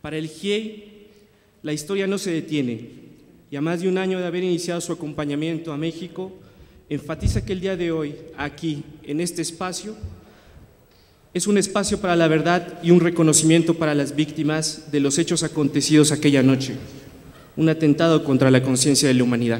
Para el GIEI, la historia no se detiene y a más de un año de haber iniciado su acompañamiento a México, enfatiza que el día de hoy, aquí, en este espacio, es un espacio para la verdad y un reconocimiento para las víctimas de los hechos acontecidos aquella noche, un atentado contra la conciencia de la humanidad.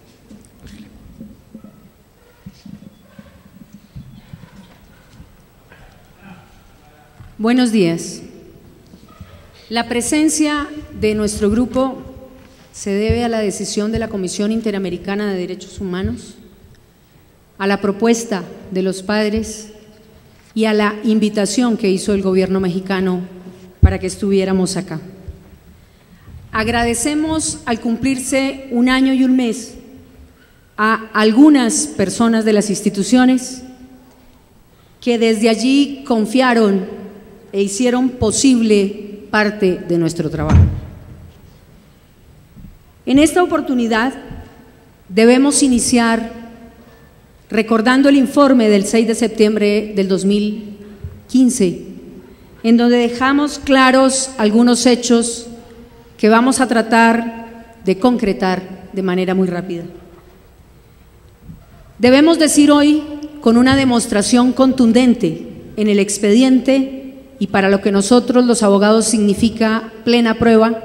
Buenos días. La presencia de nuestro grupo se debe a la decisión de la Comisión Interamericana de Derechos Humanos, a la propuesta de los padres y a la invitación que hizo el gobierno mexicano para que estuviéramos acá. Agradecemos al cumplirse un año y un mes a algunas personas de las instituciones que desde allí confiaron e hicieron posible parte de nuestro trabajo. En esta oportunidad debemos iniciar recordando el informe del 6 de septiembre del 2015, en donde dejamos claros algunos hechos que vamos a tratar de concretar de manera muy rápida. Debemos decir hoy, con una demostración contundente en el expediente y para lo que nosotros los abogados significa plena prueba,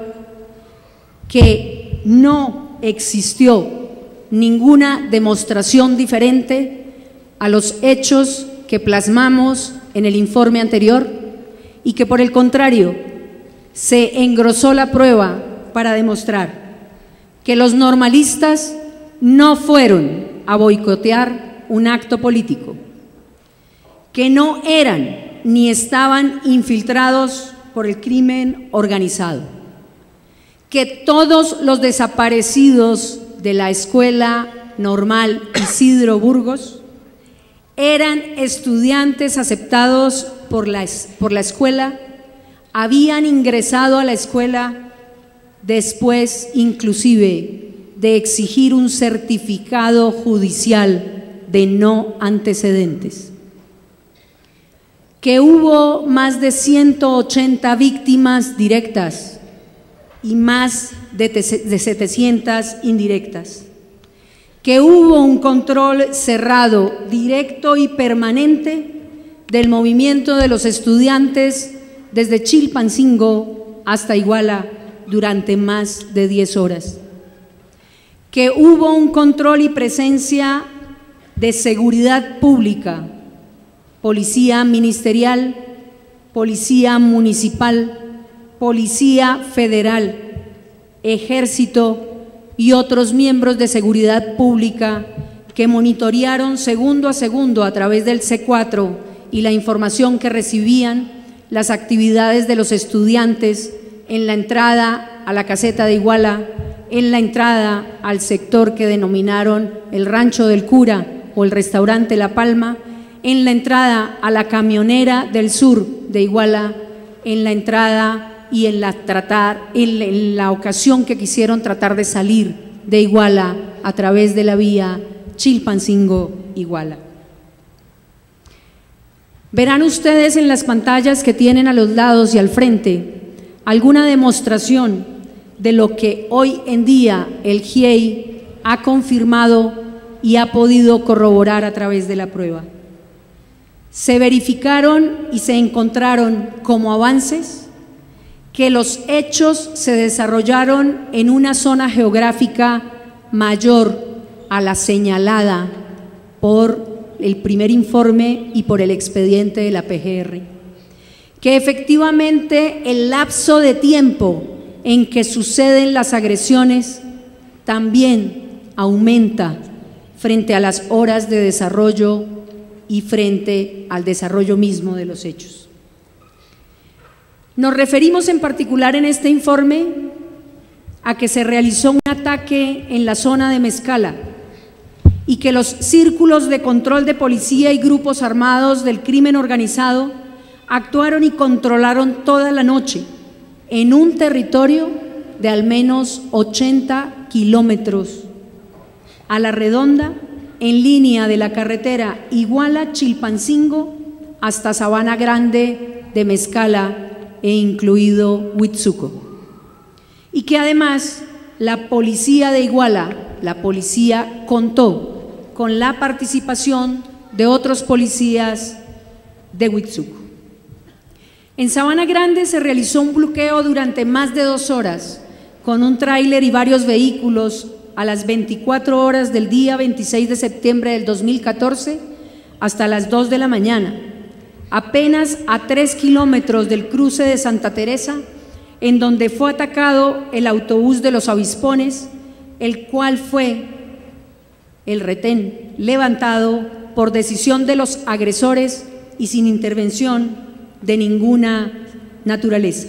que no existió ninguna demostración diferente a los hechos que plasmamos en el informe anterior y que por el contrario se engrosó la prueba para demostrar que los normalistas no fueron a boicotear un acto político, que no eran ni estaban infiltrados por el crimen organizado, que todos los desaparecidos de la Escuela Normal Isidro Burgos eran estudiantes aceptados por la escuela, habían ingresado a la escuela después inclusive de exigir un certificado judicial de no antecedentes, que hubo más de 180 víctimas directas y más de 700 indirectas, que hubo un control cerrado, directo y permanente del movimiento de los estudiantes desde Chilpancingo hasta Iguala durante más de 10 horas, que hubo un control y presencia de seguridad pública, policía ministerial, policía municipal, policía federal, ejército y otros miembros de seguridad pública que monitorearon segundo a segundo a través del C4 y la información que recibían las actividades de los estudiantes en la entrada a la caseta de Iguala, en la entrada al sector que denominaron el Rancho del Cura o el restaurante La Palma, en la entrada a la camionera del sur de Iguala, en la entrada y en la ocasión que quisieron tratar de salir de Iguala a través de la vía Chilpancingo-Iguala. Verán ustedes en las pantallas que tienen a los lados y al frente alguna demostración de lo que hoy en día el GIEI ha confirmado y ha podido corroborar a través de la prueba. Se verificaron y se encontraron como avances que los hechos se desarrollaron en una zona geográfica mayor a la señalada por el primer informe y por el expediente de la PGR, que efectivamente el lapso de tiempo en que suceden las agresiones también aumenta frente a las horas de desarrollo y frente al desarrollo mismo de los hechos. Nos referimos en particular en este informe a que se realizó un ataque en la zona de Mezcala y que los círculos de control de policía y grupos armados del crimen organizado actuaron y controlaron toda la noche en un territorio de al menos 80 kilómetros a la redonda en línea de la carretera Iguala-Chilpancingo hasta Sabana Grande de Mezcala e incluido Huitzuco. Y que además la policía de Iguala, la policía, contó con la participación de otros policías de Huitzuco. En Sabana Grande se realizó un bloqueo durante más de 2 horas con un tráiler y varios vehículos a las 24 horas del día 26 de septiembre del 2014 hasta las 2 de la mañana, apenas a 3 kilómetros del cruce de Santa Teresa, en donde fue atacado el autobús de los avispones, el cual fue el retén levantado por decisión de los agresores y sin intervención de ninguna naturaleza.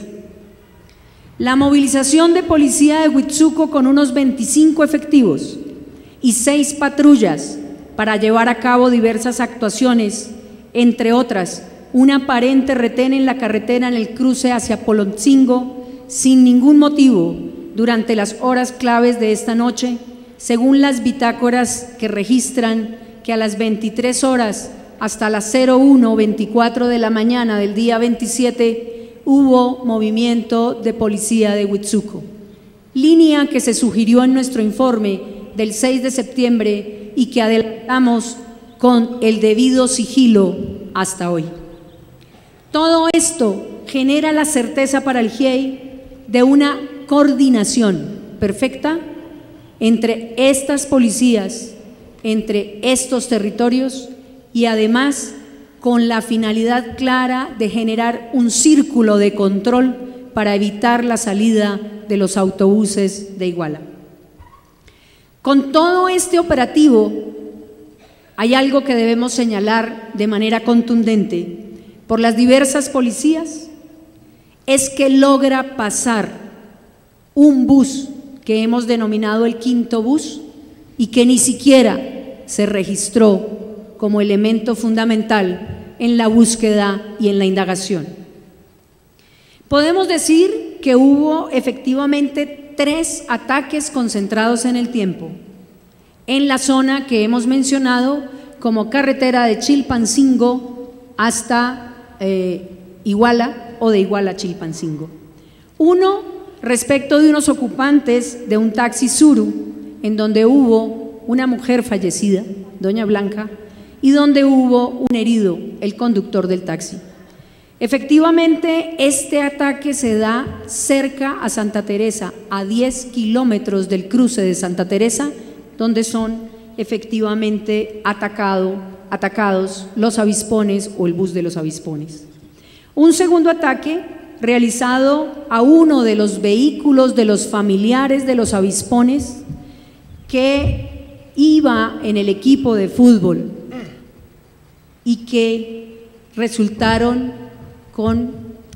La movilización de policía de Huitzuco con unos 25 efectivos y 6 patrullas para llevar a cabo diversas actuaciones, entre otras, un aparente retén en la carretera en el cruce hacia Poloncingo, sin ningún motivo, durante las horas claves de esta noche, según las bitácoras que registran que a las 23 horas hasta las 01:24 de la mañana del día 27 hubo movimiento de policía de Huitzuco, línea que se sugirió en nuestro informe del 6 de septiembre y que adelantamos con el debido sigilo hasta hoy. Todo esto genera la certeza para el GIEI de una coordinación perfecta entre estas policías, entre estos territorios, y además con la finalidad clara de generar un círculo de control para evitar la salida de los autobuses de Iguala. Con todo este operativo, hay algo que debemos señalar de manera contundente por las diversas policías, es que logra pasar un bus que hemos denominado el quinto bus y que ni siquiera se registró como elemento fundamental en la búsqueda y en la indagación. Podemos decir que hubo efectivamente 3 ataques concentrados en el tiempo, en la zona que hemos mencionado como carretera de Chilpancingo hasta Iguala o de Iguala a Chilpancingo. Uno respecto de unos ocupantes de un taxi Suru, en donde hubo una mujer fallecida, doña Blanca, y donde hubo un herido, el conductor del taxi. Efectivamente, este ataque se da cerca a Santa Teresa, a 10 kilómetros del cruce de Santa Teresa, donde son efectivamente atacados los avispones o el bus de los avispones. Un segundo ataque realizado a uno de los vehículos de los familiares de los avispones que iba en el equipo de fútbol y que resultaron con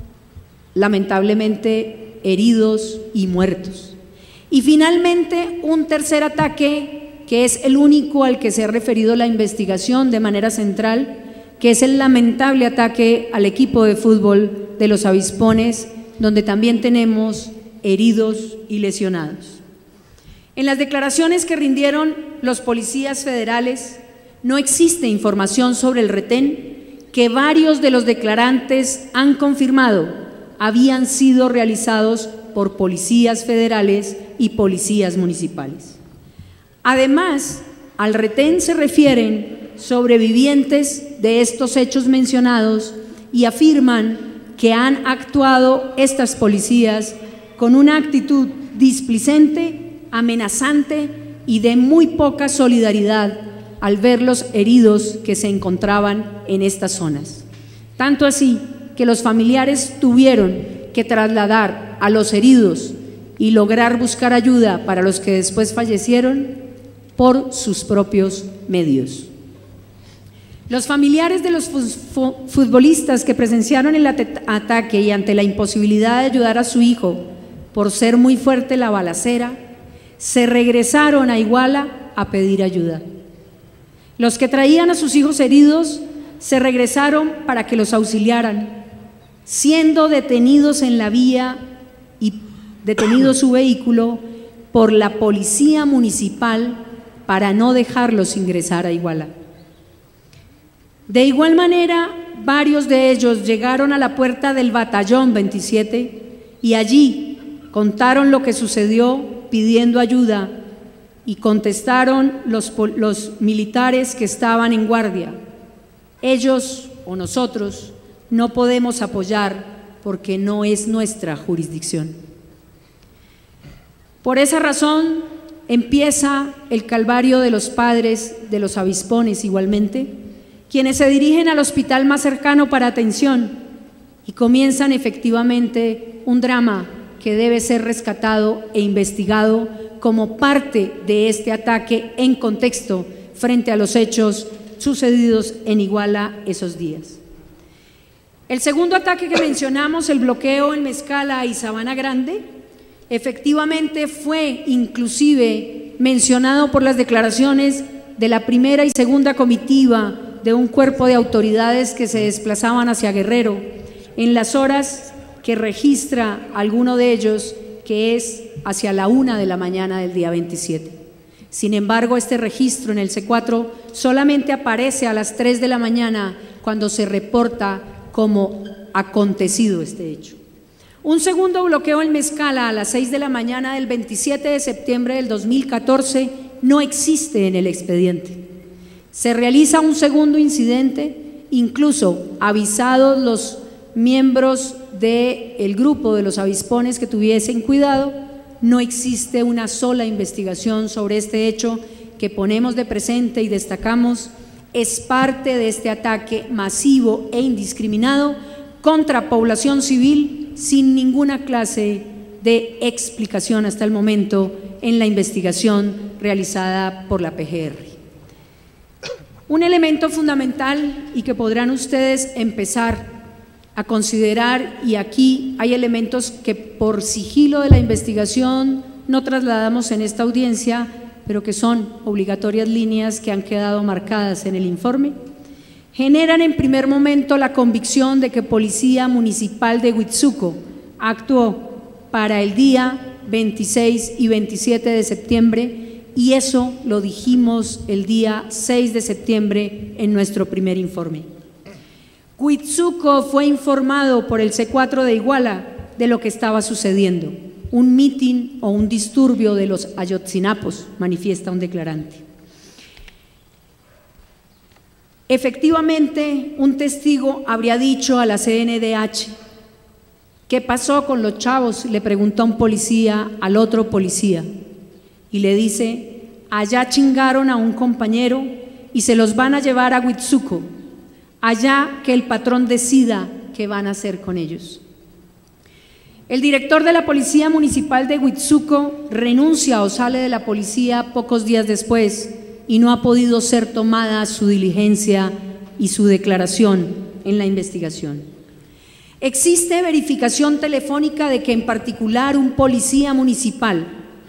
lamentablemente heridos y muertos. Y finalmente un tercer ataque que es el único al que se ha referido la investigación de manera central, que es el lamentable ataque al equipo de fútbol de los avispones, donde también tenemos heridos y lesionados. En las declaraciones que rindieron los policías federales no existe información sobre el retén que varios de los declarantes han confirmado habían sido realizados por policías federales y policías municipales. Además, al retén se refieren sobrevivientes de estos hechos mencionados y afirman que han actuado estas policías con una actitud displicente, amenazante y de muy poca solidaridad al ver los heridos que se encontraban en estas zonas. Tanto así que los familiares tuvieron que trasladar a los heridos y lograr buscar ayuda para los que después fallecieron por sus propios medios. Los familiares de los futbolistas que presenciaron el ataque y ante la imposibilidad de ayudar a su hijo por ser muy fuerte la balacera, se regresaron a Iguala a pedir ayuda. Los que traían a sus hijos heridos se regresaron para que los auxiliaran, siendo detenidos en la vía y detenido su vehículo por la policía municipal para no dejarlos ingresar a Iguala. De igual manera, varios de ellos llegaron a la puerta del batallón 27 y allí contaron lo que sucedió pidiendo ayuda y contestaron los militares que estaban en guardia: ellos o nosotros no podemos apoyar porque no es nuestra jurisdicción. Por esa razón empieza el calvario de los padres de los avispones igualmente, quienes se dirigen al hospital más cercano para atención y comienzan efectivamente un drama que debe ser rescatado e investigado como parte de este ataque en contexto frente a los hechos sucedidos en Iguala esos días. El segundo ataque que mencionamos, el bloqueo en Mezcala y Sabana Grande, efectivamente fue inclusive mencionado por las declaraciones de la primera y segunda comitiva de un cuerpo de autoridades que se desplazaban hacia Guerrero en las horas que registra alguno de ellos, que es hacia la 1 de la mañana del día 27. Sin embargo, este registro en el C4 solamente aparece a las 3 de la mañana cuando se reporta como acontecido este hecho. Un segundo bloqueo en Mezcala a las 6 de la mañana del 27 de septiembre del 2014 no existe en el expediente. Se realiza un segundo incidente, incluso avisados los miembros del grupo de los avispones que tuviesen cuidado, no existe una sola investigación sobre este hecho que ponemos de presente y destacamos. Es parte de este ataque masivo e indiscriminado contra población civil sin ninguna clase de explicación hasta el momento en la investigación realizada por la PGR. Un elemento fundamental y que podrán ustedes empezar a considerar, y aquí hay elementos que por sigilo de la investigación no trasladamos en esta audiencia, pero que son obligatorias líneas que han quedado marcadas en el informe, generan en primer momento la convicción de que Policía Municipal de Huitzuco actuó para el día 26 y 27 de septiembre, y eso lo dijimos el día 6 de septiembre en nuestro primer informe. Huitzuco fue informado por el C4 de Iguala de lo que estaba sucediendo, un mitin o un disturbio de los ayotzinapos, manifiesta un declarante. Efectivamente, un testigo habría dicho a la CNDH: ¿qué pasó con los chavos?, le preguntó un policía al otro policía, y le dice: allá chingaron a un compañero y se los van a llevar a Huitzuco, allá que el patrón decida qué van a hacer con ellos. El director de la Policía Municipal de Huitzuco renuncia o sale de la policía pocos días después y no ha podido ser tomada su diligencia y su declaración en la investigación. Existe verificación telefónica de que en particular un policía municipal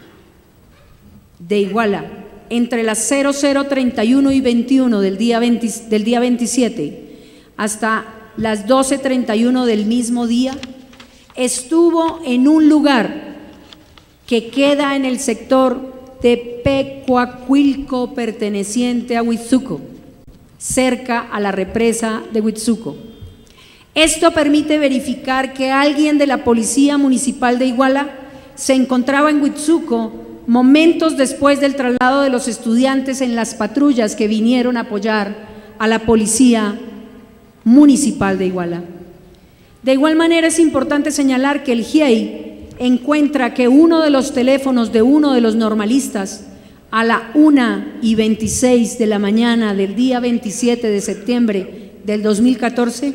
de Iguala, entre las 00:31 y 21 del día 27 hasta las 12:31 del mismo día, estuvo en un lugar que queda en el sector de Pecuacuilco perteneciente a Huitzuco, cerca a la represa de Huitzuco. Esto permite verificar que alguien de la Policía Municipal de Iguala se encontraba en Huitzuco momentos después del traslado de los estudiantes en las patrullas que vinieron a apoyar a la Policía Municipal de Iguala. De igual manera, es importante señalar que el GIEI encuentra que uno de los teléfonos de uno de los normalistas a la 1:26 de la mañana del día 27 de septiembre del 2014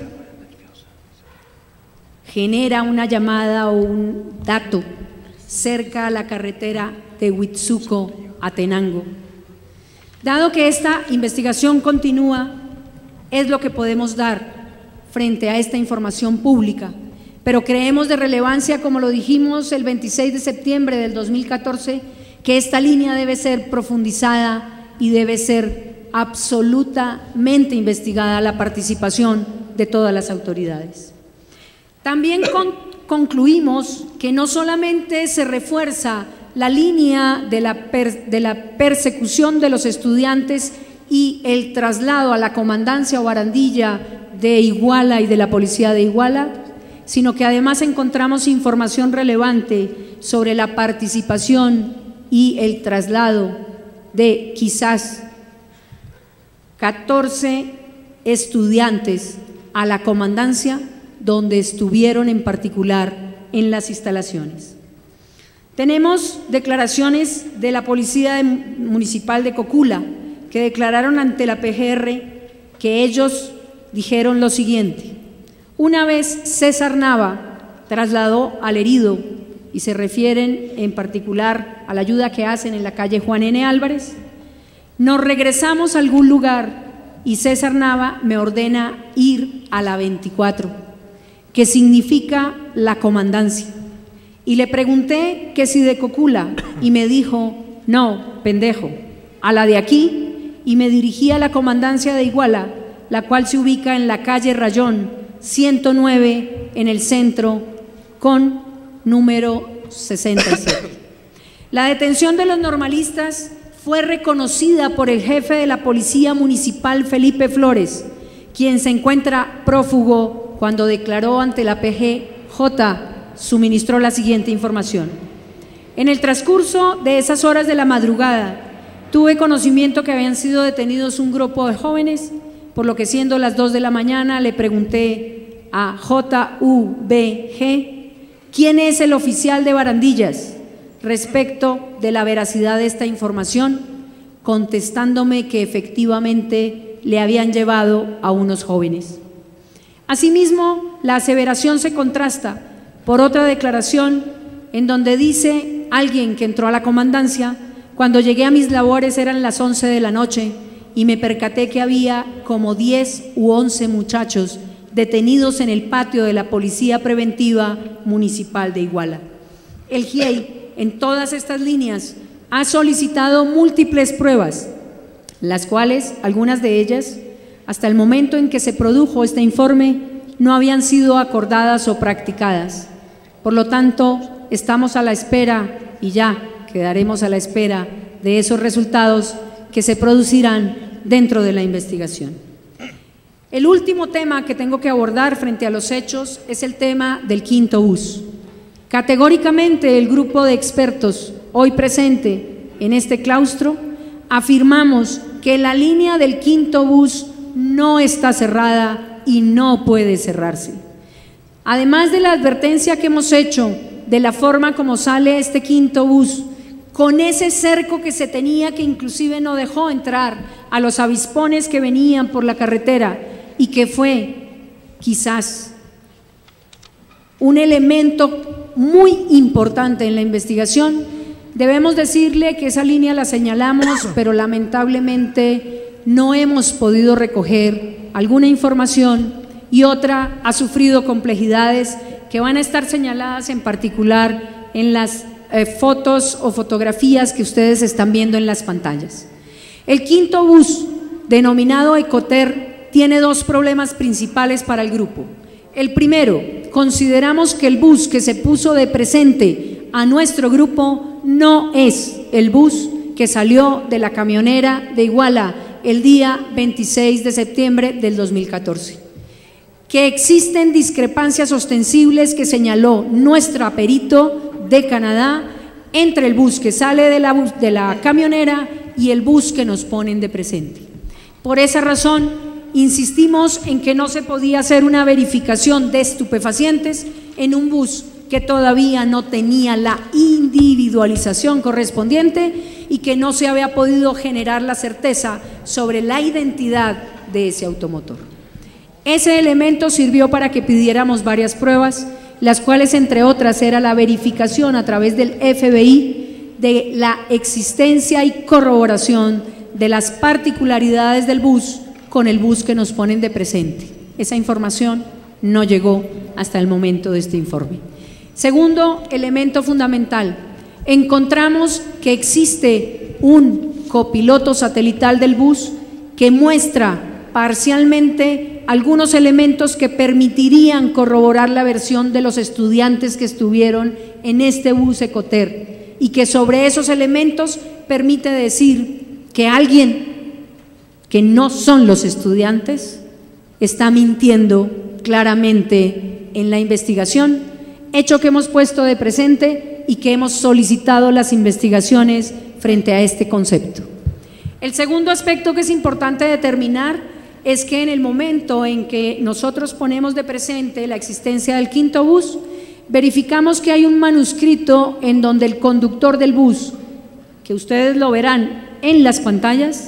genera una llamada o un dato cerca a la carretera de Huitzuco a Tenango. Dado que esta investigación continúa, es lo que podemos dar frente a esta información pública, pero creemos de relevancia, como lo dijimos el 26 de septiembre del 2014, que esta línea debe ser profundizada y debe ser absolutamente investigada la participación de todas las autoridades. También concluimos que no solamente se refuerza la línea de la persecución de los estudiantes y el traslado a la comandancia o barandilla de Iguala y de la Policía de Iguala, sino que además encontramos información relevante sobre la participación y el traslado de quizás 14 estudiantes a la comandancia, donde estuvieron en particular en las instalaciones. Tenemos declaraciones de la Policía Municipal de Cocula, que declararon ante la PGR que ellos dijeron lo siguiente: una vez César Nava trasladó al herido, y se refieren en particular a la ayuda que hacen en la calle Juan N. Álvarez, nos regresamos a algún lugar y César Nava me ordena ir a la 24, que significa la comandancia. Y le pregunté que si de Cocula, y me dijo, no, pendejo, a la de aquí, y me dirigí a la comandancia de Iguala, la cual se ubica en la calle Rayón 109 en el centro con número 67. La detención de los normalistas fue reconocida por el jefe de la Policía Municipal, Felipe Flores, quien se encuentra prófugo cuando declaró ante la PGJ, suministró la siguiente información: en el transcurso de esas horas de la madrugada, tuve conocimiento que habían sido detenidos un grupo de jóvenes, por lo que siendo las 2 de la mañana le pregunté a JUBG quién es el oficial de Barandillas respecto de la veracidad de esta información, contestándome que efectivamente le habían llevado a unos jóvenes. Asimismo, la aseveración se contrasta por otra declaración en donde dice alguien que entró a la comandancia: cuando llegué a mis labores eran las 11 de la noche y me percaté que había como 10 u 11 muchachos detenidos en el patio de la Policía Preventiva Municipal de Iguala. El GIEI, en todas estas líneas, ha solicitado múltiples pruebas, las cuales, algunas de ellas, hasta el momento en que se produjo este informe, no habían sido acordadas o practicadas. Por lo tanto, estamos a la espera, y ya quedaremos a la espera de esos resultados que se producirán dentro de la investigación. El último tema que tengo que abordar frente a los hechos es el tema del quinto bus. Categóricamente, el grupo de expertos hoy presente en este claustro afirmamos que la línea del quinto bus no está cerrada y no puede cerrarse. Además de la advertencia que hemos hecho de la forma como sale este quinto bus, con ese cerco que se tenía, que inclusive no dejó entrar a los avispones que venían por la carretera y que fue quizás un elemento muy importante en la investigación, debemos decirle que esa línea la señalamos, pero lamentablemente no hemos podido recoger alguna información y otra ha sufrido complejidades que van a estar señaladas en particular en las fotos o fotografías que ustedes están viendo en las pantallas. El quinto bus, denominado Ecoter, tiene dos problemas principales para el grupo. El primero, consideramos que el bus que se puso de presente a nuestro grupo no es el bus que salió de la camionera de Iguala el día 26 de septiembre del 2014. Que existen discrepancias ostensibles que señaló nuestro perito de Canadá entre el bus que sale de la camionera y el bus que nos ponen de presente. Por esa razón, insistimos en que no se podía hacer una verificación de estupefacientes en un bus que todavía no tenía la individualización correspondiente y que no se había podido generar la certeza sobre la identidad de ese automotor. Ese elemento sirvió para que pidiéramos varias pruebas, las cuales, entre otras, era la verificación a través del FBI de la existencia y corroboración de las particularidades del bus con el bus que nos ponen de presente. Esa información no llegó hasta el momento de este informe. Segundo elemento fundamental, encontramos que existe un copiloto satelital del bus que muestra parcialmente algunos elementos que permitirían corroborar la versión de los estudiantes que estuvieron en este bus Ecoter y que sobre esos elementos permite decir que alguien que no son los estudiantes está mintiendo claramente en la investigación, hecho que hemos puesto de presente y que hemos solicitado las investigaciones frente a este concepto. El segundo aspecto que es importante determinar es que en el momento en que nosotros ponemos de presente la existencia del quinto bus, verificamos que hay un manuscrito en donde el conductor del bus, que ustedes lo verán en las pantallas,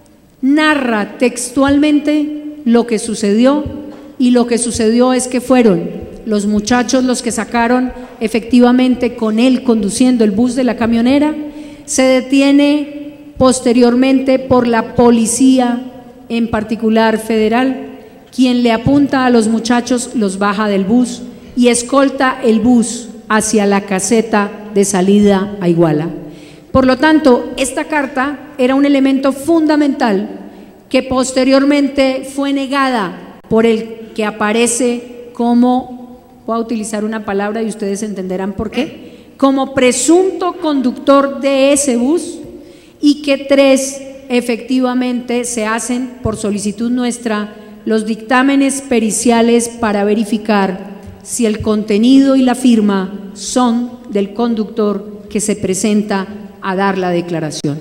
narra textualmente lo que sucedió, y lo que sucedió es que fueron los muchachos los que sacaron efectivamente con él conduciendo el bus de la camionera. Se detiene posteriormente por la policía, en particular federal, quien le apunta a los muchachos, los baja del bus y escolta el bus hacia la caseta de salida a Iguala. Por lo tanto, esta carta era un elemento fundamental que posteriormente fue negada por el que aparece como, voy a utilizar una palabra y ustedes entenderán por qué, como presunto conductor de ese bus, y que 3 efectivamente se hacen por solicitud nuestra los dictámenes periciales para verificar si el contenido y la firma son del conductor que se presenta a dar la declaración.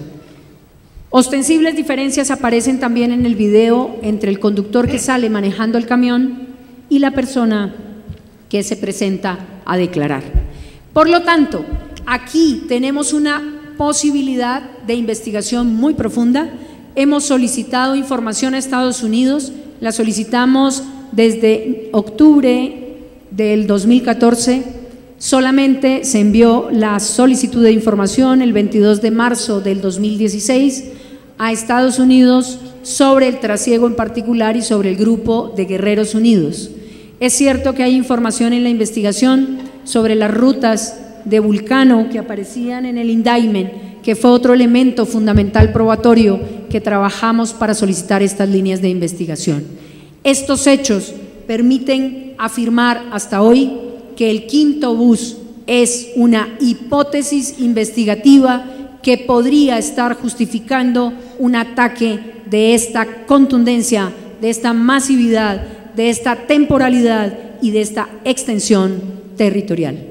Ostensibles diferencias aparecen también en el video entre el conductor que sale manejando el camión y la persona que se presenta a declarar. Por lo tanto, aquí tenemos una posibilidad de investigación muy profunda. Hemos solicitado información a Estados Unidos, la solicitamos desde octubre del 2014, solamente se envió la solicitud de información el 22 de marzo del 2016 a Estados Unidos sobre el trasiego en particular y sobre el grupo de Guerreros Unidos. Es cierto que hay información en la investigación sobre las rutas de Vulcano que aparecían en el indictment, que fue otro elemento fundamental probatorio que trabajamos para solicitar estas líneas de investigación. Estos hechos permiten afirmar hasta hoy que el quinto bus es una hipótesis investigativa que podría estar justificando un ataque de esta contundencia, de esta masividad, de esta temporalidad y de esta extensión territorial.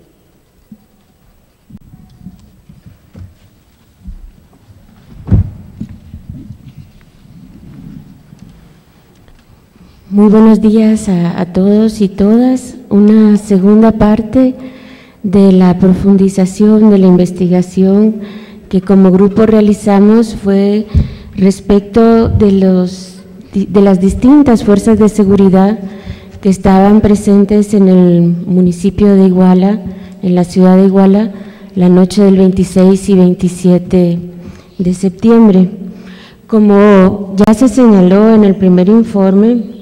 Muy buenos días a todos y todas. Una segunda parte de la profundización de la investigación que como grupo realizamos fue respecto de las distintas fuerzas de seguridad que estaban presentes en el municipio de Iguala, en la ciudad de Iguala, la noche del 26 y 27 de septiembre. Como ya se señaló en el primer informe,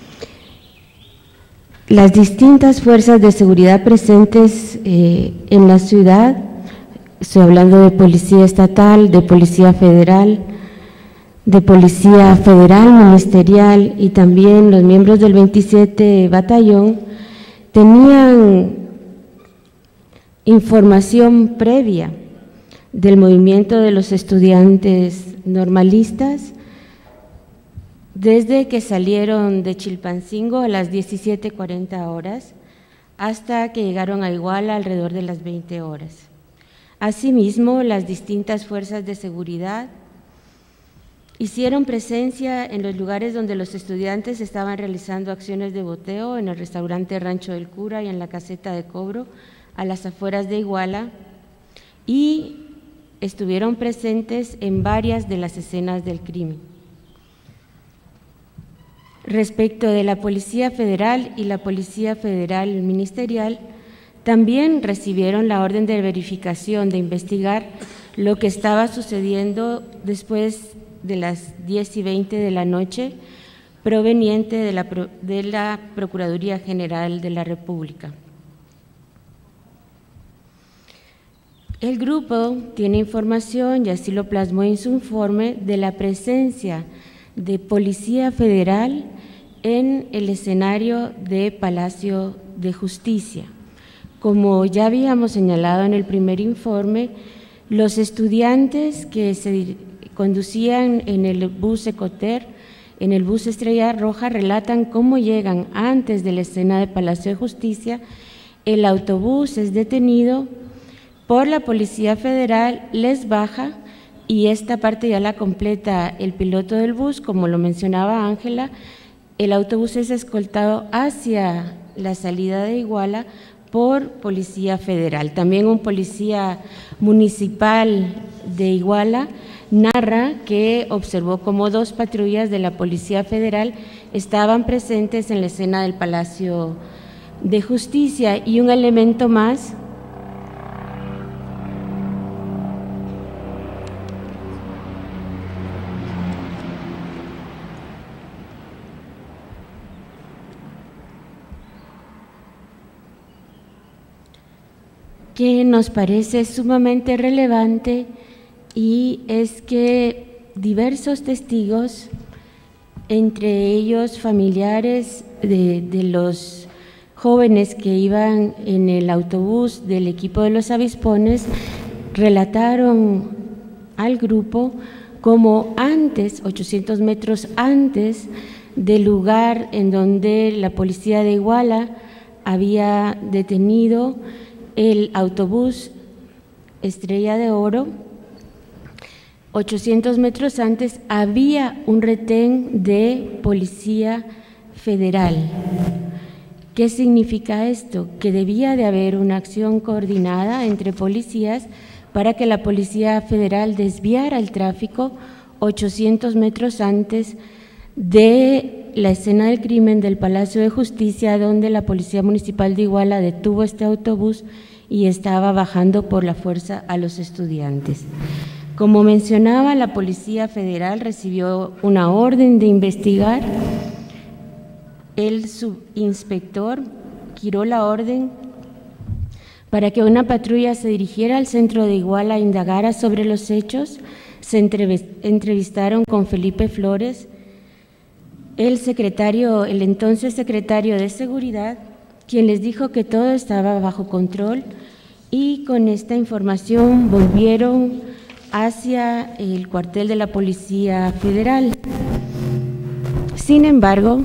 las distintas fuerzas de seguridad presentes en la ciudad, estoy hablando de Policía Estatal, de Policía Federal, Ministerial y también los miembros del 27 Batallón, tenían información previa del movimiento de los estudiantes normalistas desde que salieron de Chilpancingo a las 17:40 horas hasta que llegaron a Iguala alrededor de las 20 horas. Asimismo, las distintas fuerzas de seguridad hicieron presencia en los lugares donde los estudiantes estaban realizando acciones de boteo, en el restaurante Rancho del Cura y en la caseta de cobro a las afueras de Iguala, y estuvieron presentes en varias de las escenas del crimen. Respecto de la Policía Federal y la Policía Federal Ministerial, también recibieron la orden de verificación de investigar lo que estaba sucediendo después de las 10:20 de la noche, proveniente de la Procuraduría General de la República. El grupo tiene información, y así lo plasmó en su informe, de la presencia de Policía Federal en el escenario de Palacio de Justicia. Como ya habíamos señalado en el primer informe, los estudiantes que se conducían en el bus Ecoter en el bus Estrella Roja relatan cómo llegan antes de la escena de Palacio de Justicia. El autobús es detenido por la Policía Federal, les baja y esta parte ya la completa el piloto del bus, como lo mencionaba Ángela. El autobús es escoltado hacia la salida de Iguala por Policía Federal. También un policía municipal de Iguala narra que observó cómo 2 patrullas de la Policía Federal estaban presentes en la escena del Palacio de Justicia. Y un elemento más, que nos parece sumamente relevante, y es que diversos testigos, entre ellos familiares de los jóvenes que iban en el autobús del equipo de los avispones, relataron al grupo como antes, 800 metros antes del lugar en donde la policía de Iguala había detenido el autobús Estrella de Oro, 800 metros antes había un retén de Policía Federal. ¿Qué significa esto? Que debía de haber una acción coordinada entre policías para que la Policía Federal desviara el tráfico 800 metros antes de la escena del crimen del Palacio de Justicia, donde la Policía Municipal de Iguala detuvo este autobús y estaba bajando por la fuerza a los estudiantes. Como mencionaba, la Policía Federal recibió una orden de investigar. El subinspector giró la orden para que una patrulla se dirigiera al centro de Iguala a indagar sobre los hechos. Se entrevistaron con Felipe Flores, el entonces secretario de Seguridad, quien les dijo que todo estaba bajo control, y con esta información volvieron hacia el cuartel de la Policía Federal. Sin embargo,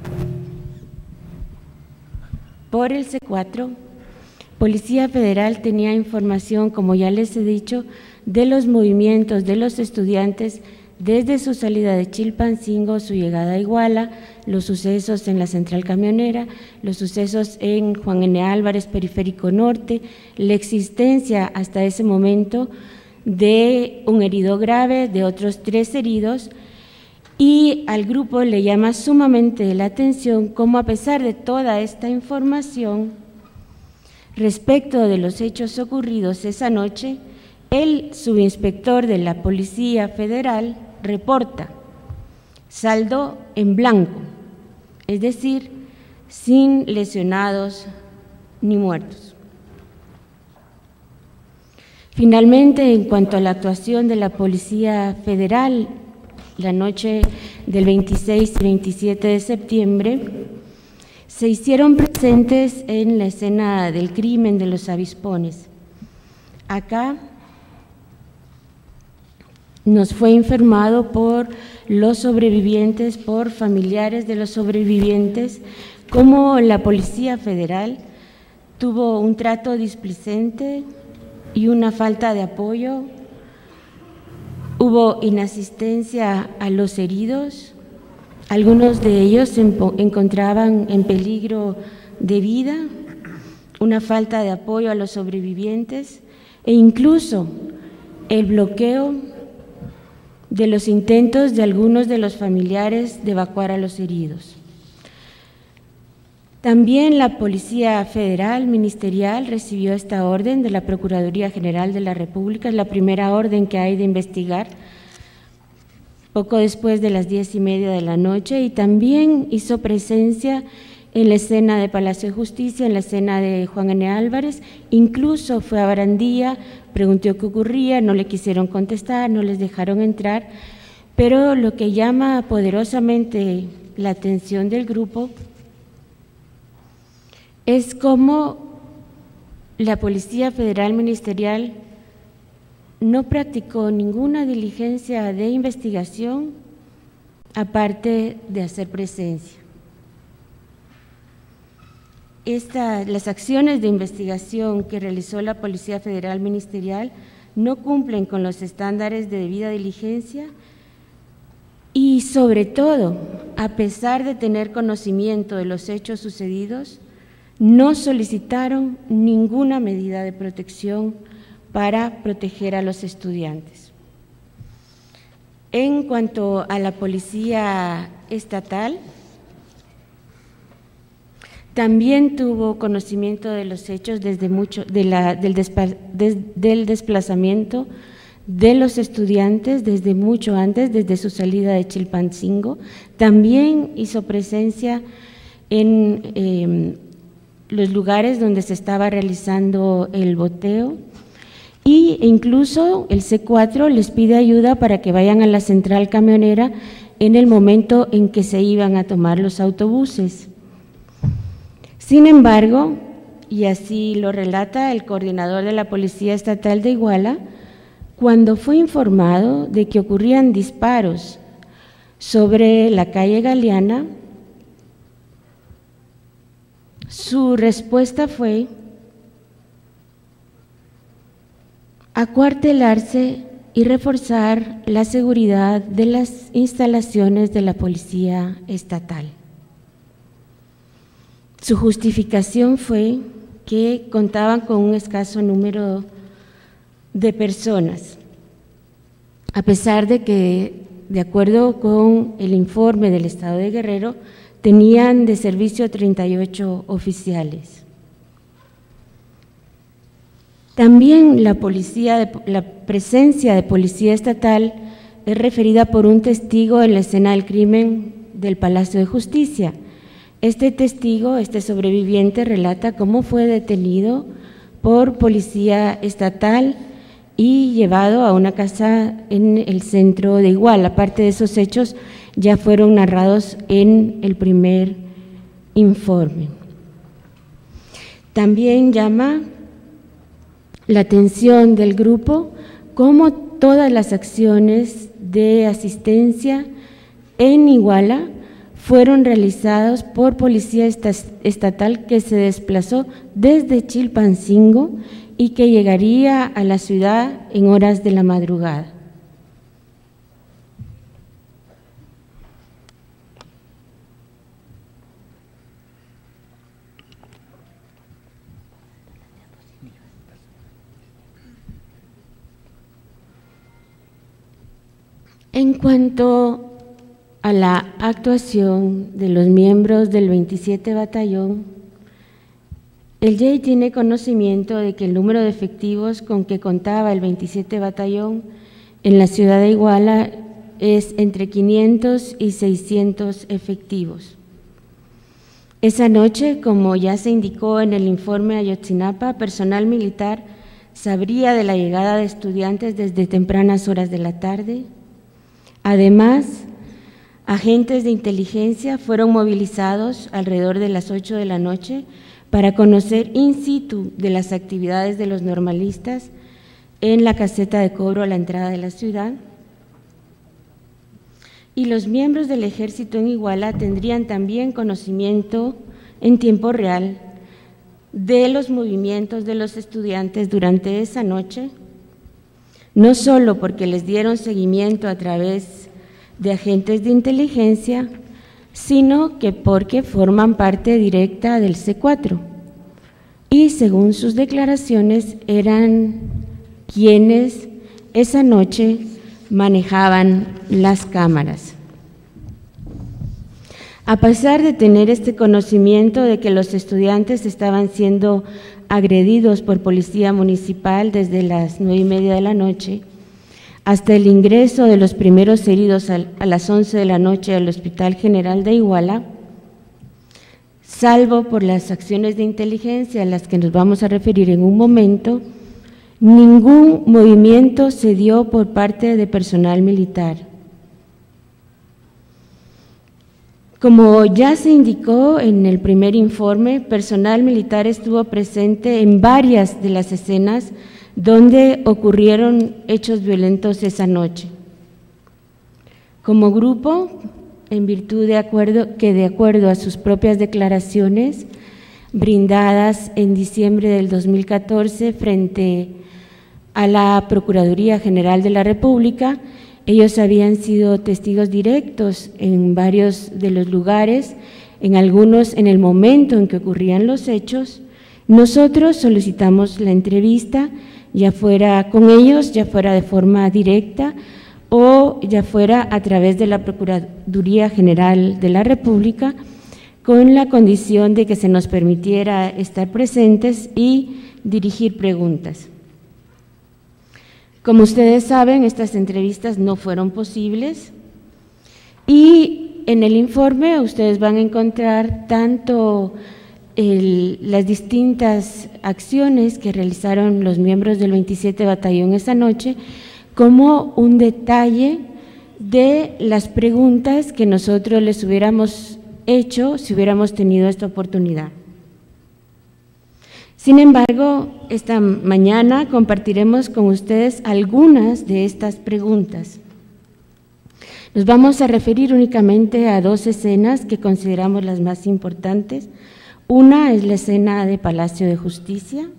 por el C4, Policía Federal tenía información, como ya les he dicho, de los movimientos de los estudiantes desde su salida de Chilpancingo, su llegada a Iguala, los sucesos en la central camionera, los sucesos en Juan N. Álvarez, Periférico Norte, la existencia hasta ese momento de un herido grave, de otros 3 heridos, y al grupo le llama sumamente la atención cómo, a pesar de toda esta información respecto de los hechos ocurridos esa noche, el subinspector de la Policía Federal reporta saldo en blanco, es decir, sin lesionados ni muertos. Finalmente, en cuanto a la actuación de la Policía Federal, la noche del 26 y 27 de septiembre, se hicieron presentes en la escena del crimen de los avispones. Acá nos fue informado por los sobrevivientes, por familiares de los sobrevivientes, cómo la Policía Federal tuvo un trato displicente y una falta de apoyo. Hubo inasistencia a los heridos, algunos de ellos se encontraban en peligro de vida, una falta de apoyo a los sobrevivientes e incluso el bloqueo de los intentos de algunos de los familiares de evacuar a los heridos. También la Policía Federal Ministerial recibió esta orden de la Procuraduría General de la República, es la primera orden que hay de investigar, poco después de las 10:30 de la noche, y también hizo presencia en la escena de Palacio de Justicia, en la escena de Juan N. Álvarez, incluso fue a Barandilla, preguntó qué ocurría, no le quisieron contestar, no les dejaron entrar, pero lo que llama poderosamente la atención del grupo es cómo la Policía Federal Ministerial no practicó ninguna diligencia de investigación aparte de hacer presencia. Las acciones de investigación que realizó la Policía Federal Ministerial no cumplen con los estándares de debida diligencia y, sobre todo, a pesar de tener conocimiento de los hechos sucedidos, no solicitaron ninguna medida de protección para proteger a los estudiantes. En cuanto a la Policía Estatal, también tuvo conocimiento de los hechos del desplazamiento de los estudiantes desde mucho antes, desde su salida de Chilpancingo. También hizo presencia en los lugares donde se estaba realizando el boteo e incluso el C4 les pide ayuda para que vayan a la central camionera en el momento en que se iban a tomar los autobuses. Sin embargo, y así lo relata el coordinador de la Policía Estatal de Iguala, cuando fue informado de que ocurrían disparos sobre la calle Galeana, su respuesta fue acuartelarse y reforzar la seguridad de las instalaciones de la Policía Estatal. Su justificación fue que contaban con un escaso número de personas, a pesar de que, de acuerdo con el informe del Estado de Guerrero, tenían de servicio 38 oficiales. También la presencia de policía estatal es referida por un testigo en la escena del crimen del Palacio de Justicia. Este testigo, este sobreviviente, relata cómo fue detenido por policía estatal y llevado a una casa en el centro de Iguala. Aparte de esos hechos, ya fueron narrados en el primer informe. También llama la atención del grupo cómo todas las acciones de asistencia en Iguala fueron realizados por policía estatal que se desplazó desde Chilpancingo y que llegaría a la ciudad en horas de la madrugada. En cuanto a la actuación de los miembros del 27 Batallón, el JEI tiene conocimiento de que el número de efectivos con que contaba el 27 Batallón en la ciudad de Iguala es entre 500 y 600 efectivos. Esa noche, como ya se indicó en el informe Ayotzinapa, personal militar sabría de la llegada de estudiantes desde tempranas horas de la tarde. Además, agentes de inteligencia fueron movilizados alrededor de las 8 de la noche para conocer in situ de las actividades de los normalistas en la caseta de cobro a la entrada de la ciudad. Y los miembros del ejército en Iguala tendrían también conocimiento en tiempo real de los movimientos de los estudiantes durante esa noche, no solo porque les dieron seguimiento a través de agentes de inteligencia, sino que porque forman parte directa del C4 y, según sus declaraciones, eran quienes esa noche manejaban las cámaras. A pesar de tener este conocimiento de que los estudiantes estaban siendo agredidos por policía municipal desde las 9:30 de la noche, hasta el ingreso de los primeros heridos a las 11 de la noche al Hospital General de Iguala, salvo por las acciones de inteligencia a las que nos vamos a referir en un momento, ningún movimiento se dio por parte de personal militar. Como ya se indicó en el primer informe, personal militar estuvo presente en varias de las escenas donde ocurrieron hechos violentos esa noche. Como grupo, en virtud de acuerdo a sus propias declaraciones brindadas en diciembre del 2014 frente a la Procuraduría General de la República, ellos habían sido testigos directos en varios de los lugares, en algunos en el momento en que ocurrían los hechos. Nosotros solicitamos la entrevista, ya fuera con ellos, ya fuera de forma directa o ya fuera a través de la Procuraduría General de la República, con la condición de que se nos permitiera estar presentes y dirigir preguntas. Como ustedes saben, estas entrevistas no fueron posibles y en el informe ustedes van a encontrar tanto las distintas acciones que realizaron los miembros del 27 Batallón esa noche, como un detalle de las preguntas que nosotros les hubiéramos hecho si hubiéramos tenido esta oportunidad. Sin embargo, esta mañana compartiremos con ustedes algunas de estas preguntas. Nos vamos a referir únicamente a dos escenas que consideramos las más importantes. Una es la escena de Palacio de Justicia.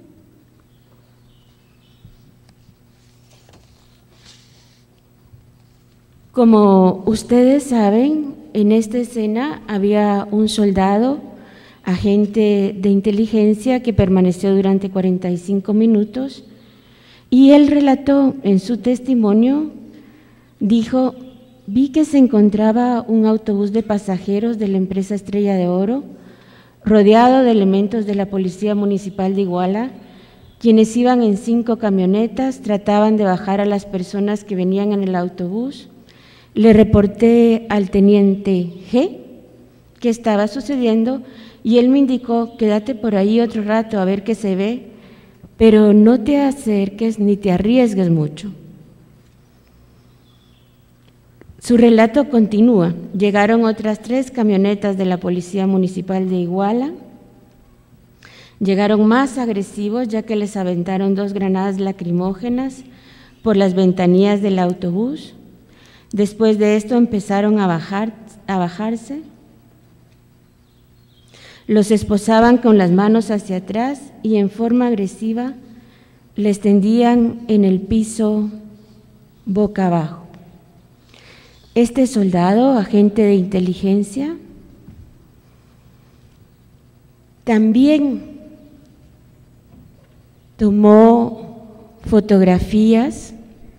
Como ustedes saben, en esta escena había un soldado, agente de inteligencia, que permaneció durante 45 minutos y él relató en su testimonio, dijo: vi que se encontraba un autobús de pasajeros de la empresa Estrella de Oro, rodeado de elementos de la Policía Municipal de Iguala, quienes iban en 5 camionetas, trataban de bajar a las personas que venían en el autobús. Le reporté al teniente G qué estaba sucediendo y él me indicó: quédate por ahí otro rato a ver qué se ve, pero no te acerques ni te arriesgues mucho. Su relato continúa. Llegaron otras 3 camionetas de la Policía Municipal de Iguala. Llegaron más agresivos, ya que les aventaron 2 granadas lacrimógenas por las ventanillas del autobús. Después de esto empezaron a bajarse. Los esposaban con las manos hacia atrás y en forma agresiva les tendían en el piso boca abajo. Este soldado, agente de inteligencia, también tomó fotografías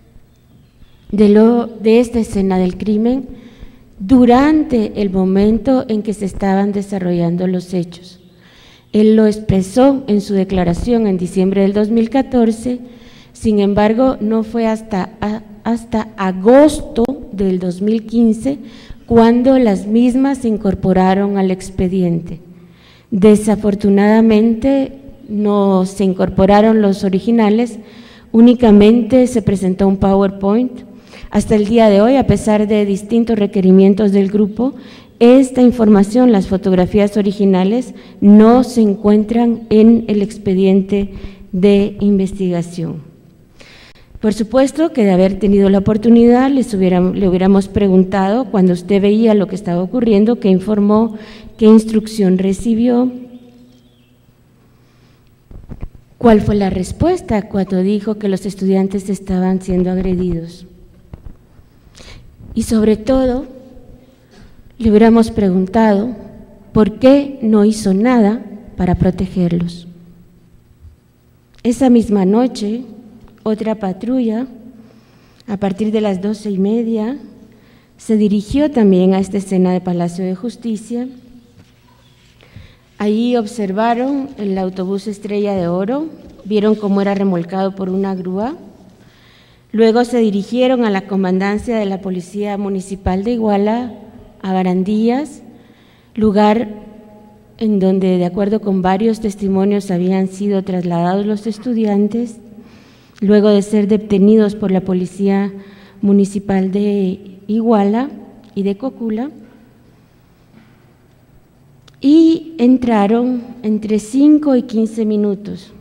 de esta escena del crimen durante el momento en que se estaban desarrollando los hechos. Él lo expresó en su declaración en diciembre del 2014, sin embargo, no fue hasta agosto del 2015 cuando las mismas se incorporaron al expediente. Desafortunadamente, no se incorporaron los originales, únicamente se presentó un PowerPoint. Hasta el día de hoy, a pesar de distintos requerimientos del grupo, esta información, las fotografías originales, no se encuentran en el expediente de investigación. Por supuesto que de haber tenido la oportunidad, le hubiéramos preguntado, cuando usted veía lo que estaba ocurriendo, qué informó, qué instrucción recibió, cuál fue la respuesta cuando dijo que los estudiantes estaban siendo agredidos. Y sobre todo, le hubiéramos preguntado por qué no hizo nada para protegerlos. Esa misma noche, otra patrulla, a partir de las 12:30, se dirigió también a esta escena de Palacio de Justicia. Allí observaron el autobús Estrella de Oro, vieron cómo era remolcado por una grúa. Luego se dirigieron a la comandancia de la Policía Municipal de Iguala, a Barandillas, lugar en donde, de acuerdo con varios testimonios, habían sido trasladados los estudiantes, luego de ser detenidos por la Policía Municipal de Iguala y de Cocula, y entraron entre 5 y 15 minutos.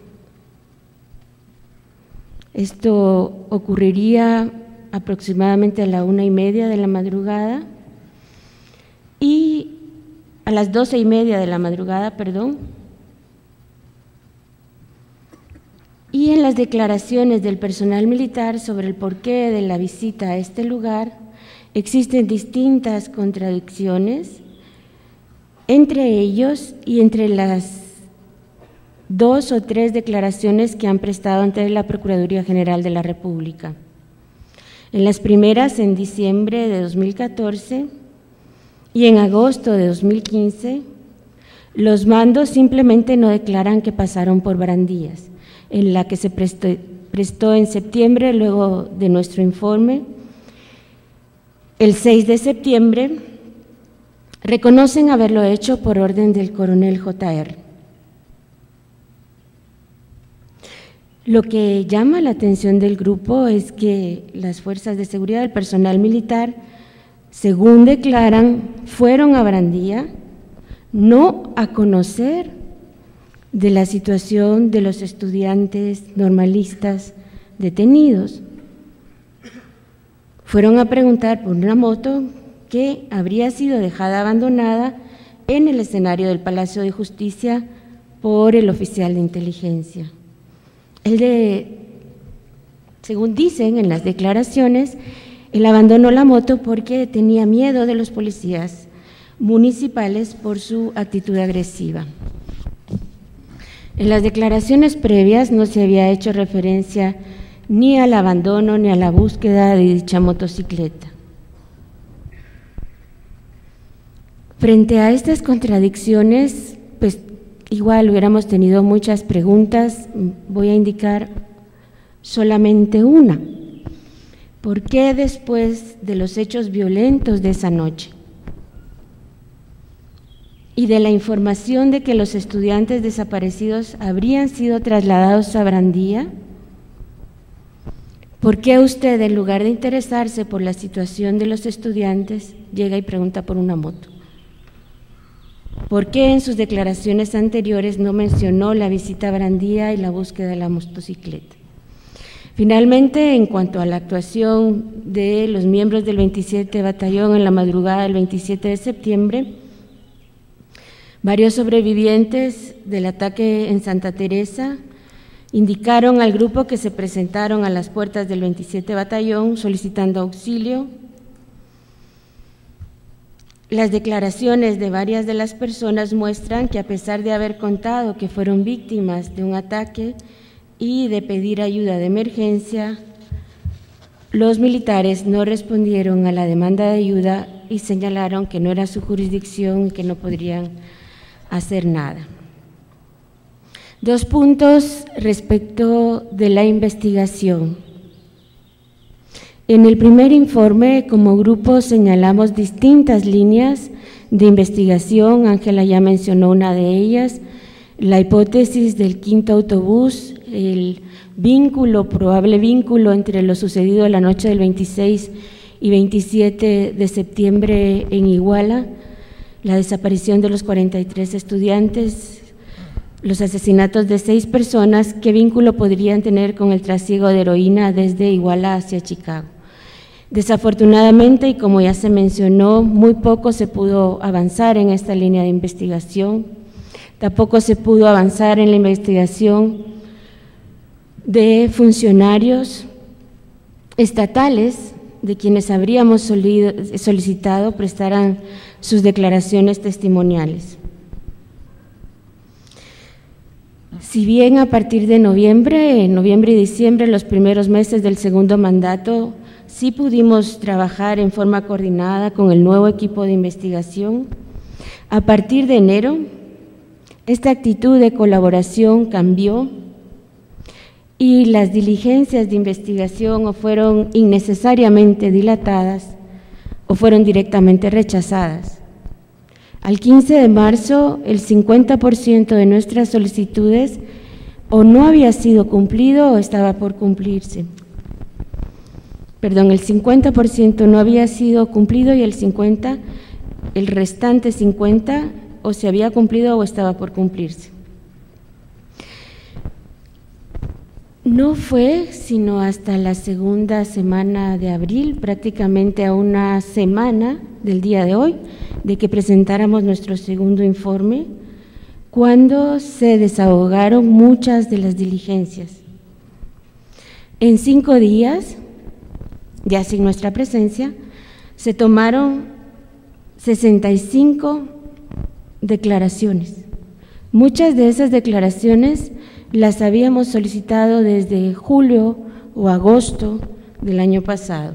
Esto ocurriría aproximadamente a la 1:30 de la madrugada. a las 12:30 de la madrugada, y en las declaraciones del personal militar sobre el porqué de la visita a este lugar existen distintas contradicciones entre ellos y entre las 2 o 3 declaraciones que han prestado ante la Procuraduría General de la República. En las primeras, en diciembre de 2014 y en agosto de 2015, los mandos simplemente no declaran que pasaron por Barandillas, en la que se prestó en septiembre, luego de nuestro informe. El 6 de septiembre reconocen haberlo hecho por orden del coronel J.R. Lo que llama la atención del grupo es que las fuerzas de seguridad del personal militar, según declaran, fueron a Barandilla no a conocer de la situación de los estudiantes normalistas detenidos. Fueron a preguntar por una moto que habría sido dejada abandonada en el escenario del Palacio de Justicia por el oficial de inteligencia. Según dicen en las declaraciones, él abandonó la moto porque tenía miedo de los policías municipales por su actitud agresiva. En las declaraciones previas no se había hecho referencia ni al abandono ni a la búsqueda de dicha motocicleta. Frente a estas contradicciones, pues igual hubiéramos tenido muchas preguntas, voy a indicar solamente una. ¿Por qué después de los hechos violentos de esa noche y de la información de que los estudiantes desaparecidos habrían sido trasladados a Barandilla, por qué usted, en lugar de interesarse por la situación de los estudiantes, llega y pregunta por una moto? ¿Por qué en sus declaraciones anteriores no mencionó la visita a Barandilla y la búsqueda de la motocicleta? Finalmente, en cuanto a la actuación de los miembros del 27 Batallón en la madrugada del 27 de septiembre, varios sobrevivientes del ataque en Santa Teresa indicaron al grupo que se presentaron a las puertas del 27 Batallón solicitando auxilio. Las declaraciones de varias de las personas muestran que, a pesar de haber contado que fueron víctimas de un ataque y de pedir ayuda de emergencia, los militares no respondieron a la demanda de ayuda y señalaron que no era su jurisdicción y que no podrían hacer nada. 2 puntos respecto de la investigación. En el primer informe, como grupo, señalamos distintas líneas de investigación. Ángela ya mencionó una de ellas, la hipótesis del 5º autobús, el probable vínculo entre lo sucedido la noche del 26 y 27 de septiembre en Iguala, la desaparición de los 43 estudiantes, los asesinatos de 6 personas, ¿qué vínculo podrían tener con el trasiego de heroína desde Iguala hacia Chicago? Desafortunadamente, y como ya se mencionó, muy poco se pudo avanzar en esta línea de investigación. Tampoco se pudo avanzar en la investigación de funcionarios estatales de quienes habríamos solicitado prestaran sus declaraciones testimoniales. Si bien a partir de noviembre y diciembre, los primeros meses del segundo mandato, sí pudimos trabajar en forma coordinada con el nuevo equipo de investigación, a partir de enero, esta actitud de colaboración cambió y las diligencias de investigación o fueron innecesariamente dilatadas o fueron directamente rechazadas. Al 15 de marzo, el 50% de nuestras solicitudes o no había sido cumplido o estaba por cumplirse. Perdón, el 50% no había sido cumplido y el restante 50% o se había cumplido o estaba por cumplirse. No fue sino hasta la segunda semana de abril, prácticamente a una semana del día de hoy, de que presentáramos nuestro segundo informe, cuando se desahogaron muchas de las diligencias. En 5 días, ya sin nuestra presencia, se tomaron 65 declaraciones. Muchas de esas declaraciones las habíamos solicitado desde julio o agosto del año pasado.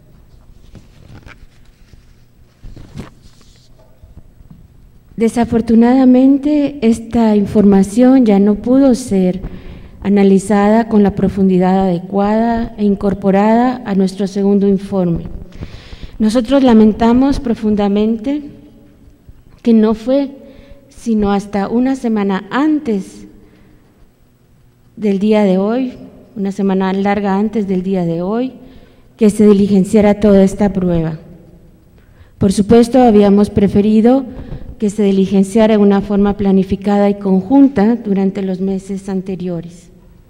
Desafortunadamente, esta información ya no pudo ser analizada con la profundidad adecuada e incorporada a nuestro segundo informe. Nosotros lamentamos profundamente que no fue sino hasta una semana antes del día de hoy, una semana larga antes del día de hoy, que se diligenciara toda esta prueba. Por supuesto, habíamos preferido que se diligenciara de una forma planificada y conjunta durante los meses anteriores.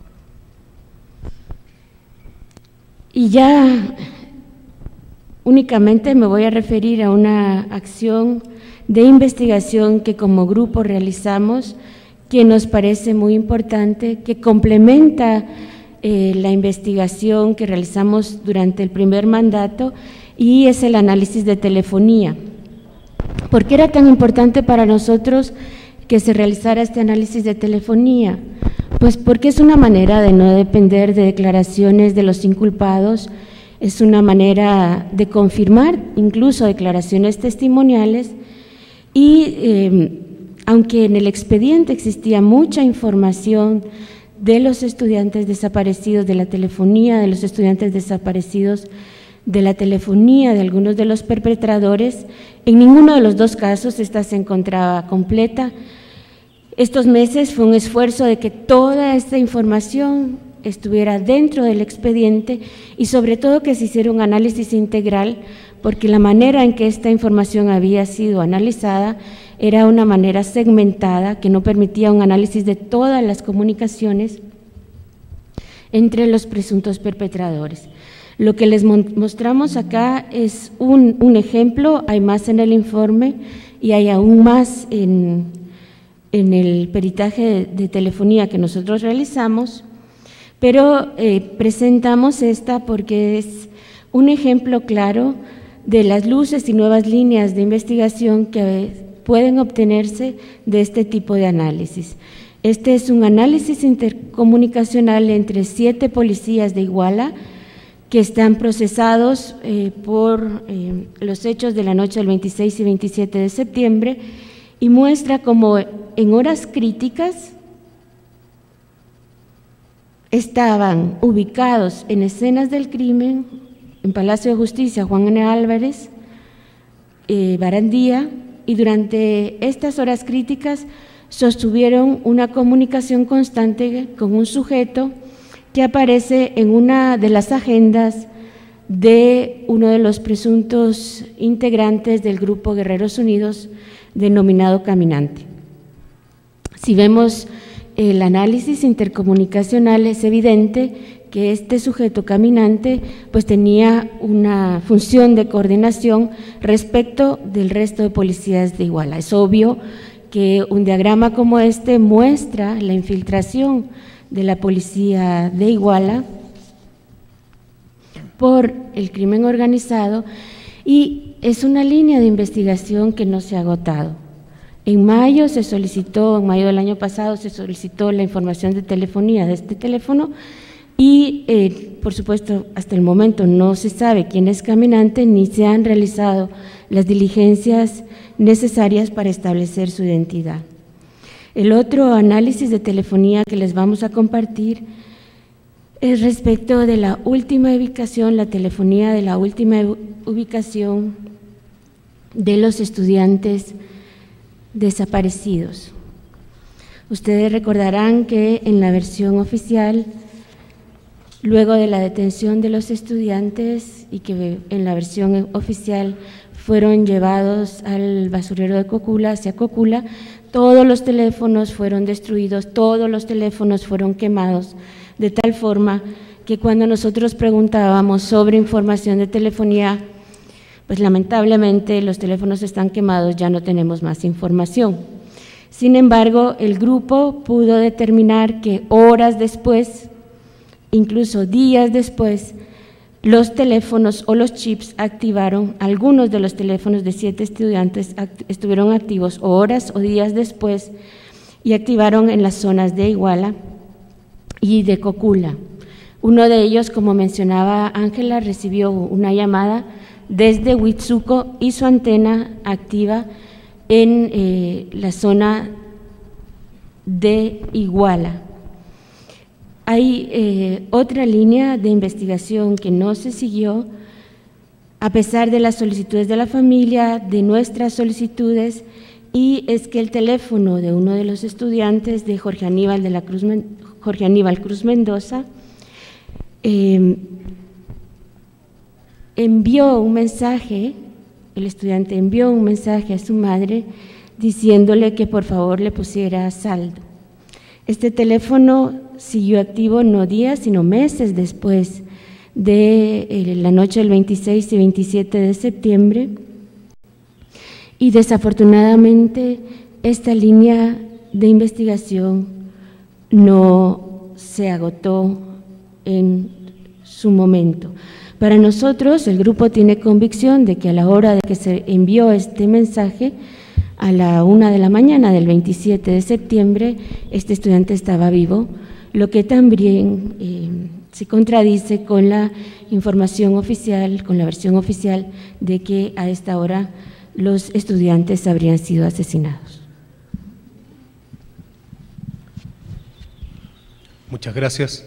Y ya únicamente me voy a referir a una acción de investigación que como grupo realizamos, que nos parece muy importante, que complementa la investigación que realizamos durante el primer mandato, y es el análisis de telefonía. ¿Por qué era tan importante para nosotros que se realizara este análisis de telefonía? Pues porque es una manera de no depender de declaraciones de los inculpados, es una manera de confirmar incluso declaraciones testimoniales y aunque en el expediente existía mucha información de los estudiantes desaparecidos, de la telefonía de los estudiantes desaparecidos, de la telefonía de algunos de los perpetradores, en ninguno de los dos casos esta se encontraba completa. Estos meses fue un esfuerzo de que toda esta información estuviera dentro del expediente y sobre todo que se hiciera un análisis integral, porque la manera en que esta información había sido analizada era una manera segmentada que no permitía un análisis de todas las comunicaciones entre los presuntos perpetradores. Lo que les mostramos acá es un ejemplo, hay más en el informe y hay aún más en el peritaje de telefonía que nosotros realizamos, pero presentamos esta porque es un ejemplo claro de las luces y nuevas líneas de investigación que pueden obtenerse de este tipo de análisis. Este es un análisis intercomunicacional entre 7 policías de Iguala que están procesados por los hechos de la noche del 26 y 27 de septiembre y muestra cómo en horas críticas estaban ubicados en escenas del crimen en Palacio de Justicia Juan N. Álvarez, Barandía, y durante estas horas críticas sostuvieron una comunicación constante con un sujeto que aparece en una de las agendas de uno de los presuntos integrantes del grupo Guerreros Unidos, denominado Caminante. Si vemos el análisis intercomunicacional, es evidente que este sujeto caminante pues tenía una función de coordinación respecto del resto de policías de Iguala. Es obvio que un diagrama como este muestra la infiltración de la policía de Iguala por el crimen organizado y es una línea de investigación que no se ha agotado. En mayo del año pasado se solicitó la información de telefonía de este teléfono y por supuesto hasta el momento no se sabe quién es Caminante ni se han realizado las diligencias necesarias para establecer su identidad. El otro análisis de telefonía que les vamos a compartir es respecto de la última ubicación, la telefonía de la última ubicación de los estudiantes desaparecidos. Ustedes recordarán que en la versión oficial, luego de la detención de los estudiantes y que en la versión oficial fueron llevados al basurero de Cocula, hacia Cocula, todos los teléfonos fueron destruidos, todos los teléfonos fueron quemados, de tal forma que cuando nosotros preguntábamos sobre información de telefonía, pues lamentablemente los teléfonos están quemados, ya no tenemos más información. Sin embargo, el grupo pudo determinar que horas después, incluso días después, los teléfonos o los chips activaron, algunos de los teléfonos de 7 estudiantes estuvieron activos horas o días después y activaron en las zonas de Iguala y de Cocula. Uno de ellos, como mencionaba Ángela, recibió una llamada desde Huitzuco y su antena activa en la zona de Iguala. Hay otra línea de investigación que no se siguió, a pesar de las solicitudes de la familia, de nuestras solicitudes, y es que el teléfono de uno de los estudiantes de Jorge Aníbal Cruz Mendoza envió un mensaje, el estudiante envió un mensaje a su madre diciéndole que por favor le pusiera saldo. Este teléfono siguió activo no días, sino meses después de la noche del 26 y 27 de septiembre, y desafortunadamente esta línea de investigación no se agotó en su momento. Para nosotros, el grupo tiene convicción de que a la hora de que se envió este mensaje, a la 1 de la mañana del 27 de septiembre, este estudiante estaba vivo, lo que también se contradice con la información oficial, con la versión oficial de que a esta hora los estudiantes habrían sido asesinados. Muchas gracias.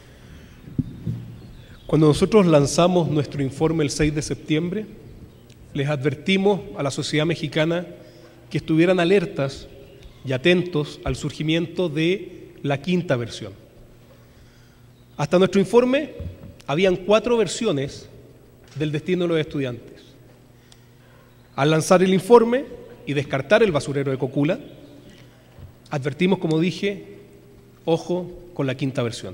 Cuando nosotros lanzamos nuestro informe el 6 de septiembre, les advertimos a la sociedad mexicana que estuvieran alertas y atentos al surgimiento de la quinta versión. Hasta nuestro informe habían 4 versiones del destino de los estudiantes. Al lanzar el informe y descartar el basurero de Cocula, advertimos, como dije, ojo con la quinta versión.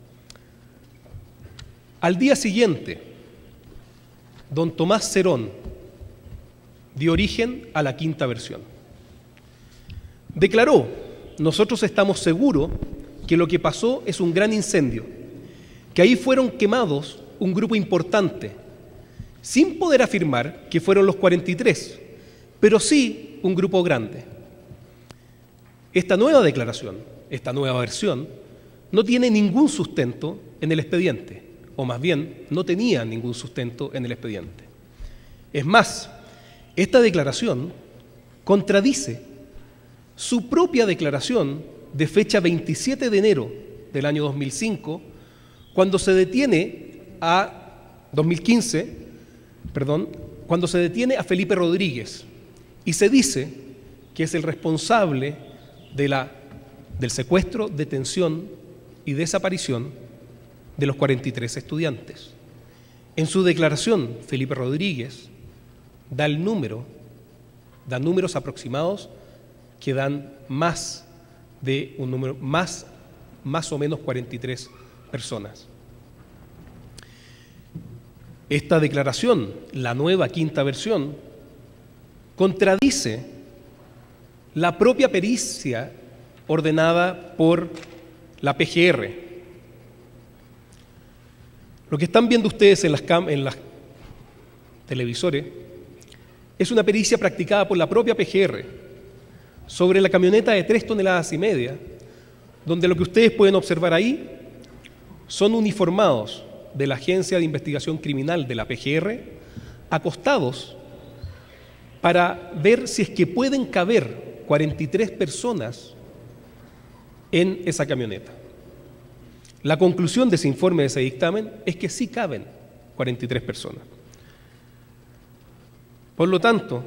Al día siguiente, don Tomás Cerón dio origen a la quinta versión. Declaró: nosotros estamos seguros que lo que pasó es un gran incendio, que ahí fueron quemados un grupo importante, sin poder afirmar que fueron los 43, pero sí un grupo grande. Esta nueva declaración, esta nueva versión, no tiene ningún sustento en el expediente, o más bien, no tenía ningún sustento en el expediente. Es más, esta declaración contradice su propia declaración de fecha 27 de enero del año 2005, cuando se detiene a 2015, cuando se detiene a Felipe Rodríguez y se dice que es el responsable del secuestro, detención y desaparición de los 43 estudiantes. En su declaración, Felipe Rodríguez da números aproximados que dan más de un número, más o menos 43 personas. Esta declaración, la nueva quinta versión, contradice la propia pericia ordenada por la PGR. Lo que están viendo ustedes en las televisores es una pericia practicada por la propia PGR sobre la camioneta de 3,5 toneladas, donde lo que ustedes pueden observar ahí son uniformados de la Agencia de Investigación Criminal de la PGR, acostados para ver si es que pueden caber 43 personas en esa camioneta. La conclusión de ese informe, de ese dictamen, es que sí caben 43 personas. Por lo tanto,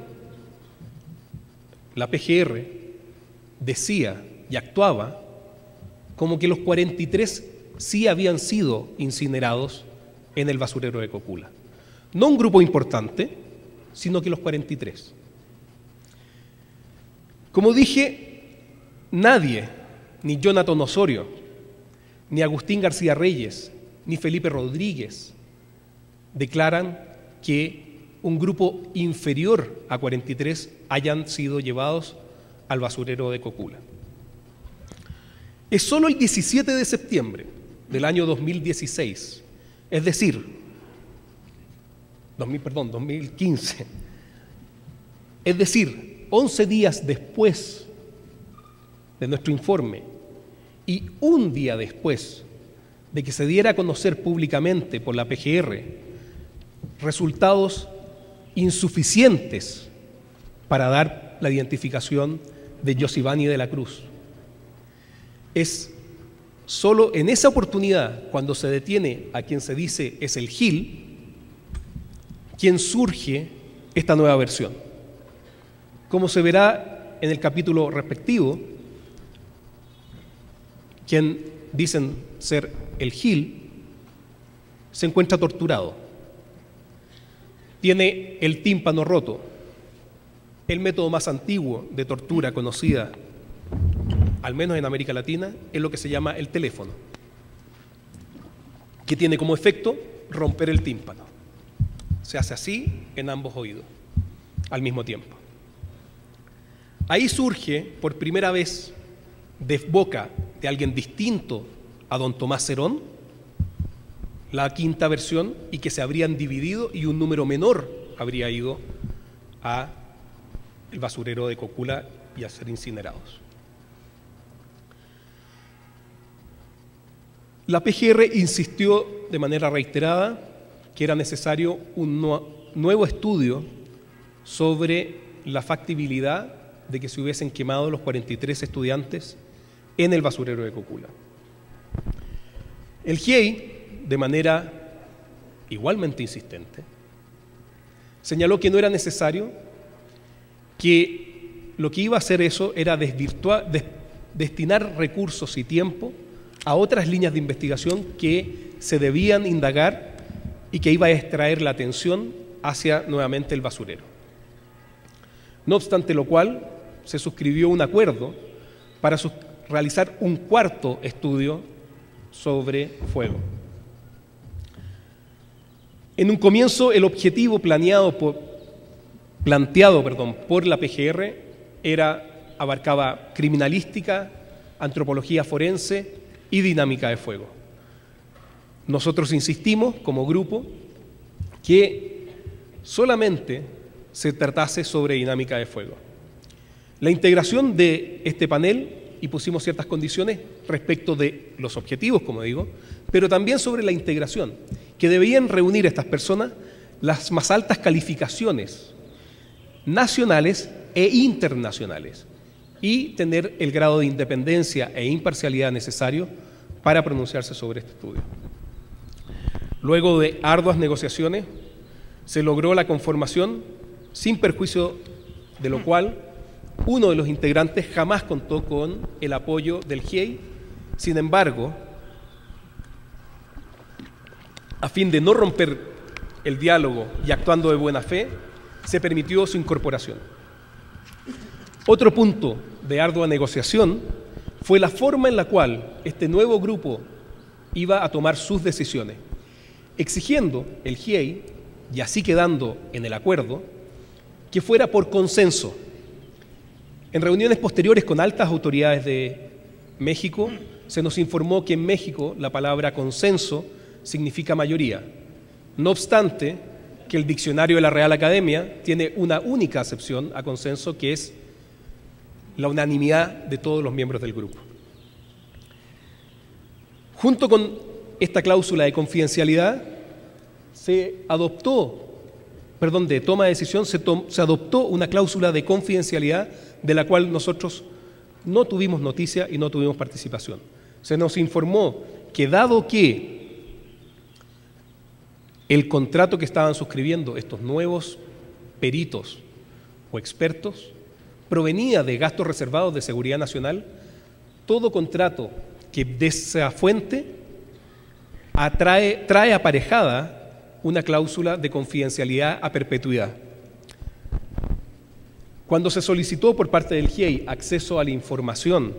la PGR decía y actuaba como que los 43 sí habían sido incinerados en el basurero de Cocula. No un grupo importante, sino que los 43. Como dije, nadie, ni Jonathan Osorio, ni Agustín García Reyes, ni Felipe Rodríguez, declaran que un grupo inferior a 43 hayan sido llevados al basurero de Cocula. Es solo el 17 de septiembre del año 2016, es decir, 2015, es decir, 11 días después de nuestro informe y un día después de que se diera a conocer públicamente por la PGR resultados insuficientes para dar la identificación de Yosivani de la Cruz. Es solo en esa oportunidad, cuando se detiene a quien se dice es el Gil, quien surge esta nueva versión. Como se verá en el capítulo respectivo, quien dicen ser el Gil se encuentra torturado. Tiene el tímpano roto, el método más antiguo de tortura conocida, al menos en América Latina, es lo que se llama el teléfono, que tiene como efecto romper el tímpano. Se hace así en ambos oídos, al mismo tiempo. Ahí surge por primera vez, de boca de alguien distinto a don Tomás Cerón, la quinta versión, y que se habrían dividido y un número menor habría ido a el basurero de Cocula y a ser incinerados. La PGR insistió de manera reiterada que era necesario un nuevo estudio sobre la factibilidad de que se hubiesen quemado los 43 estudiantes en el basurero de Cocula. El GIEI, de manera igualmente insistente, señaló que no era necesario, que lo que iba a hacer eso era destinar recursos y tiempo a otras líneas de investigación que se debían indagar y que iba a extraer la atención hacia nuevamente el basurero. No obstante lo cual, se suscribió un acuerdo para realizar un cuarto estudio sobre fuego. En un comienzo, el objetivo planteado por la PGR abarcaba criminalística, antropología forense y dinámica de fuego. Nosotros insistimos como grupo que solamente se tratase sobre dinámica de fuego. La integración de este panel, y pusimos ciertas condiciones respecto de los objetivos, como digo, pero también sobre la integración, que debían reunir a estas personas las más altas calificaciones nacionales e internacionales y tener el grado de independencia e imparcialidad necesario para pronunciarse sobre este estudio. Luego de arduas negociaciones, se logró la conformación, sin perjuicio de lo cual uno de los integrantes jamás contó con el apoyo del GIEI. Sin embargo, a fin de no romper el diálogo y actuando de buena fe, se permitió su incorporación. Otro punto de ardua negociación fue la forma en la cual este nuevo grupo iba a tomar sus decisiones, exigiendo el GIEI, y así quedando en el acuerdo, que fuera por consenso. En reuniones posteriores con altas autoridades de México, se nos informó que en México la palabra consenso significa mayoría. No obstante, que el diccionario de la Real Academia tiene una única acepción a consenso, que es la unanimidad de todos los miembros del grupo. Junto con esta cláusula de confidencialidad, de toma de decisión, se adoptó una cláusula de confidencialidad de la cual nosotros no tuvimos noticia y no tuvimos participación. Se nos informó que, dado que el contrato que estaban suscribiendo estos nuevos peritos o expertos provenía de gastos reservados de seguridad nacional, todo contrato que de esa fuente trae aparejada una cláusula de confidencialidad a perpetuidad. Cuando se solicitó por parte del GIEI acceso a la información,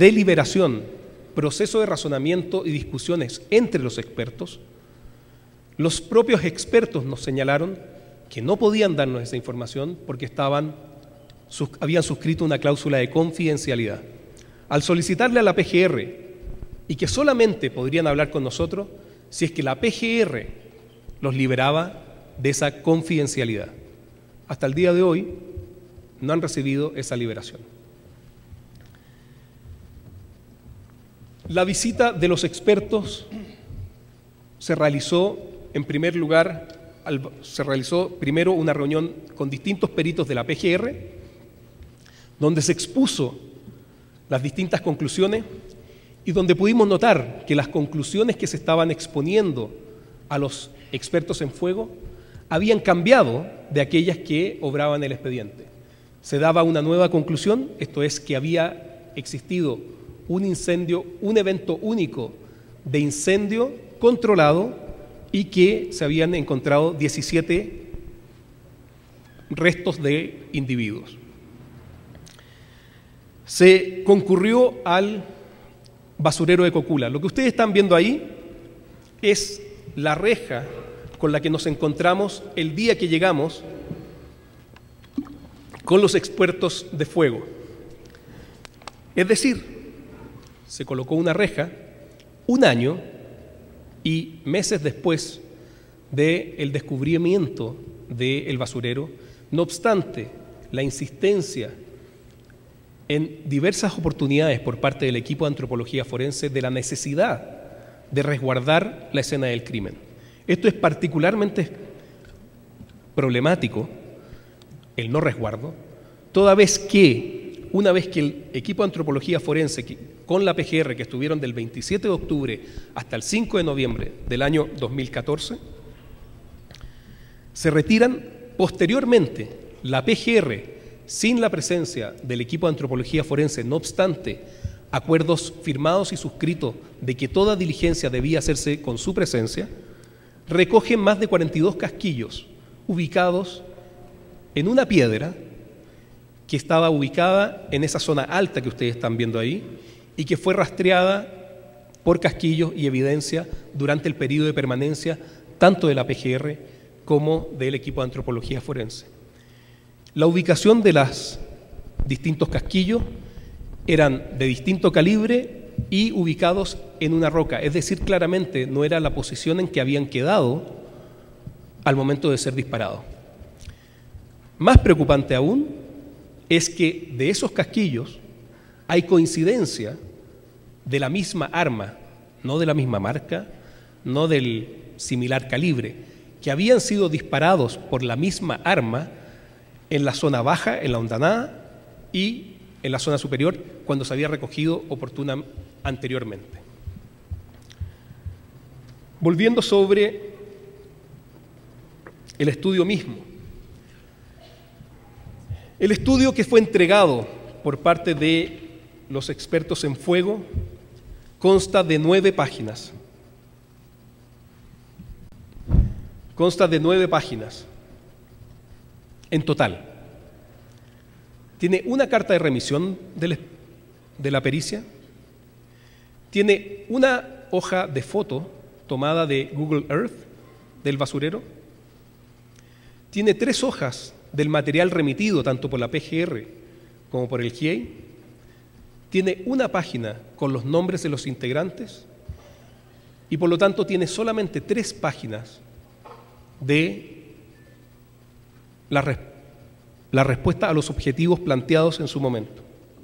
deliberación, proceso de razonamiento y discusiones entre los expertos, Los propios expertos nos señalaron que no podían darnos esa información porque habían suscrito una cláusula de confidencialidad. Al solicitarle a la PGR y que solamente podrían hablar con nosotros si es que la PGR los liberaba de esa confidencialidad. Hasta el día de hoy no han recibido esa liberación. La visita de los expertos se realizó en primer lugar, se realizó primero una reunión con distintos peritos de la PGR, donde se expuso las distintas conclusiones y donde pudimos notar que las conclusiones que se estaban exponiendo a los expertos en fuego habían cambiado de aquellas que obraban el expediente. Se daba una nueva conclusión, esto es que había existido un incendio, un evento único de incendio controlado y que se habían encontrado 17 restos de individuos. Se concurrió al basurero de Cocula. Lo que ustedes están viendo ahí es la reja con la que nos encontramos el día que llegamos con los expertos de fuego. Es decir, se colocó una reja un año y meses después del descubrimiento del basurero. No obstante, la insistencia en diversas oportunidades por parte del equipo de antropología forense de la necesidad de resguardar la escena del crimen. Esto es particularmente problemático, el no resguardo, toda vez que, una vez que el equipo de antropología forense con la PGR, que estuvieron del 27 de octubre hasta el 5 de noviembre del año 2014, se retiran, posteriormente la PGR, sin la presencia del equipo de antropología forense, no obstante acuerdos firmados y suscritos de que toda diligencia debía hacerse con su presencia, recogen más de 42 casquillos ubicados en una piedra que estaba ubicada en esa zona alta que ustedes están viendo ahí y que fue rastreada por casquillos y evidencia durante el periodo de permanencia tanto de la PGR como del equipo de antropología forense. La ubicación de los distintos casquillos eran de distinto calibre y ubicados en una roca, es decir, claramente no era la posición en que habían quedado al momento de ser disparados. Más preocupante aún es que de esos casquillos hay coincidencia de la misma arma, no de la misma marca, no del similar calibre, que habían sido disparados por la misma arma en la zona baja, en la hondanada, y en la zona superior, cuando se había recogido oportuna anteriormente. Volviendo sobre el estudio mismo. El estudio que fue entregado por parte de los expertos en fuego consta de 9 páginas. Consta de 9 páginas en total. Tiene una carta de remisión de la pericia, tiene una hoja de foto tomada de Google Earth del basurero, tiene 3 hojas del material remitido tanto por la PGR como por el GIEI, tiene una página con los nombres de los integrantes y por lo tanto tiene solamente 3 páginas de la respuesta a los objetivos planteados en su momento.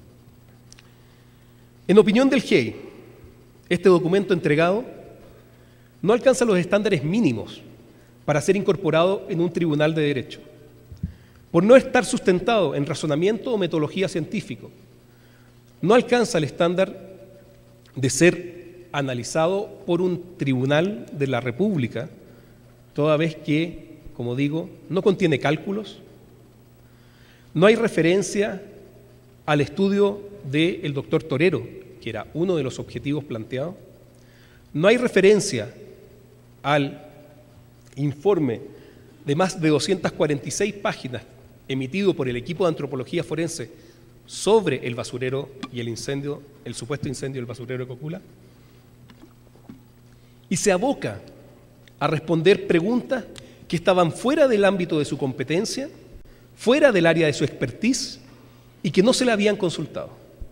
En opinión del GIEI, este documento entregado no alcanza los estándares mínimos para ser incorporado en un tribunal de derecho, por no estar sustentado en razonamiento o metodología científico. No alcanza el estándar de ser analizado por un tribunal de la República, toda vez que, como digo, no contiene cálculos, no hay referencia al estudio del doctor Torero, que era uno de los objetivos planteados, no hay referencia al informe de más de 246 páginas emitido por el equipo de antropología forense sobre el basurero y el incendio, el supuesto incendio del basurero de Cocula, y se aboca a responder preguntas que estaban fuera del ámbito de su competencia, fuera del área de su expertise y que no se le habían consultado.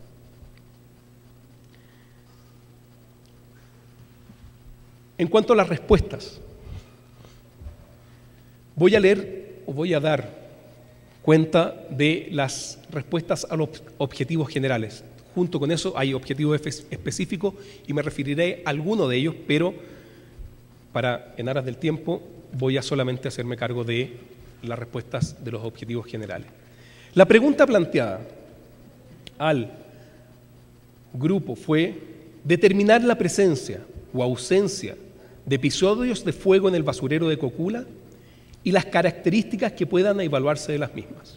En cuanto a las respuestas, voy a leer o voy a dar cuenta de las respuestas a los objetivos generales. Junto con eso hay objetivos específicos y me referiré a alguno de ellos, pero en aras del tiempo voy a solamente hacerme cargo de las respuestas de los objetivos generales. La pregunta planteada al grupo fue determinar la presencia o ausencia de episodios de fuego en el basurero de Cocula y las características que puedan evaluarse de las mismas.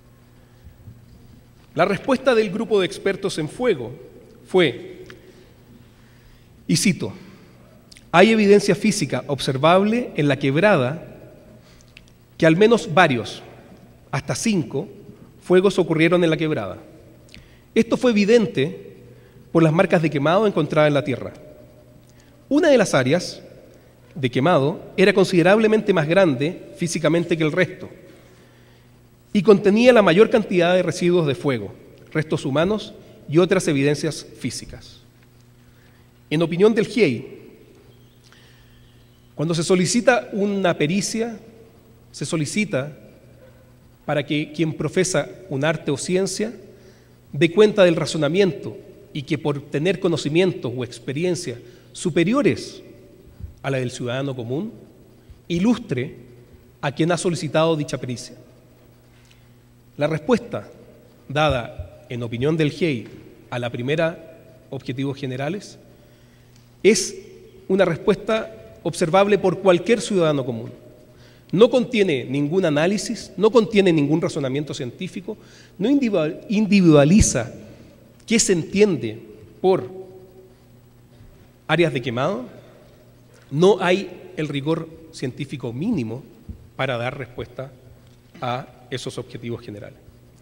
La respuesta del grupo de expertos en fuego fue, y cito, hay evidencia física observable en la quebrada que al menos varios, hasta 5, fuegos ocurrieron en la quebrada. Esto fue evidente por las marcas de quemado encontradas en la tierra. Una de las áreas de quemado era considerablemente más grande físicamente que el resto y contenía la mayor cantidad de residuos de fuego, restos humanos y otras evidencias físicas. En opinión del GIEI, cuando se solicita una pericia, se solicita para que quien profesa un arte o ciencia dé cuenta del razonamiento y que por tener conocimientos o experiencia superiores a la del ciudadano común, ilustre a quien ha solicitado dicha pericia. La respuesta dada en opinión del GIEI a la primera objetivos generales es una respuesta observable por cualquier ciudadano común. No contiene ningún análisis, no contiene ningún razonamiento científico, no individualiza qué se entiende por áreas de quemado. No hay el rigor científico mínimo para dar respuesta a esos objetivos generales.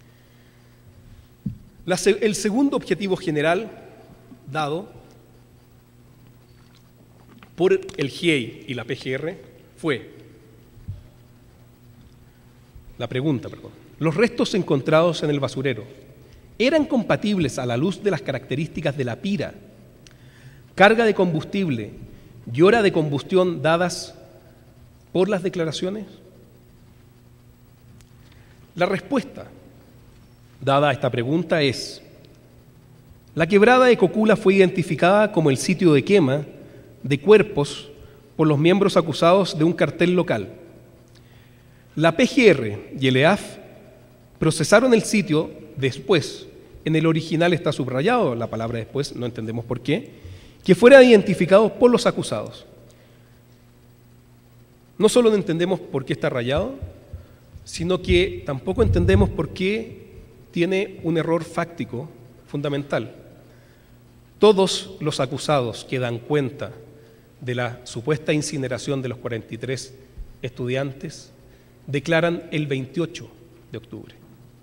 El segundo objetivo general dado por el GIEI y la PGR fue la pregunta, ¿los restos encontrados en el basurero eran compatibles a la luz de las características de la pira, carga de combustible y hora de combustión dadas por las declaraciones? La respuesta dada a esta pregunta es: la quebrada de Cocula fue identificada como el sitio de quema de cuerpos por los miembros acusados de un cartel local. La PGR y el EAF procesaron el sitio después, en el original está subrayado la palabra después, no entendemos por qué, que fueran identificados por los acusados. No solo no entendemos por qué está rayado, sino que tampoco entendemos por qué tiene un error fáctico fundamental. Todos los acusados que dan cuenta de la supuesta incineración de los 43 estudiantes declaran el 28 de octubre,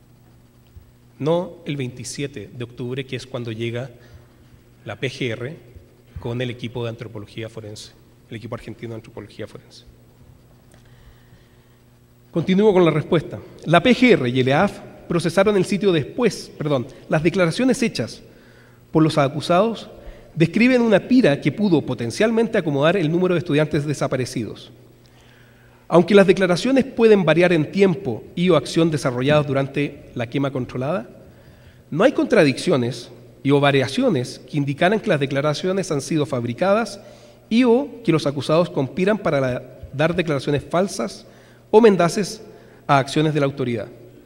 no el 27 de octubre, que es cuando llega la PGR con el equipo de antropología forense, el equipo argentino de antropología forense. Continúo con la respuesta. La PGR y el EAF procesaron el sitio después, las declaraciones hechas por los acusados describen una pira que pudo potencialmente acomodar el número de estudiantes desaparecidos. Aunque las declaraciones pueden variar en tiempo y o acción desarrolladas durante la quema controlada, no hay contradicciones y o variaciones que indicaran que las declaraciones han sido fabricadas y o que los acusados conspiran para dar declaraciones falsas o mendaces a acciones de la autoridad.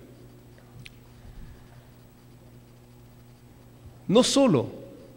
No solo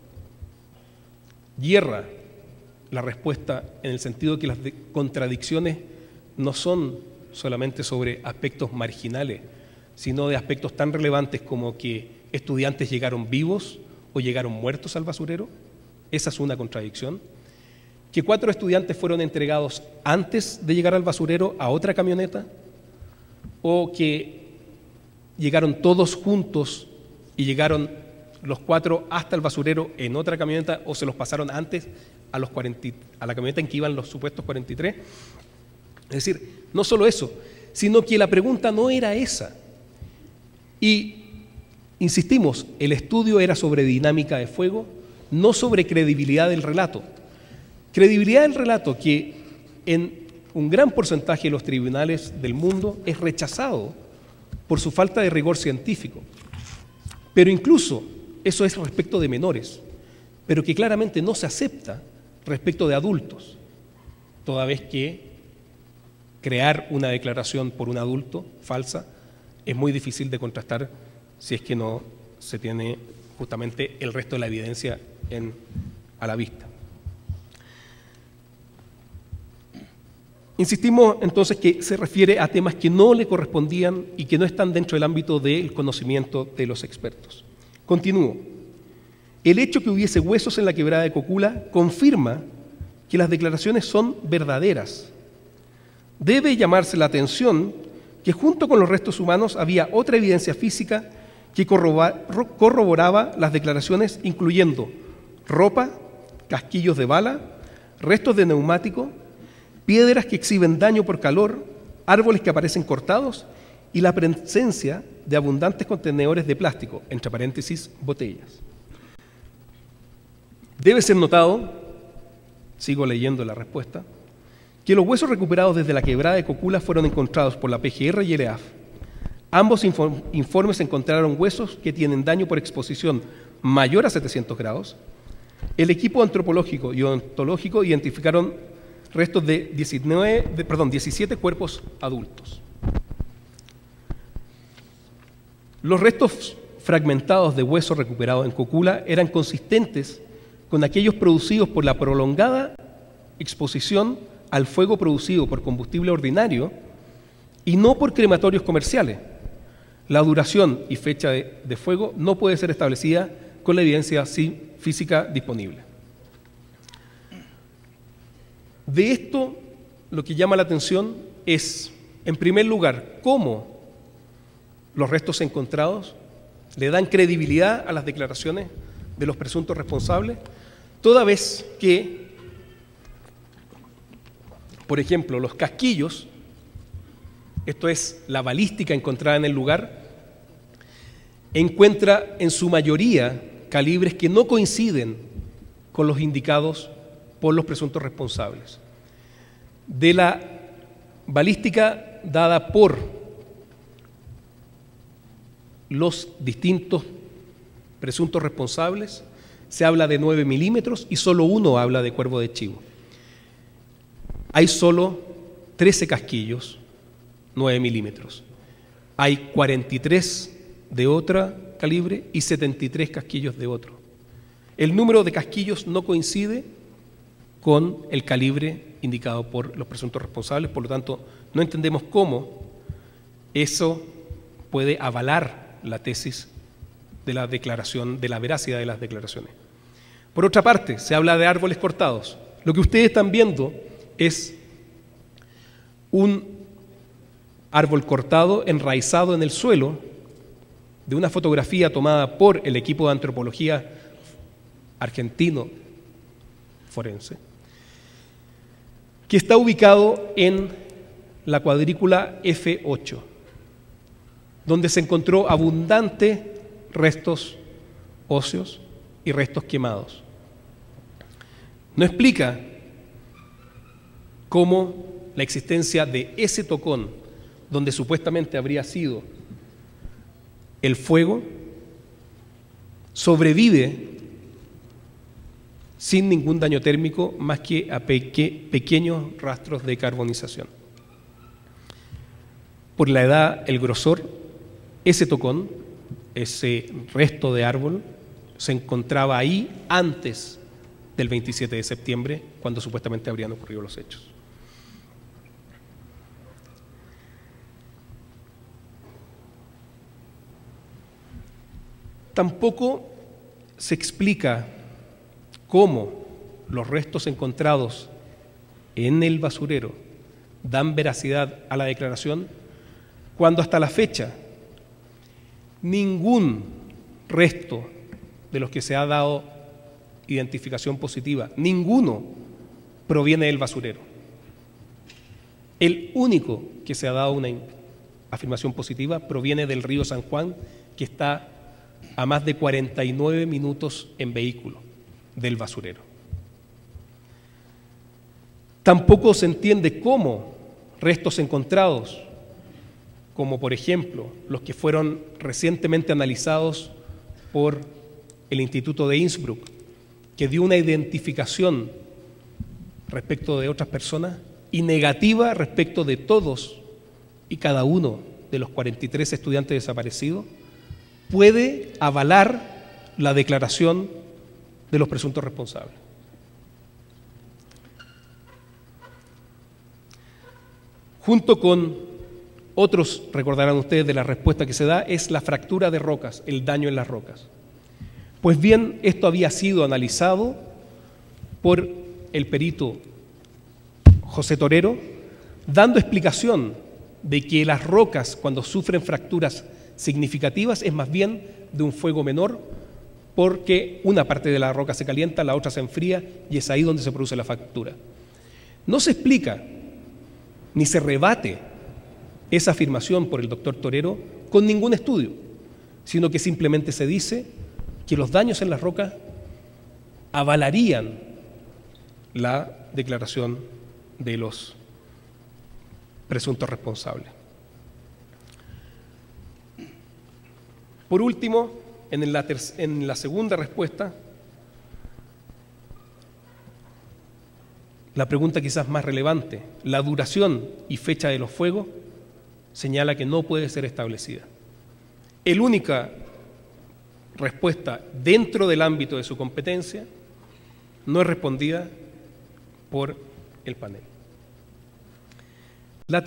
hierra la respuesta en el sentido de que las contradicciones no son solamente sobre aspectos marginales, sino de aspectos tan relevantes como que estudiantes llegaron vivos o llegaron muertos al basurero. Esa es una contradicción. Que 4 estudiantes fueron entregados antes de llegar al basurero a otra camioneta, o que llegaron todos juntos y llegaron los 4 hasta el basurero en otra camioneta, o se los pasaron antes a la camioneta en que iban los supuestos 43. Es decir, no solo eso, sino que la pregunta no era esa. Y insistimos, el estudio era sobre dinámica de fuego, no sobre credibilidad del relato. Credibilidad del relato que en un gran porcentaje de los tribunales del mundo es rechazado por su falta de rigor científico. Pero incluso eso es respecto de menores, pero que claramente no se acepta respecto de adultos, toda vez que crear una declaración por un adulto falsa es muy difícil de contrastar si es que no se tiene justamente el resto de la evidencia a la vista. Insistimos entonces que se refiere a temas que no le correspondían y que no están dentro del ámbito del conocimiento de los expertos. Continúo. El hecho que hubiese huesos en la quebrada de Cocula confirma que las declaraciones son verdaderas. Debe llamarse la atención que junto con los restos humanos había otra evidencia física que corroboraba las declaraciones, incluyendo ropa, casquillos de bala, restos de neumático, piedras que exhiben daño por calor, árboles que aparecen cortados y la presencia de abundantes contenedores de plástico, entre paréntesis, botellas. Debe ser notado, sigo leyendo la respuesta, que los huesos recuperados desde la quebrada de Cocula fueron encontrados por la PGR y el EAF. Ambos informes encontraron huesos que tienen daño por exposición mayor a 700 grados. El equipo antropológico y ontológico identificaron restos de 17 cuerpos adultos. Los restos fragmentados de huesos recuperados en Cocula eran consistentes con aquellos producidos por la prolongada exposición al fuego producido por combustible ordinario y no por crematorios comerciales. La duración y fecha de fuego no puede ser establecida con la evidencia física disponible. De esto, lo que llama la atención es, en primer lugar, cómo los restos encontrados le dan credibilidad a las declaraciones de los presuntos responsables, toda vez que, por ejemplo, los casquillos, esto es la balística encontrada en el lugar, encuentra en su mayoría calibres que no coinciden con los indicados por los presuntos responsables. De la balística dada por los distintos presuntos responsables, se habla de 9 milímetros y solo uno habla de cuervo de chivo. Hay solo 13 casquillos, 9 milímetros. Hay 43 de otro calibre y 73 casquillos de otro. El número de casquillos no coincide con el calibre indicado por los presuntos responsables, por lo tanto, no entendemos cómo eso puede avalar la tesis de la declaración, de la veracidad de las declaraciones. Por otra parte, se habla de árboles cortados. Lo que ustedes están viendo es un árbol cortado, enraizado en el suelo, de una fotografía tomada por el equipo de antropología argentino forense, que está ubicado en la cuadrícula F8, donde se encontró abundantes restos óseos y restos quemados. No explica cómo la existencia de ese tocón, donde supuestamente habría sido el fuego, sobrevive sin ningún daño térmico más que a pequeños rastros de carbonización. Por la edad, el grosor, ese tocón, ese resto de árbol, se encontraba ahí antes del 27 de septiembre, cuando supuestamente habrían ocurrido los hechos. Tampoco se explica cómo los restos encontrados en el basurero dan veracidad a la declaración, cuando hasta la fecha ningún resto de los que se ha dado identificación positiva, ninguno proviene del basurero. El único que se ha dado una afirmación positiva proviene del río San Juan, que está a más de 49 minutos en vehículo del basurero. Tampoco se entiende cómo restos encontrados, como por ejemplo los que fueron recientemente analizados por el Instituto de Innsbruck, que dio una identificación respecto de otras personas y negativa respecto de todos y cada uno de los 43 estudiantes desaparecidos, puede avalar la declaración de los presuntos responsables. Junto con otros, recordarán ustedes de la respuesta que se da, es la fractura de rocas, el daño en las rocas. Pues bien, esto había sido analizado por el perito José Torero, dando explicación de que las rocas, cuando sufren fracturas significativas, es más bien de un fuego menor, porque una parte de la roca se calienta, la otra se enfría, y es ahí donde se produce la fractura. No se explica ni se rebate esa afirmación por el doctor Torero con ningún estudio, sino que simplemente se dice que los daños en las rocas avalarían la declaración de los presuntos responsables. Por último, en la segunda respuesta, la pregunta quizás más relevante, la duración y fecha de los fuegos, señala que no puede ser establecida. La única respuesta dentro del ámbito de su competencia no es respondida por el panel. El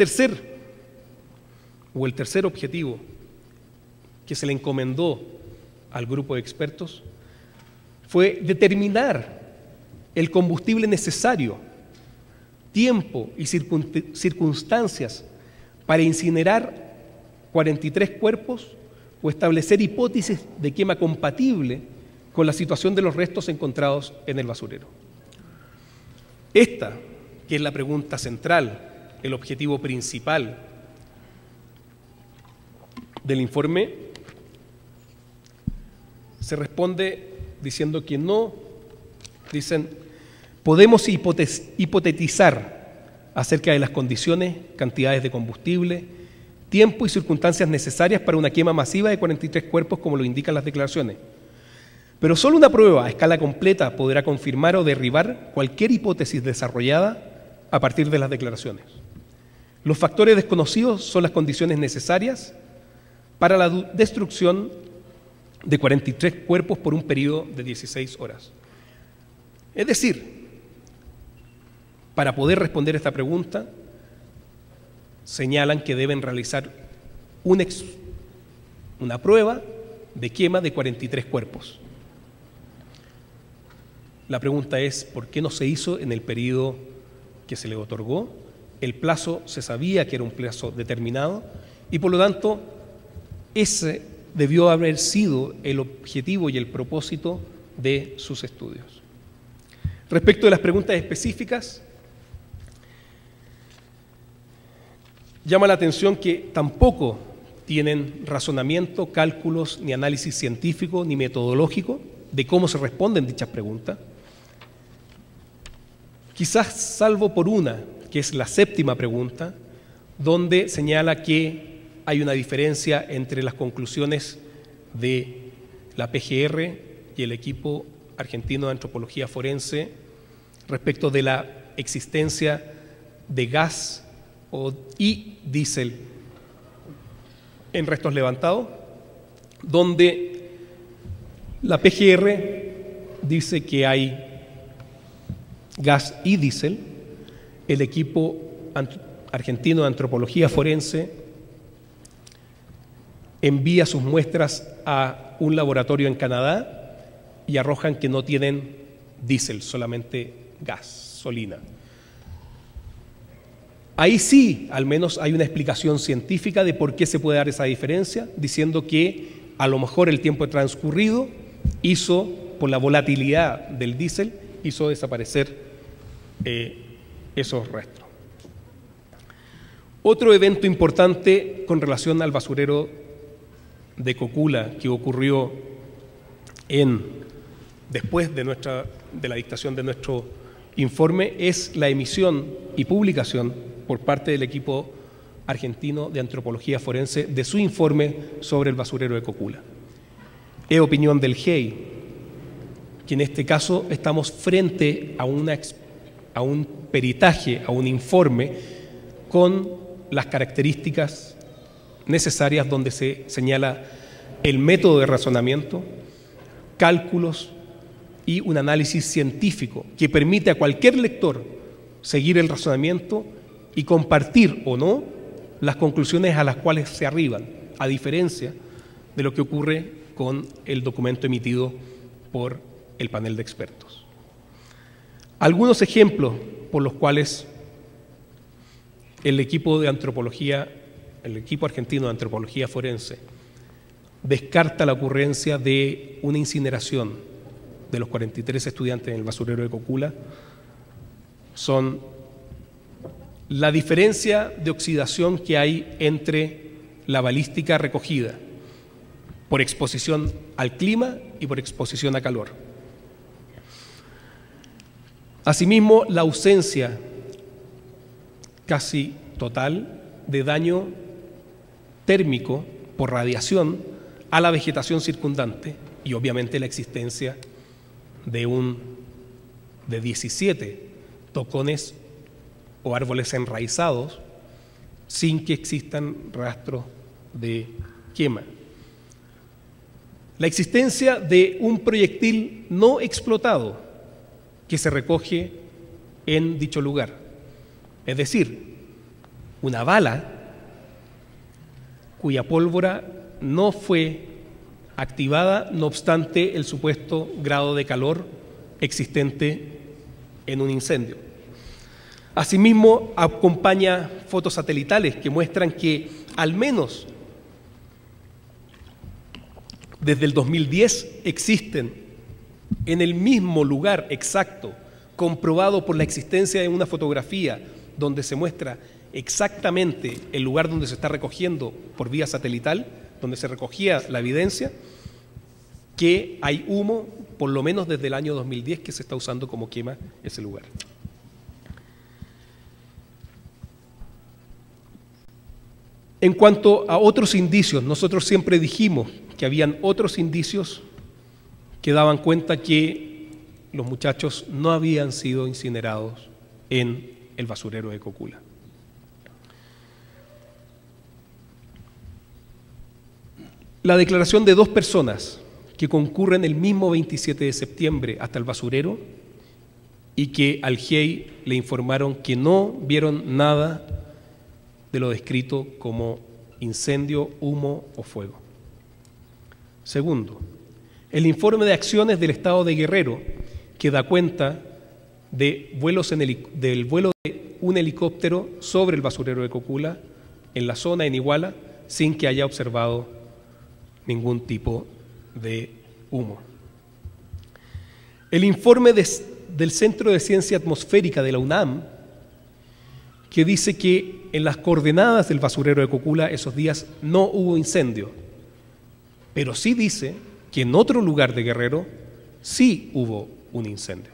tercer objetivo que se le encomendó al grupo de expertos fue determinar el combustible necesario, tiempo y circunstancias para incinerar 43 cuerpos o establecer hipótesis de quema compatible con la situación de los restos encontrados en el basurero. Esta, que es la pregunta central, el objetivo principal del informe, se responde diciendo que no, dicen, podemos hipotetizar acerca de las condiciones, cantidades de combustible, tiempo y circunstancias necesarias para una quema masiva de 43 cuerpos, como lo indican las declaraciones. Pero solo una prueba a escala completa podrá confirmar o derribar cualquier hipótesis desarrollada a partir de las declaraciones. Los factores desconocidos son las condiciones necesarias para la destrucción de 43 cuerpos por un periodo de 16 horas. Es decir, para poder responder esta pregunta, señalan que deben realizar una prueba de quema de 43 cuerpos. La pregunta es, ¿por qué no se hizo en el periodo que se le otorgó? El plazo se sabía que era un plazo determinado y por lo tanto ese debió haber sido el objetivo y el propósito de sus estudios. Respecto de las preguntas específicas, llama la atención que tampoco tienen razonamiento, cálculos, ni análisis científico, ni metodológico de cómo se responden dichas preguntas. Quizás salvo por una, que es la séptima pregunta, donde señala que hay una diferencia entre las conclusiones de la PGR y el equipo argentino de antropología forense respecto de la existencia de gas y diésel en restos levantados, donde la PGR dice que hay gas y diésel. El equipo argentino de antropología forense envía sus muestras a un laboratorio en Canadá y arrojan que no tienen diésel, solamente gasolina. Ahí sí, al menos hay una explicación científica de por qué se puede dar esa diferencia, diciendo que a lo mejor el tiempo transcurrido hizo por la volatilidad del diésel, hizo desaparecer esos restos. Otro evento importante con relación al basurero de Cocula que ocurrió después de la dictación de nuestro informe es la emisión y publicación por parte del equipo argentino de antropología forense de su informe sobre el basurero de Cocula. Es opinión del GEI que en este caso estamos frente a un peritaje, a un informe con las características necesarias donde se señala el método de razonamiento, cálculos y un análisis científico que permite a cualquier lector seguir el razonamiento y compartir o no las conclusiones a las cuales se arriban, a diferencia de lo que ocurre con el documento emitido por el panel de expertos. Algunos ejemplos por los cuales el equipo argentino de antropología forense descarta la ocurrencia de una incineración de los 43 estudiantes en el basurero de Cocula son la diferencia de oxidación que hay entre la balística recogida por exposición al clima y por exposición a calor. Asimismo, la ausencia casi total de daño térmico por radiación a la vegetación circundante y obviamente la existencia de 17 tocones o árboles enraizados sin que existan rastros de quema. La existencia de un proyectil no explotado que se recoge en dicho lugar, es decir, una bala cuya pólvora no fue activada, no obstante el supuesto grado de calor existente en un incendio. Asimismo, acompaña fotos satelitales que muestran que al menos desde el 2010 existen en el mismo lugar exacto, comprobado por la existencia de una fotografía donde se muestra exactamente el lugar donde se está recogiendo por vía satelital, donde se recogía la evidencia, que hay humo, por lo menos desde el año 2010, que se está usando como quema ese lugar. En cuanto a otros indicios, nosotros siempre dijimos que habían otros indicios que daban cuenta que los muchachos no habían sido incinerados en el basurero de Cocula. La declaración de dos personas que concurren el mismo 27 de septiembre hasta el basurero y que al GEI le informaron que no vieron nada de lo descrito como incendio, humo o fuego. Segundo, el informe de acciones del Estado de Guerrero, que da cuenta de del vuelo de un helicóptero sobre el basurero de Cocula, en la zona en Iguala, sin que haya observado ningún tipo de humo. El informe del Centro de Ciencia Atmosférica de la UNAM, que dice que en las coordenadas del basurero de Cocula esos días no hubo incendio, pero sí dice que en otro lugar de Guerrero sí hubo un incendio.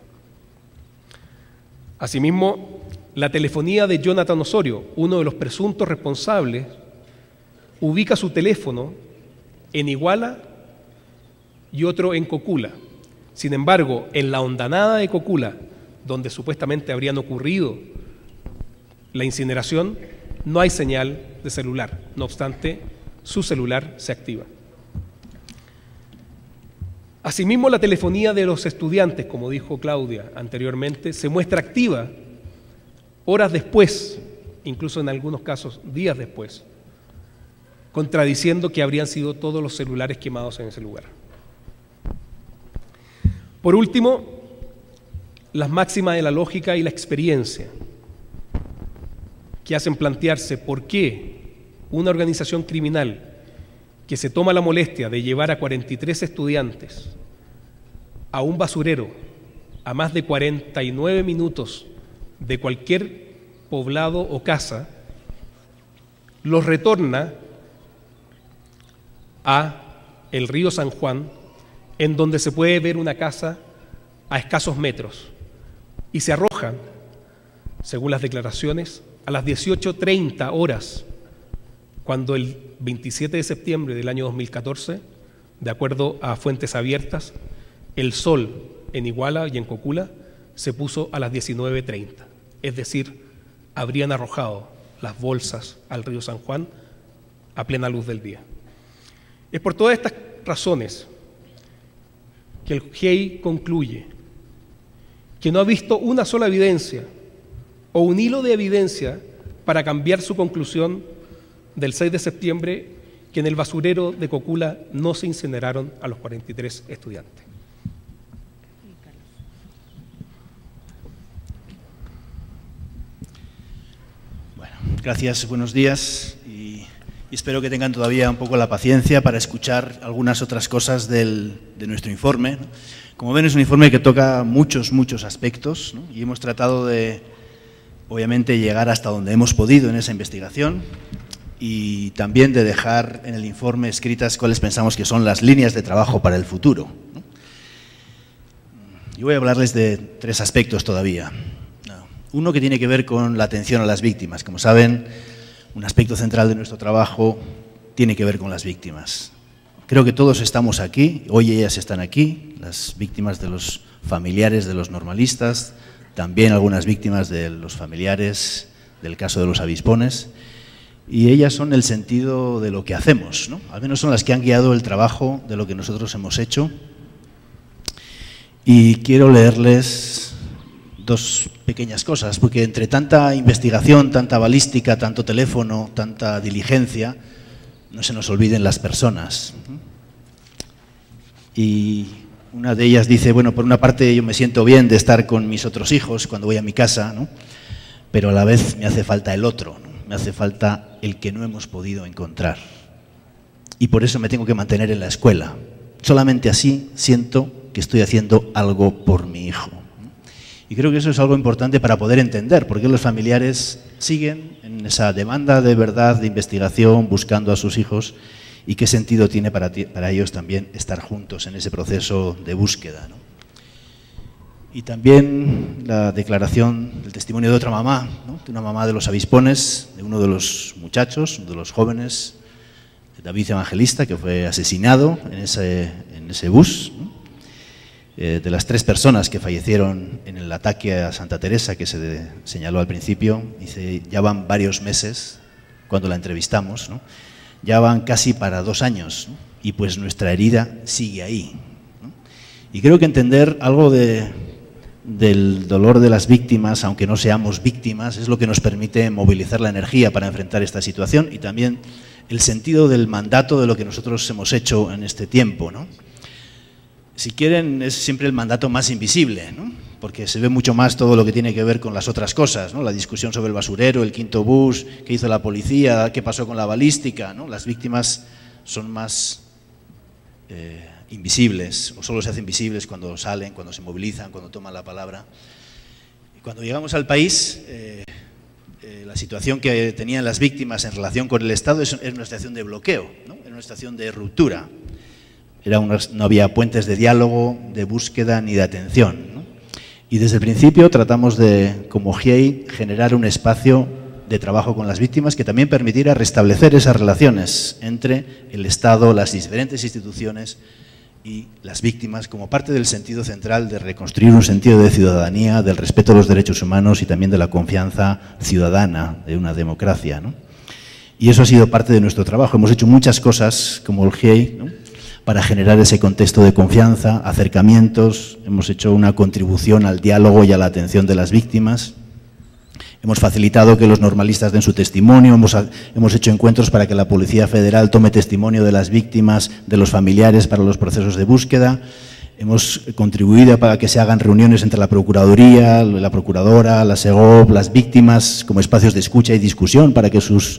Asimismo, la telefonía de Jonathan Osorio, uno de los presuntos responsables, ubica su teléfono en Iguala y otro en Cocula. Sin embargo, en la hondanada de Cocula, donde supuestamente habrían ocurrido la incineración, no hay señal de celular. No obstante, su celular se activa. Asimismo, la telefonía de los estudiantes, como dijo Claudia anteriormente, se muestra activa horas después, incluso en algunos casos días después, contradiciendo que habrían sido todos los celulares quemados en ese lugar. Por último, las máximas de la lógica y la experiencia, que hacen plantearse por qué una organización criminal que se toma la molestia de llevar a 43 estudiantes a un basurero a más de 49 minutos de cualquier poblado o casa, los retorna a el río San Juan, en donde se puede ver una casa a escasos metros, y se arrojan, según las declaraciones, a las 18:30 horas, cuando el 27 de septiembre del año 2014, de acuerdo a fuentes abiertas, el sol en Iguala y en Cocula se puso a las 19:30, es decir, habrían arrojado las bolsas al río San Juan a plena luz del día. Es por todas estas razones que el GIEI concluye que no ha visto una sola evidencia o un hilo de evidencia para cambiar su conclusión del 6 de septiembre, que en el basurero de Cocula no se incineraron a los 43 estudiantes. Bueno, gracias, buenos días, y espero que tengan todavía un poco la paciencia para escuchar algunas otras cosas de nuestro informe, ¿no? Como ven, es un informe que toca muchos aspectos, ¿no? Y hemos tratado de, obviamente, llegar hasta donde hemos podido en esa investigación y también de dejar en el informe escritas cuáles pensamos que son las líneas de trabajo para el futuro, ¿no? Yo voy a hablarles de 3 aspectos todavía. Uno que tiene que ver con la atención a las víctimas. Como saben, un aspecto central de nuestro trabajo tiene que ver con las víctimas. Creo que todos estamos aquí, hoy ellas están aquí, las víctimas de los familiares de los normalistas, también algunas víctimas de los familiares del caso de los avispones, y ellas son el sentido de lo que hacemos, ¿no? Al menos son las que han guiado el trabajo de lo que nosotros hemos hecho. Y quiero leerles 2 pequeñas cosas, porque entre tanta investigación, tanta balística, tanto teléfono, tanta diligencia, no se nos olviden las personas. Y una de ellas dice, bueno, por una parte yo me siento bien de estar con mis otros hijos cuando voy a mi casa, ¿no? Pero a la vez me hace falta el otro, ¿no? Me hace falta el que no hemos podido encontrar. Y por eso me tengo que mantener en la escuela. Solamente así siento que estoy haciendo algo por mi hijo. Y creo que eso es algo importante para poder entender por qué los familiares siguen en esa demanda de verdad, de investigación, buscando a sus hijos, y qué sentido tiene para ellos también estar juntos en ese proceso de búsqueda, ¿no? Y también la declaración, el testimonio de otra mamá, ¿no? De una mamá de los avispones, de uno de los muchachos, de los jóvenes, David Evangelista, que fue asesinado en ese bus, ¿no? De las 3 personas que fallecieron en el ataque a Santa Teresa, que se señaló al principio, dice, ya van varios meses, cuando la entrevistamos, ¿no? Ya van casi para 2 años, ¿no? Y pues nuestra herida sigue ahí, ¿no? Y creo que entender algo del dolor de las víctimas, aunque no seamos víctimas, es lo que nos permite movilizar la energía para enfrentar esta situación, y también el sentido del mandato de lo que nosotros hemos hecho en este tiempo, ¿no? Si quieren, es siempre el mandato más invisible, ¿no? Porque se ve mucho más todo lo que tiene que ver con las otras cosas, ¿no? La discusión sobre el basurero, el 5.º bus, qué hizo la policía, qué pasó con la balística, ¿no? Las víctimas son más invisibles, o solo se hacen visibles cuando salen, cuando se movilizan, cuando toman la palabra. Y cuando llegamos al país, la situación que tenían las víctimas en relación con el Estado es una situación de bloqueo, ¿no? Era una situación de ruptura. No había puentes de diálogo, de búsqueda ni de atención, ¿no? Y desde el principio tratamos de, como GIEI, generar un espacio de trabajo con las víctimas que también permitiera restablecer esas relaciones entre el Estado, las diferentes instituciones y las víctimas, como parte del sentido central de reconstruir un sentido de ciudadanía, del respeto a los derechos humanos y también de la confianza ciudadana de una democracia, ¿no? Y eso ha sido parte de nuestro trabajo. Hemos hecho muchas cosas como el GIEI, ¿no? Para generar ese contexto de confianza, acercamientos, hemos hecho una contribución al diálogo y a la atención de las víctimas, hemos facilitado que los normalistas den su testimonio, hemos hecho encuentros para que la Policía Federal tome testimonio de las víctimas, de los familiares para los procesos de búsqueda, hemos contribuido para que se hagan reuniones entre la Procuraduría, la Procuradora, la SEGOV, las víctimas, como espacios de escucha y discusión para que sus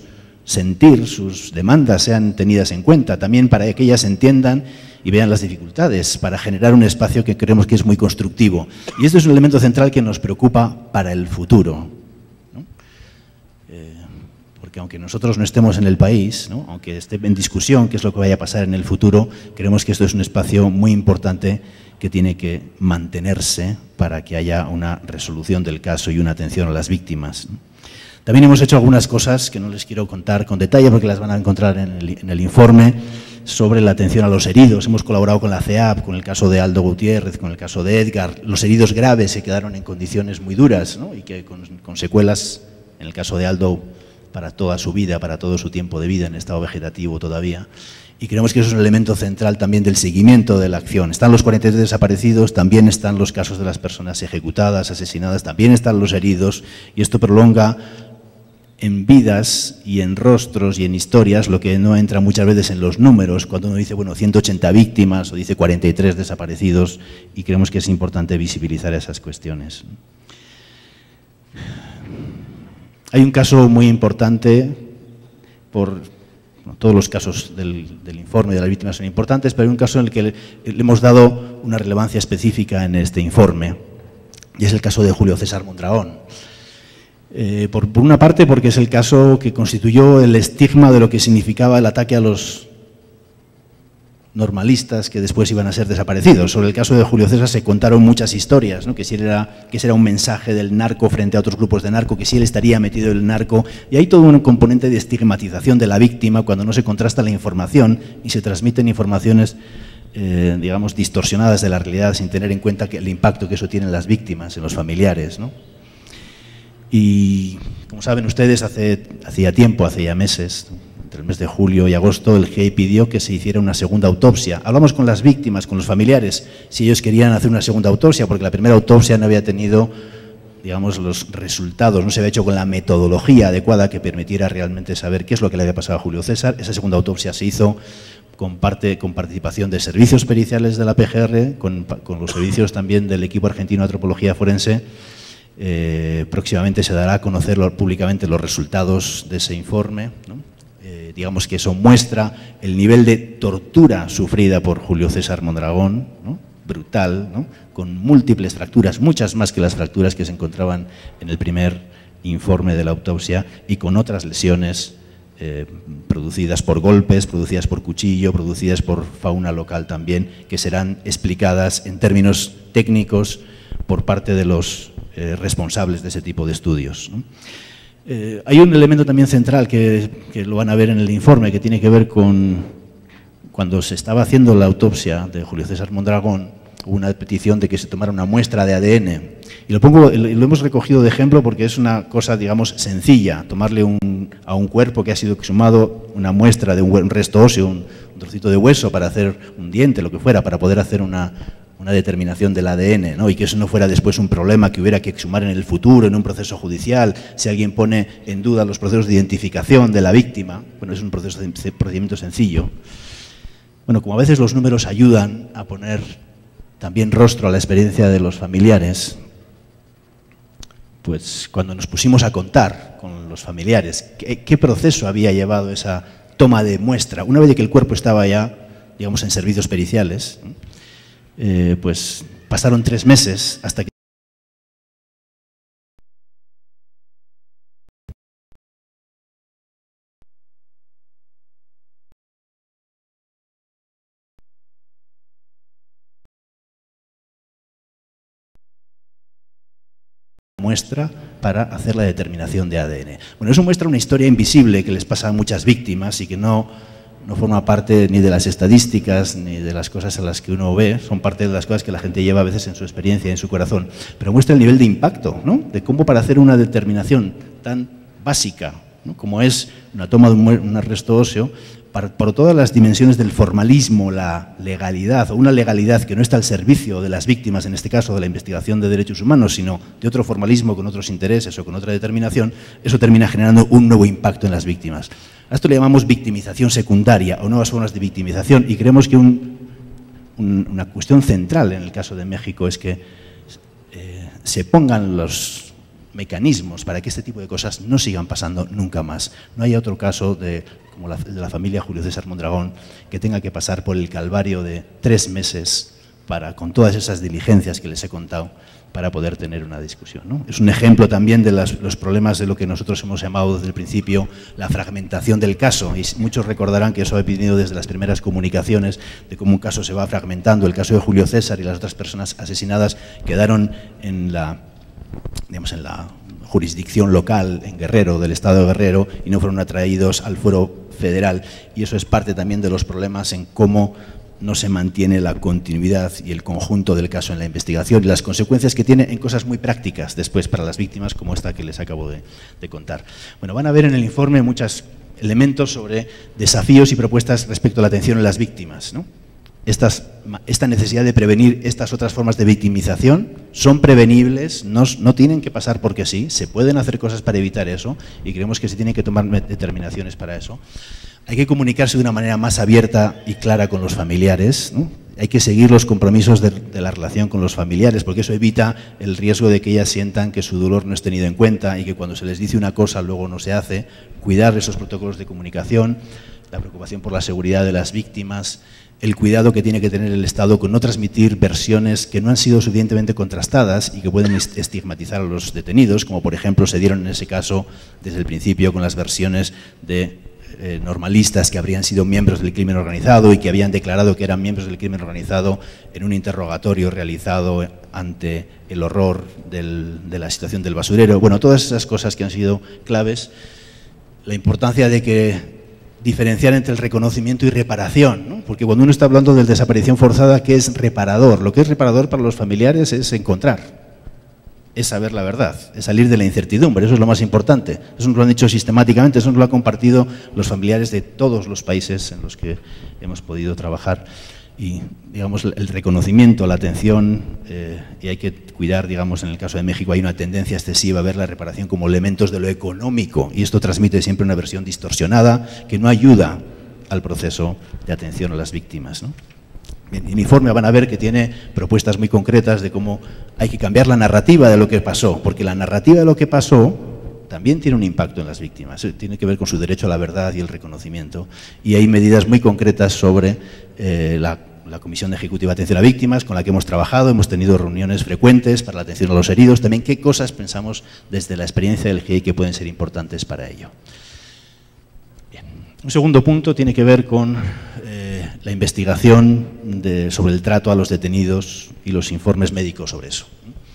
sentir, sus demandas sean tenidas en cuenta, también para que ellas entiendan y vean las dificultades, para generar un espacio que creemos que es muy constructivo. Y esto es un elemento central que nos preocupa para el futuro, ¿no? Porque aunque nosotros no estemos en el país, ¿no?, aunque esté en discusión qué es lo que vaya a pasar en el futuro, creemos que esto es un espacio muy importante que tiene que mantenerse para que haya una resolución del caso y una atención a las víctimas, ¿no? También hemos hecho algunas cosas que no les quiero contar con detalle porque las van a encontrar en el informe, sobre la atención a los heridos. Hemos colaborado con la CEAP, con el caso de Aldo Gutiérrez, con el caso de Edgar. Los heridos graves se quedaron en condiciones muy duras, ¿no?, y que con secuelas, en el caso de Aldo, para toda su vida, para todo su tiempo de vida en estado vegetativo todavía. Y creemos que eso es un elemento central también del seguimiento de la acción. Están los 43 desaparecidos, también están los casos de las personas ejecutadas, asesinadas, también están los heridos, y esto prolonga en vidas y en rostros y en historias lo que no entra muchas veces en los números, cuando uno dice, bueno, 180 víctimas o dice 43 desaparecidos, y creemos que es importante visibilizar esas cuestiones. Hay un caso muy importante, todos los casos del informe de las víctimas son importantes, pero hay un caso en el que le hemos dado una relevancia específica en este informe, y es el caso de Julio César Mondragón. Por una parte, porque es el caso que constituyó el estigma de lo que significaba el ataque a los normalistas que después iban a ser desaparecidos. Sobre el caso de Julio César se contaron muchas historias, ¿no?, que si era un mensaje del narco frente a otros grupos de narco, que si él estaría metido en el narco, y hay todo un componente de estigmatización de la víctima cuando no se contrasta la información y se transmiten informaciones digamos, distorsionadas de la realidad sin tener en cuenta el impacto que eso tiene en las víctimas, en los familiares, ¿no? Y como saben ustedes, hacía tiempo, hace ya meses, entre el mes de julio y agosto, el GIEI pidió que se hiciera una segunda autopsia. Hablamos con las víctimas, con los familiares, si ellos querían hacer una segunda autopsia, porque la primera autopsia no había tenido, digamos, los resultados, no se había hecho con la metodología adecuada que permitiera realmente saber qué es lo que le había pasado a Julio César. Esa segunda autopsia se hizo con participación de servicios periciales de la PGR, con los servicios también del equipo argentino de antropología forense. Próximamente se dará a conocer públicamente los resultados de ese informe, ¿no? Digamos que eso muestra el nivel de tortura sufrida por Julio César Mondragón, ¿no?, brutal, ¿no?, con múltiples fracturas, muchas más que las fracturas que se encontraban en el primer informe de la autopsia, y con otras lesiones producidas por golpes, producidas por cuchillo, producidas por fauna local también, que serán explicadas en términos técnicos por parte de los responsables de ese tipo de estudios, ¿no? Hay un elemento también central que lo van a ver en el informe, que tiene que ver con cuando se estaba haciendo la autopsia de Julio César Mondragón. Hubo una petición de que se tomara una muestra de ADN, y lo hemos recogido de ejemplo porque es una cosa, digamos, sencilla, tomarle a un cuerpo que ha sido exhumado una muestra de un resto óseo, un trocito de hueso para hacer un diente, lo que fuera, para poder hacer una determinación del ADN, ¿no? Y que eso no fuera después un problema que hubiera que exhumar en el futuro, en un proceso judicial, si alguien pone en duda los procesos de identificación de la víctima. Bueno, es un procedimiento sencillo. Bueno, como a veces los números ayudan a poner también rostro a la experiencia de los familiares, pues cuando nos pusimos a contar con los familiares qué proceso había llevado esa toma de muestra, una vez que el cuerpo estaba ya, digamos, en servicios periciales, pues pasaron 3 meses hasta que muestra para hacer la determinación de ADN. Bueno, eso muestra una historia invisible que les pasa a muchas víctimas y que no forma parte ni de las estadísticas ni de las cosas a las que uno ve, son parte de las cosas que la gente lleva a veces en su experiencia, en su corazón, pero muestra el nivel de impacto, ¿no?, de cómo para hacer una determinación tan básica, ¿no?, como es una toma de un arresto óseo, por todas las dimensiones del formalismo, la legalidad, o una legalidad que no está al servicio de las víctimas, en este caso de la investigación de derechos humanos, sino de otro formalismo con otros intereses o con otra determinación, eso termina generando un nuevo impacto en las víctimas. A esto le llamamos victimización secundaria o nuevas formas de victimización, y creemos que una cuestión central en el caso de México es que se pongan los mecanismos para que este tipo de cosas no sigan pasando nunca más. No hay otro caso como el de la familia Julio César Mondragón que tenga que pasar por el calvario de 3 meses con todas esas diligencias que les he contado para poder tener una discusión, ¿no? Es un ejemplo también de los problemas de lo que nosotros hemos llamado desde el principio la fragmentación del caso, y muchos recordarán que eso ha venido desde las primeras comunicaciones, de cómo un caso se va fragmentando. El caso de Julio César y las otras personas asesinadas quedaron en la jurisdicción local, en Guerrero, del estado de Guerrero, y no fueron atraídos al fuero federal, y eso es parte también de los problemas en cómo no se mantiene la continuidad y el conjunto del caso en la investigación y las consecuencias que tiene en cosas muy prácticas después para las víctimas, como esta que les acabo de contar. Bueno, van a ver en el informe muchos elementos sobre desafíos y propuestas respecto a la atención a las víctimas, ¿no? Esta necesidad de prevenir estas otras formas de victimización son prevenibles, no tienen que pasar porque sí, se pueden hacer cosas para evitar eso y creemos que se tienen que tomar determinaciones para eso. Hay que comunicarse de una manera más abierta y clara con los familiares, ¿no? Hay que seguir los compromisos de la relación con los familiares, porque eso evita el riesgo de que ellas sientan que su dolor no es tenido en cuenta y que cuando se les dice una cosa luego no se hace. Cuidar esos protocolos de comunicación, la preocupación por la seguridad de las víctimas, el cuidado que tiene que tener el Estado con no transmitir versiones que no han sido suficientemente contrastadas y que pueden estigmatizar a los detenidos, como por ejemplo se dieron en ese caso desde el principio con las versiones de normalistas que habrían sido miembros del crimen organizado y que habían declarado que eran miembros del crimen organizado en un interrogatorio realizado ante el horror de la situación del basurero. Bueno, todas esas cosas que han sido claves, la importancia de que diferenciar entre el reconocimiento y reparación, ¿no? Porque cuando uno está hablando de desaparición forzada, ¿qué es reparador? Lo que es reparador para los familiares es encontrar, es saber la verdad, es salir de la incertidumbre, eso es lo más importante. Eso nos lo han dicho sistemáticamente, eso nos lo han compartido los familiares de todos los países en los que hemos podido trabajar. Y, digamos, el reconocimiento, la atención, y hay que cuidar, digamos, en el caso de México hay una tendencia excesiva a ver la reparación como elementos de lo económico, y esto transmite siempre una versión distorsionada que no ayuda al proceso de atención a las víctimas, ¿no? En el informe van a ver que tiene propuestas muy concretas de cómo hay que cambiar la narrativa de lo que pasó, porque la narrativa de lo que pasó también tiene un impacto en las víctimas, tiene que ver con su derecho a la verdad y el reconocimiento, y hay medidas muy concretas sobre la Comisión Ejecutiva de Atención a Víctimas, con la que hemos trabajado, hemos tenido reuniones frecuentes para la atención a los heridos, también qué cosas pensamos desde la experiencia del GIEI que pueden ser importantes para ello. Bien. Un segundo punto tiene que ver con la investigación sobre el trato a los detenidos y los informes médicos sobre eso.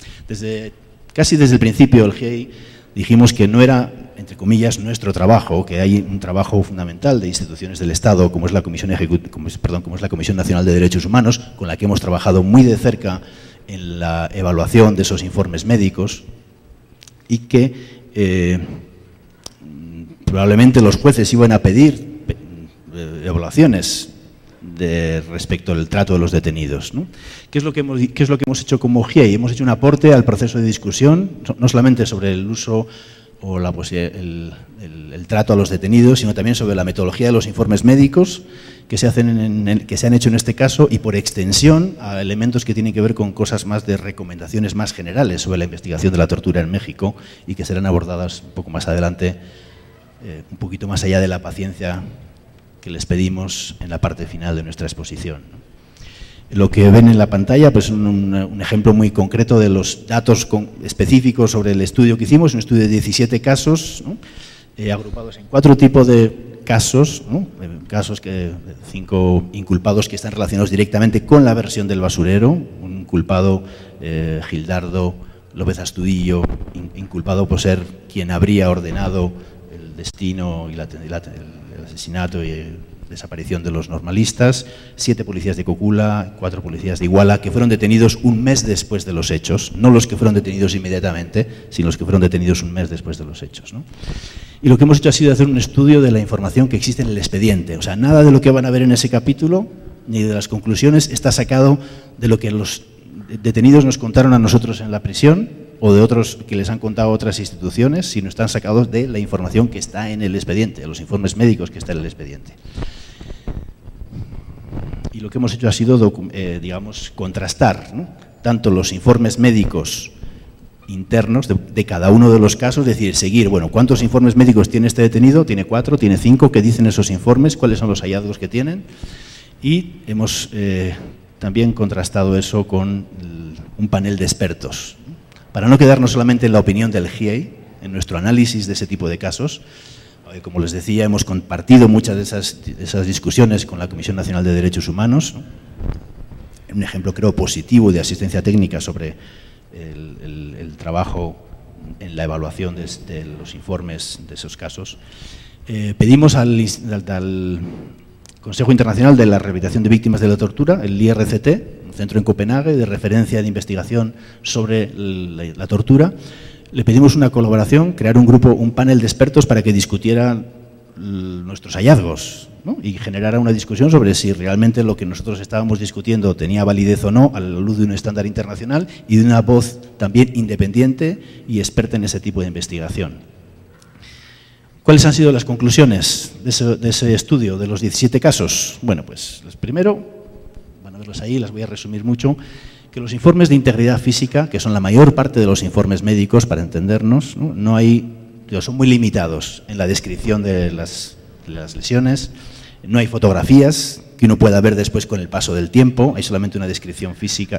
Casi desde el principio el GIEI dijimos que no era, entre comillas, nuestro trabajo, que hay un trabajo fundamental de instituciones del Estado, como es la Comisión Nacional de Derechos Humanos, con la que hemos trabajado muy de cerca en la evaluación de esos informes médicos, y que probablemente los jueces iban a pedir evaluaciones respecto al trato de los detenidos, ¿no? ¿Qué es lo que hemos hecho como GIEI? Hemos hecho un aporte al proceso de discusión, no solamente sobre el uso o el trato a los detenidos, sino también sobre la metodología de los informes médicos que se han hecho en este caso, y por extensión a elementos que tienen que ver con cosas más de recomendaciones más generales sobre la investigación de la tortura en México y que serán abordadas un poco más adelante, un poquito más allá de la paciencia que les pedimos en la parte final de nuestra exposición. Lo que ven en la pantalla, pues un ejemplo muy concreto de los datos específicos sobre el estudio que hicimos, un estudio de 17 casos, ¿no? Agrupados en 4 tipos de casos, ¿no? Casos 5 inculpados que están relacionados directamente con la versión del basurero, un inculpado, Gildardo López Astudillo, inculpado por ser quien habría ordenado el destino y el asesinato y desaparición de los normalistas, 7 policías de Cocula, 4 policías de Iguala, que fueron detenidos un mes después de los hechos, no los que fueron detenidos inmediatamente, sino los que fueron detenidos un mes después de los hechos, ¿no? Y lo que hemos hecho ha sido hacer un estudio de la información que existe en el expediente, o sea, nada de lo que van a ver en ese capítulo, ni de las conclusiones, está sacado de lo que los detenidos nos contaron a nosotros en la prisión, o de otros que les han contado otras instituciones, sino están sacados de la información que está en el expediente, los informes médicos que están en el expediente. Y lo que hemos hecho ha sido, digamos, contrastar, ¿no? Tanto los informes médicos internos de cada uno de los casos, es decir, seguir, bueno, ¿cuántos informes médicos tiene este detenido? ¿Tiene 4? ¿Tiene 5? ¿Qué dicen esos informes? ¿Cuáles son los hallazgos que tienen? Y hemos también contrastado eso con un panel de expertos, para no quedarnos solamente en la opinión del GIEI, en nuestro análisis de ese tipo de casos. Como les decía, hemos compartido muchas de esas discusiones con la Comisión Nacional de Derechos Humanos, ¿no? Un ejemplo, creo, positivo de asistencia técnica sobre el trabajo en la evaluación de los informes de esos casos. Pedimos al Consejo Internacional de la Rehabilitación de Víctimas de la Tortura, el IRCT, un centro en Copenhague de referencia de investigación sobre la tortura. Le pedimos una colaboración, crear un grupo, un panel de expertos para que discutieran nuestros hallazgos, ¿no? Y generara una discusión sobre si realmente lo que nosotros estábamos discutiendo tenía validez o no a la luz de un estándar internacional y de una voz también independiente y experta en ese tipo de investigación. ¿Cuáles han sido las conclusiones de ese estudio, de los 17 casos? Bueno, pues primero, van a verlos ahí, las voy a resumir mucho, que los informes de integridad física, que son la mayor parte de los informes médicos, para entendernos, son muy limitados en la descripción de las lesiones, no hay fotografías que uno pueda ver después con el paso del tiempo, hay solamente una descripción física,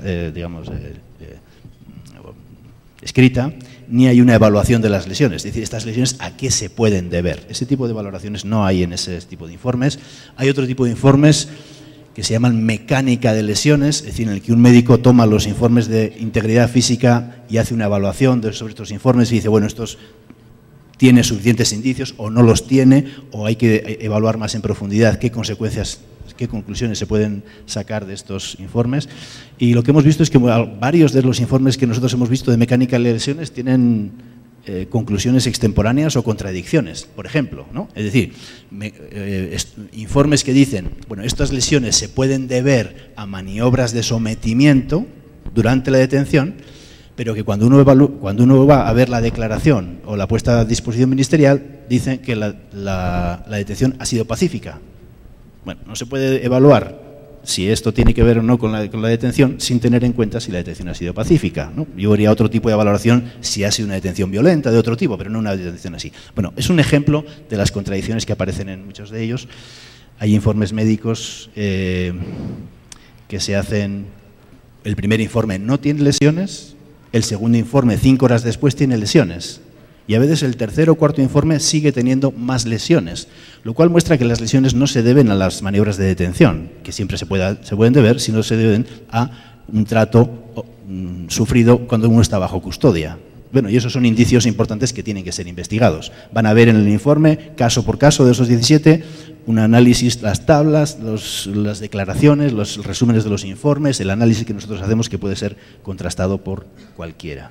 escrita, ni hay una evaluación de las lesiones, es decir, estas lesiones a qué se pueden deber. Ese tipo de evaluaciones no hay en ese tipo de informes. Hay otro tipo de informes que se llaman mecánica de lesiones, es decir, en el que un médico toma los informes de integridad física y hace una evaluación sobre estos informes y dice, bueno, estos tienen suficientes indicios o no los tiene, o hay que evaluar más en profundidad qué consecuencias, qué conclusiones se pueden sacar de estos informes. Y lo que hemos visto es que varios de los informes que nosotros hemos visto de mecánica de lesiones tienen conclusiones extemporáneas o contradicciones, por ejemplo, ¿no? Es decir, informes que dicen, bueno, estas lesiones se pueden deber a maniobras de sometimiento durante la detención, pero que cuando uno va a ver la declaración o la puesta a disposición ministerial, dicen que la detención ha sido pacífica. Bueno, no se puede evaluar si esto tiene que ver o no con la detención sin tener en cuenta si la detención ha sido pacífica, ¿no? Yo haría otro tipo de valoración si ha sido una detención violenta de otro tipo, pero no una detención así. Bueno, es un ejemplo de las contradicciones que aparecen en muchos de ellos. Hay informes médicos que se hacen, el primer informe no tiene lesiones, el segundo informe 5 horas después tiene lesiones. Y a veces el tercer o cuarto informe sigue teniendo más lesiones, lo cual muestra que las lesiones no se deben a las maniobras de detención, que siempre se pueden deber, sino se deben a un trato sufrido cuando uno está bajo custodia. Bueno, y esos son indicios importantes que tienen que ser investigados. Van a ver en el informe, caso por caso de esos 17, un análisis, las tablas, las declaraciones, los resúmenes de los informes, el análisis que nosotros hacemos que puede ser contrastado por cualquiera.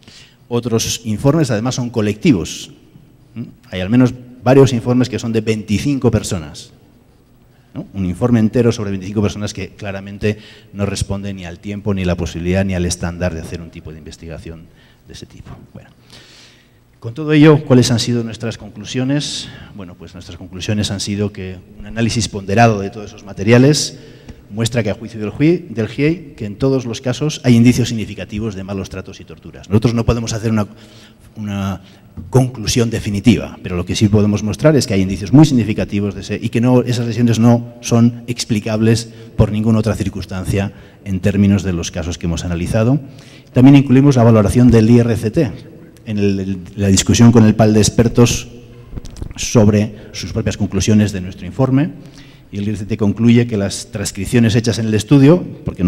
Otros informes además son colectivos. Hay al menos varios informes que son de 25 personas. ¿No? Un informe entero sobre 25 personas que claramente no responde ni al tiempo, ni a la posibilidad, ni al estándar de hacer un tipo de investigación de ese tipo. Bueno, con todo ello, ¿cuáles han sido nuestras conclusiones? Bueno, pues nuestras conclusiones han sido que un análisis ponderado de todos esos materiales muestra que a juicio del GIEI, que en todos los casos hay indicios significativos de malos tratos y torturas. Nosotros no podemos hacer una conclusión definitiva, pero lo que sí podemos mostrar es que hay indicios muy significativos y que esas lesiones no son explicables por ninguna otra circunstancia en términos de los casos que hemos analizado. También incluimos la valoración del IRCT en la discusión con el panel de expertos sobre sus propias conclusiones de nuestro informe. Y el IRCT concluye que las transcripciones hechas en el estudio, porque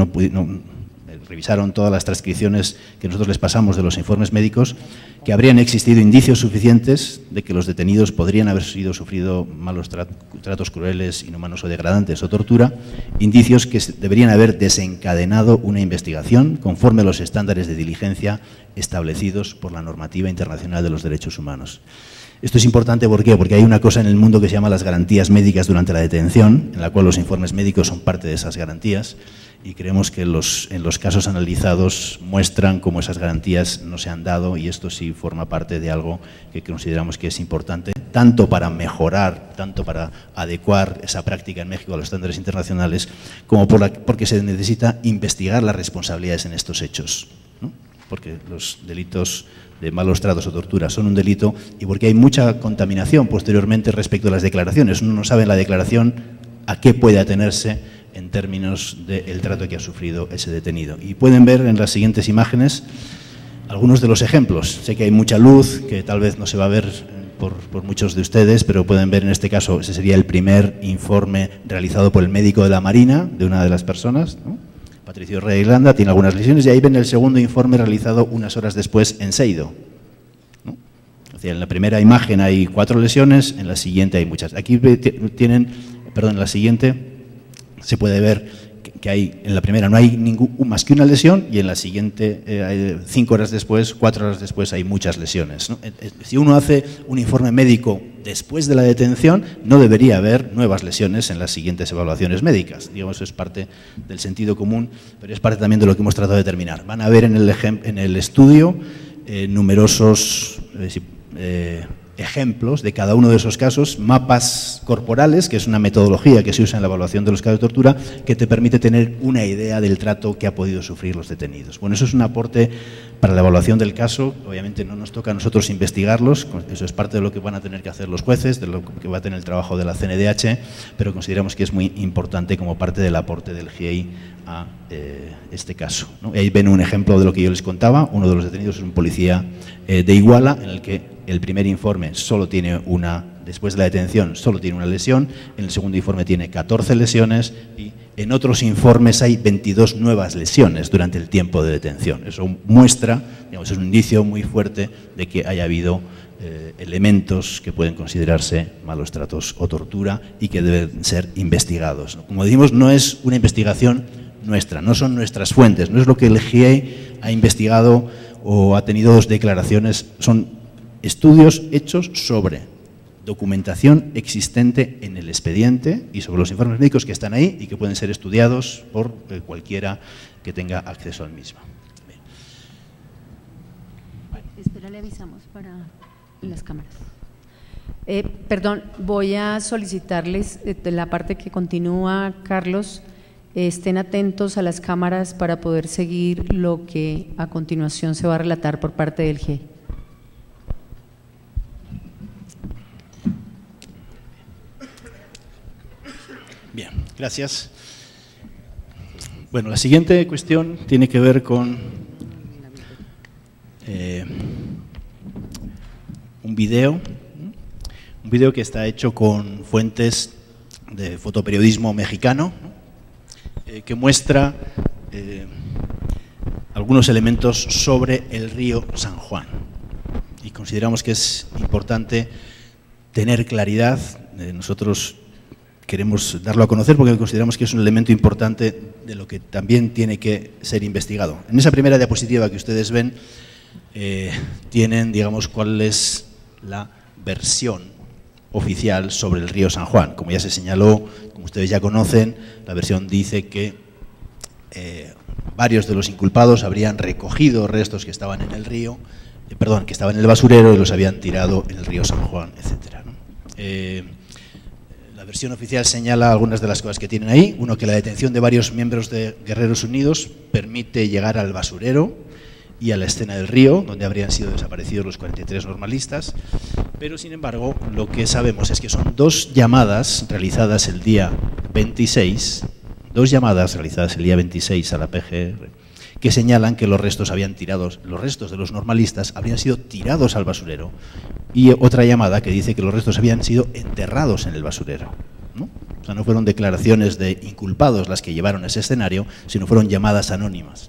revisaron todas las transcripciones que nosotros les pasamos de los informes médicos, que habrían existido indicios suficientes de que los detenidos podrían haber sufrido malos tratos crueles, inhumanos o degradantes o tortura, indicios que deberían haber desencadenado una investigación conforme a los estándares de diligencia establecidos por la normativa internacional de los derechos humanos. Esto es importante, ¿por qué? Porque hay una cosa en el mundo que se llama las garantías médicas durante la detención, en la cual los informes médicos son parte de esas garantías, y creemos que en los casos analizados muestran cómo esas garantías no se han dado, y esto sí forma parte de algo que consideramos que es importante, tanto para mejorar, tanto para adecuar esa práctica en México a los estándares internacionales, como porque se necesita investigar las responsabilidades en estos hechos, ¿no? porque los delitos de malos tratos o tortura son un delito y porque hay mucha contaminación posteriormente respecto a las declaraciones. Uno no sabe en la declaración a qué puede atenerse en términos del trato que ha sufrido ese detenido. Y pueden ver en las siguientes imágenes algunos de los ejemplos. Sé que hay mucha luz, que tal vez no se va a ver por muchos de ustedes, pero pueden ver en este caso, ese sería el primer informe realizado por el médico de la Marina, de una de las personas, ¿no? Patricio Rey de Irlanda, tiene algunas lesiones, y ahí ven el segundo informe realizado unas horas después en Seido, ¿no? O sea, en la primera imagen hay 4 lesiones, en la siguiente hay muchas. Aquí tienen, perdón, en la siguiente se puede ver que hay, en la primera no hay más que una lesión, y en la siguiente, 5 horas después, 4 horas después, hay muchas lesiones, ¿no? Si uno hace un informe médico después de la detención, no debería haber nuevas lesiones en las siguientes evaluaciones médicas. Digamos, eso es parte del sentido común, pero es parte también de lo que hemos tratado de determinar. Van a ver en el estudio numerosos ejemplos de cada uno de esos casos, mapas corporales, que es una metodología que se usa en la evaluación de los casos de tortura, que te permite tener una idea del trato que ha podido sufrir los detenidos. Bueno, eso es un aporte para la evaluación del caso. Obviamente no nos toca a nosotros investigarlos, eso es parte de lo que van a tener que hacer los jueces, de lo que va a tener el trabajo de la CNDH, pero consideramos que es muy importante como parte del aporte del GIEI a este caso, ¿no? Ahí ven un ejemplo de lo que yo les contaba. Uno de los detenidos es un policía de Iguala, en el que el primer informe solo tiene después de la detención, solo tiene una lesión, en el segundo informe tiene 14 lesiones y en otros informes hay 22 nuevas lesiones durante el tiempo de detención. Eso muestra, digamos, es un indicio muy fuerte de que haya habido elementos que pueden considerarse malos tratos o tortura y que deben ser investigados. Como decimos, no es una investigación nuestra, no son nuestras fuentes, no es lo que el GIEI ha investigado o ha tenido 2 declaraciones, son estudios hechos sobre documentación existente en el expediente y sobre los informes médicos que están ahí y que pueden ser estudiados por cualquiera que tenga acceso al mismo. Espera, le avisamos para las cámaras. Perdón, voy a solicitarles de la parte que continúa, Carlos, estén atentos a las cámaras para poder seguir lo que a continuación se va a relatar por parte del GIEI. Bien, gracias. Bueno, la siguiente cuestión tiene que ver con un video que está hecho con fuentes de fotoperiodismo mexicano, que muestra algunos elementos sobre el río San Juan. Y consideramos que es importante tener claridad. Nosotros queremos darlo a conocer porque consideramos que es un elemento importante de lo que también tiene que ser investigado. En esa primera diapositiva que ustedes ven, tienen, digamos, cuál es la versión oficial sobre el río San Juan. Como ya se señaló, como ustedes ya conocen, la versión dice que varios de los inculpados habrían recogido restos que estaban en el río, que estaban en el basurero y los habían tirado en el río San Juan, etcétera, ¿no? La versión oficial señala algunas de las cosas que tienen ahí. Uno, que la detención de varios miembros de Guerreros Unidos permite llegar al basurero y a la escena del río, donde habrían sido desaparecidos los 43 normalistas, pero sin embargo lo que sabemos es que son 2 llamadas realizadas el día 26, 2 llamadas realizadas el día 26 a la PGR, que señalan que los restos de los normalistas habrían sido tirados al basurero, y otra llamada que dice que los restos habían sido enterrados en el basurero, ¿no? O sea, no fueron declaraciones de inculpados las que llevaron a ese escenario, sino fueron llamadas anónimas.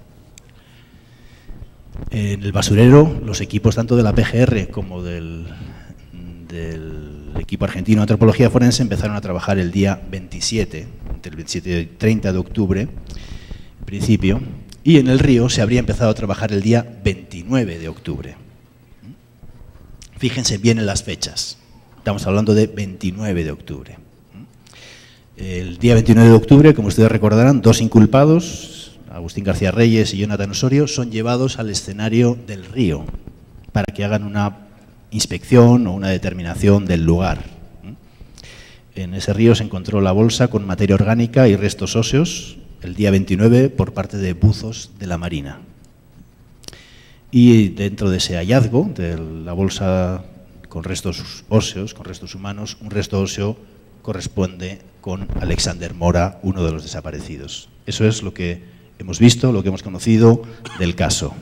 En el basurero, los equipos tanto de la PGR como del equipo argentino de antropología forense empezaron a trabajar el día 27, entre el 27 y el 30 de octubre, en principio, y en el río se habría empezado a trabajar el día 29 de octubre. Fíjense bien en las fechas, estamos hablando de 29 de octubre. El día 29 de octubre, como ustedes recordarán, 2 inculpados, Agustín García Reyes y Jonathan Osorio, son llevados al escenario del río para que hagan una inspección o una determinación del lugar. En ese río se encontró la bolsa con materia orgánica y restos óseos el día 29 por parte de buzos de la Marina. y dentro de ese hallazgo de la bolsa con restos óseos, con restos humanos, un resto óseo corresponde con Alexander Mora, uno de los desaparecidos. Eso es lo que hemos visto, lo que hemos conocido del caso.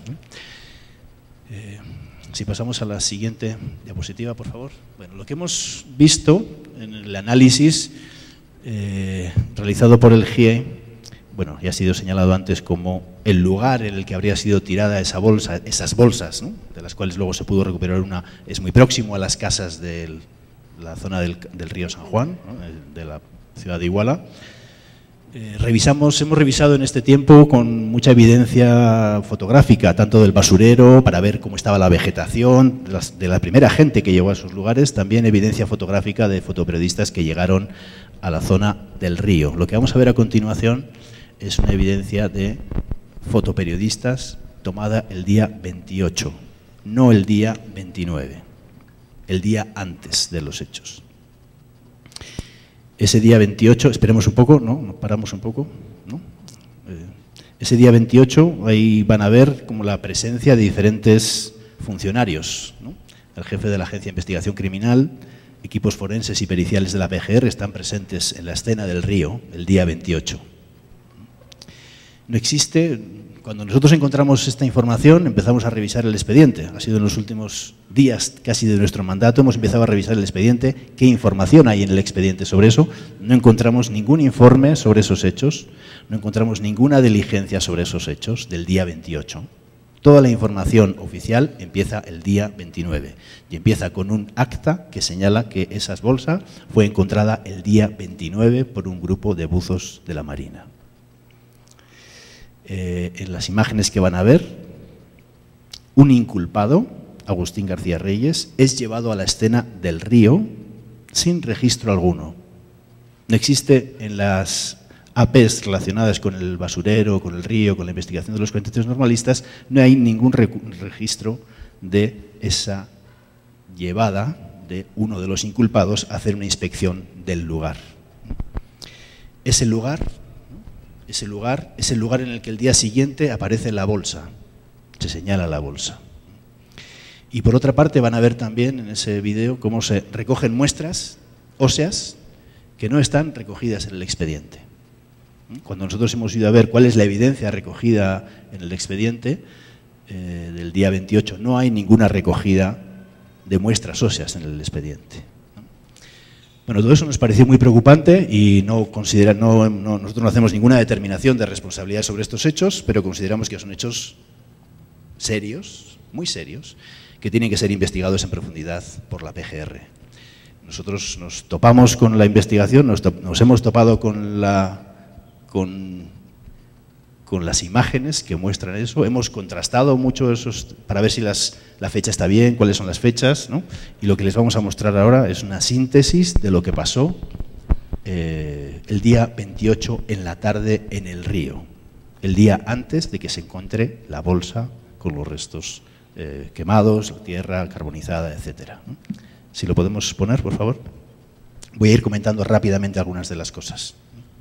Si pasamos a la siguiente diapositiva, por favor. Bueno, lo que hemos visto en el análisis realizado por el GIE, bueno, ya ha sido señalado antes como el lugar en el que habría sido tirada esa bolsa, esas bolsas, ¿no?, de las cuales luego se pudo recuperar una, es muy próximo a las casas de la zona del río San Juan, ¿no?, de la ciudad de Iguala. Hemos revisado en este tiempo con mucha evidencia fotográfica, tanto del basurero, para ver cómo estaba la vegetación, de la primera gente que llegó a esos lugares, también evidencia fotográfica de fotoperiodistas que llegaron a la zona del río. Lo que vamos a ver a continuación es una evidencia de fotoperiodistas tomada el día 28, no el día 29, el día antes de los hechos. Ese día 28, esperemos un poco, ¿no? Nos paramos un poco, ¿no? Ese día 28 ahí van a ver como la presencia de diferentes funcionarios, ¿no? El jefe de la Agencia de Investigación Criminal, equipos forenses y periciales de la PGR están presentes en la escena del río el día 28. No existe, cuando nosotros encontramos esta información empezamos a revisar el expediente, ha sido en los últimos días casi de nuestro mandato, hemos empezado a revisar el expediente, qué información hay en el expediente sobre eso, no encontramos ningún informe sobre esos hechos, no encontramos ninguna diligencia sobre esos hechos del día 28. Toda la información oficial empieza el día 29 y empieza con un acta que señala que esa bolsa fue encontrada el día 29 por un grupo de buzos de la Marina. En las imágenes que van a ver, un inculpado, Agustín García Reyes, es llevado a la escena del río sin registro alguno. No existe en las APs relacionadas con el basurero, con el río, con la investigación de los 43 normalistas, no hay ningún registro de esa llevada de uno de los inculpados a hacer una inspección del lugar. Ese lugar es el lugar en el que el día siguiente aparece la bolsa, se señala la bolsa. Y por otra parte van a ver también en ese vídeo cómo se recogen muestras óseas que no están recogidas en el expediente. Cuando nosotros hemos ido a ver cuál es la evidencia recogida en el expediente del día 28, no hay ninguna recogida de muestras óseas en el expediente. Bueno, todo eso nos pareció muy preocupante y nosotros no hacemos ninguna determinación de responsabilidad sobre estos hechos, pero consideramos que son hechos serios, muy serios, que tienen que ser investigados en profundidad por la PGR. Nosotros nos topamos con la investigación, nos hemos topado con las imágenes que muestran eso, hemos contrastado mucho esos para ver si la fecha está bien, cuáles son las fechas, ¿no? Y lo que les vamos a mostrar ahora es una síntesis de lo que pasó el día 28 en la tarde en el río, el día antes de que se encuentre la bolsa con los restos quemados, la tierra carbonizada, etcétera, ¿no? Si lo podemos poner, por favor. Voy a ir comentando rápidamente algunas de las cosas.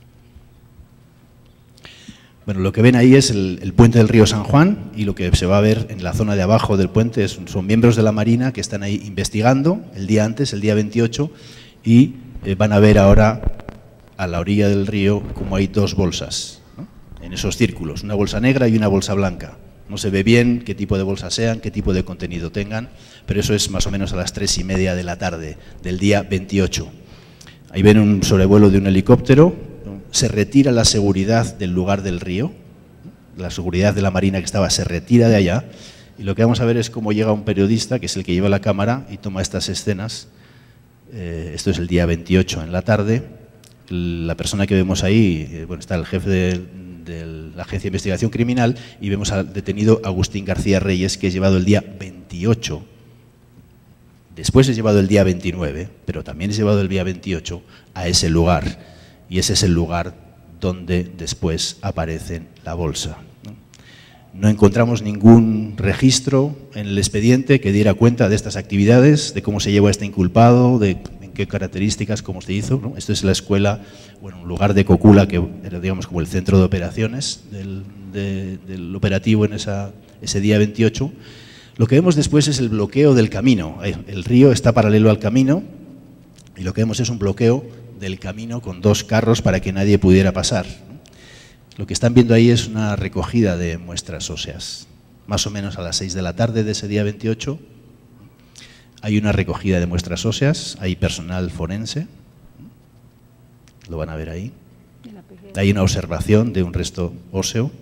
Bueno, lo que ven ahí es el puente del río San Juan y lo que se va a ver en la zona de abajo del puente son miembros de la Marina que están ahí investigando el día antes, el día 28, y van a ver ahora a la orilla del río como hay dos bolsas, ¿no?, en esos círculos, una bolsa negra y una bolsa blanca. No se ve bien qué tipo de bolsas sean, qué tipo de contenido tengan, pero eso es más o menos a las 3:30 de la tarde del día 28. Ahí ven un sobrevuelo de un helicóptero. Se retira la seguridad del lugar del río, la seguridad de la Marina que estaba se retira de allá, y lo que vamos a ver es cómo llega un periodista, que es el que lleva la cámara, y toma estas escenas. Esto es el día 28 en la tarde. La persona que vemos ahí, bueno, está el jefe de la Agencia de Investigación Criminal, y vemos al detenido Agustín García Reyes, que es llevado el día 28. Después es llevado el día 29, pero también es llevado el día 28 a ese lugar. Y ese es el lugar donde después aparece la bolsa, ¿no? No encontramos ningún registro en el expediente que diera cuenta de estas actividades, de cómo se llevó a este inculpado, de en qué características, cómo se hizo, ¿no? Esto es la escuela, bueno, un lugar de Cocula que era, digamos, como el centro de operaciones del operativo en ese día 28. Lo que vemos después es el bloqueo del camino. El río está paralelo al camino y lo que vemos es un bloqueo del camino con 2 carros para que nadie pudiera pasar. Lo que están viendo ahí es una recogida de muestras óseas. Más o menos a las 6 de la tarde de ese día 28 hay una recogida de muestras óseas, hay personal forense, lo van a ver ahí. Hay una observación de un resto óseo.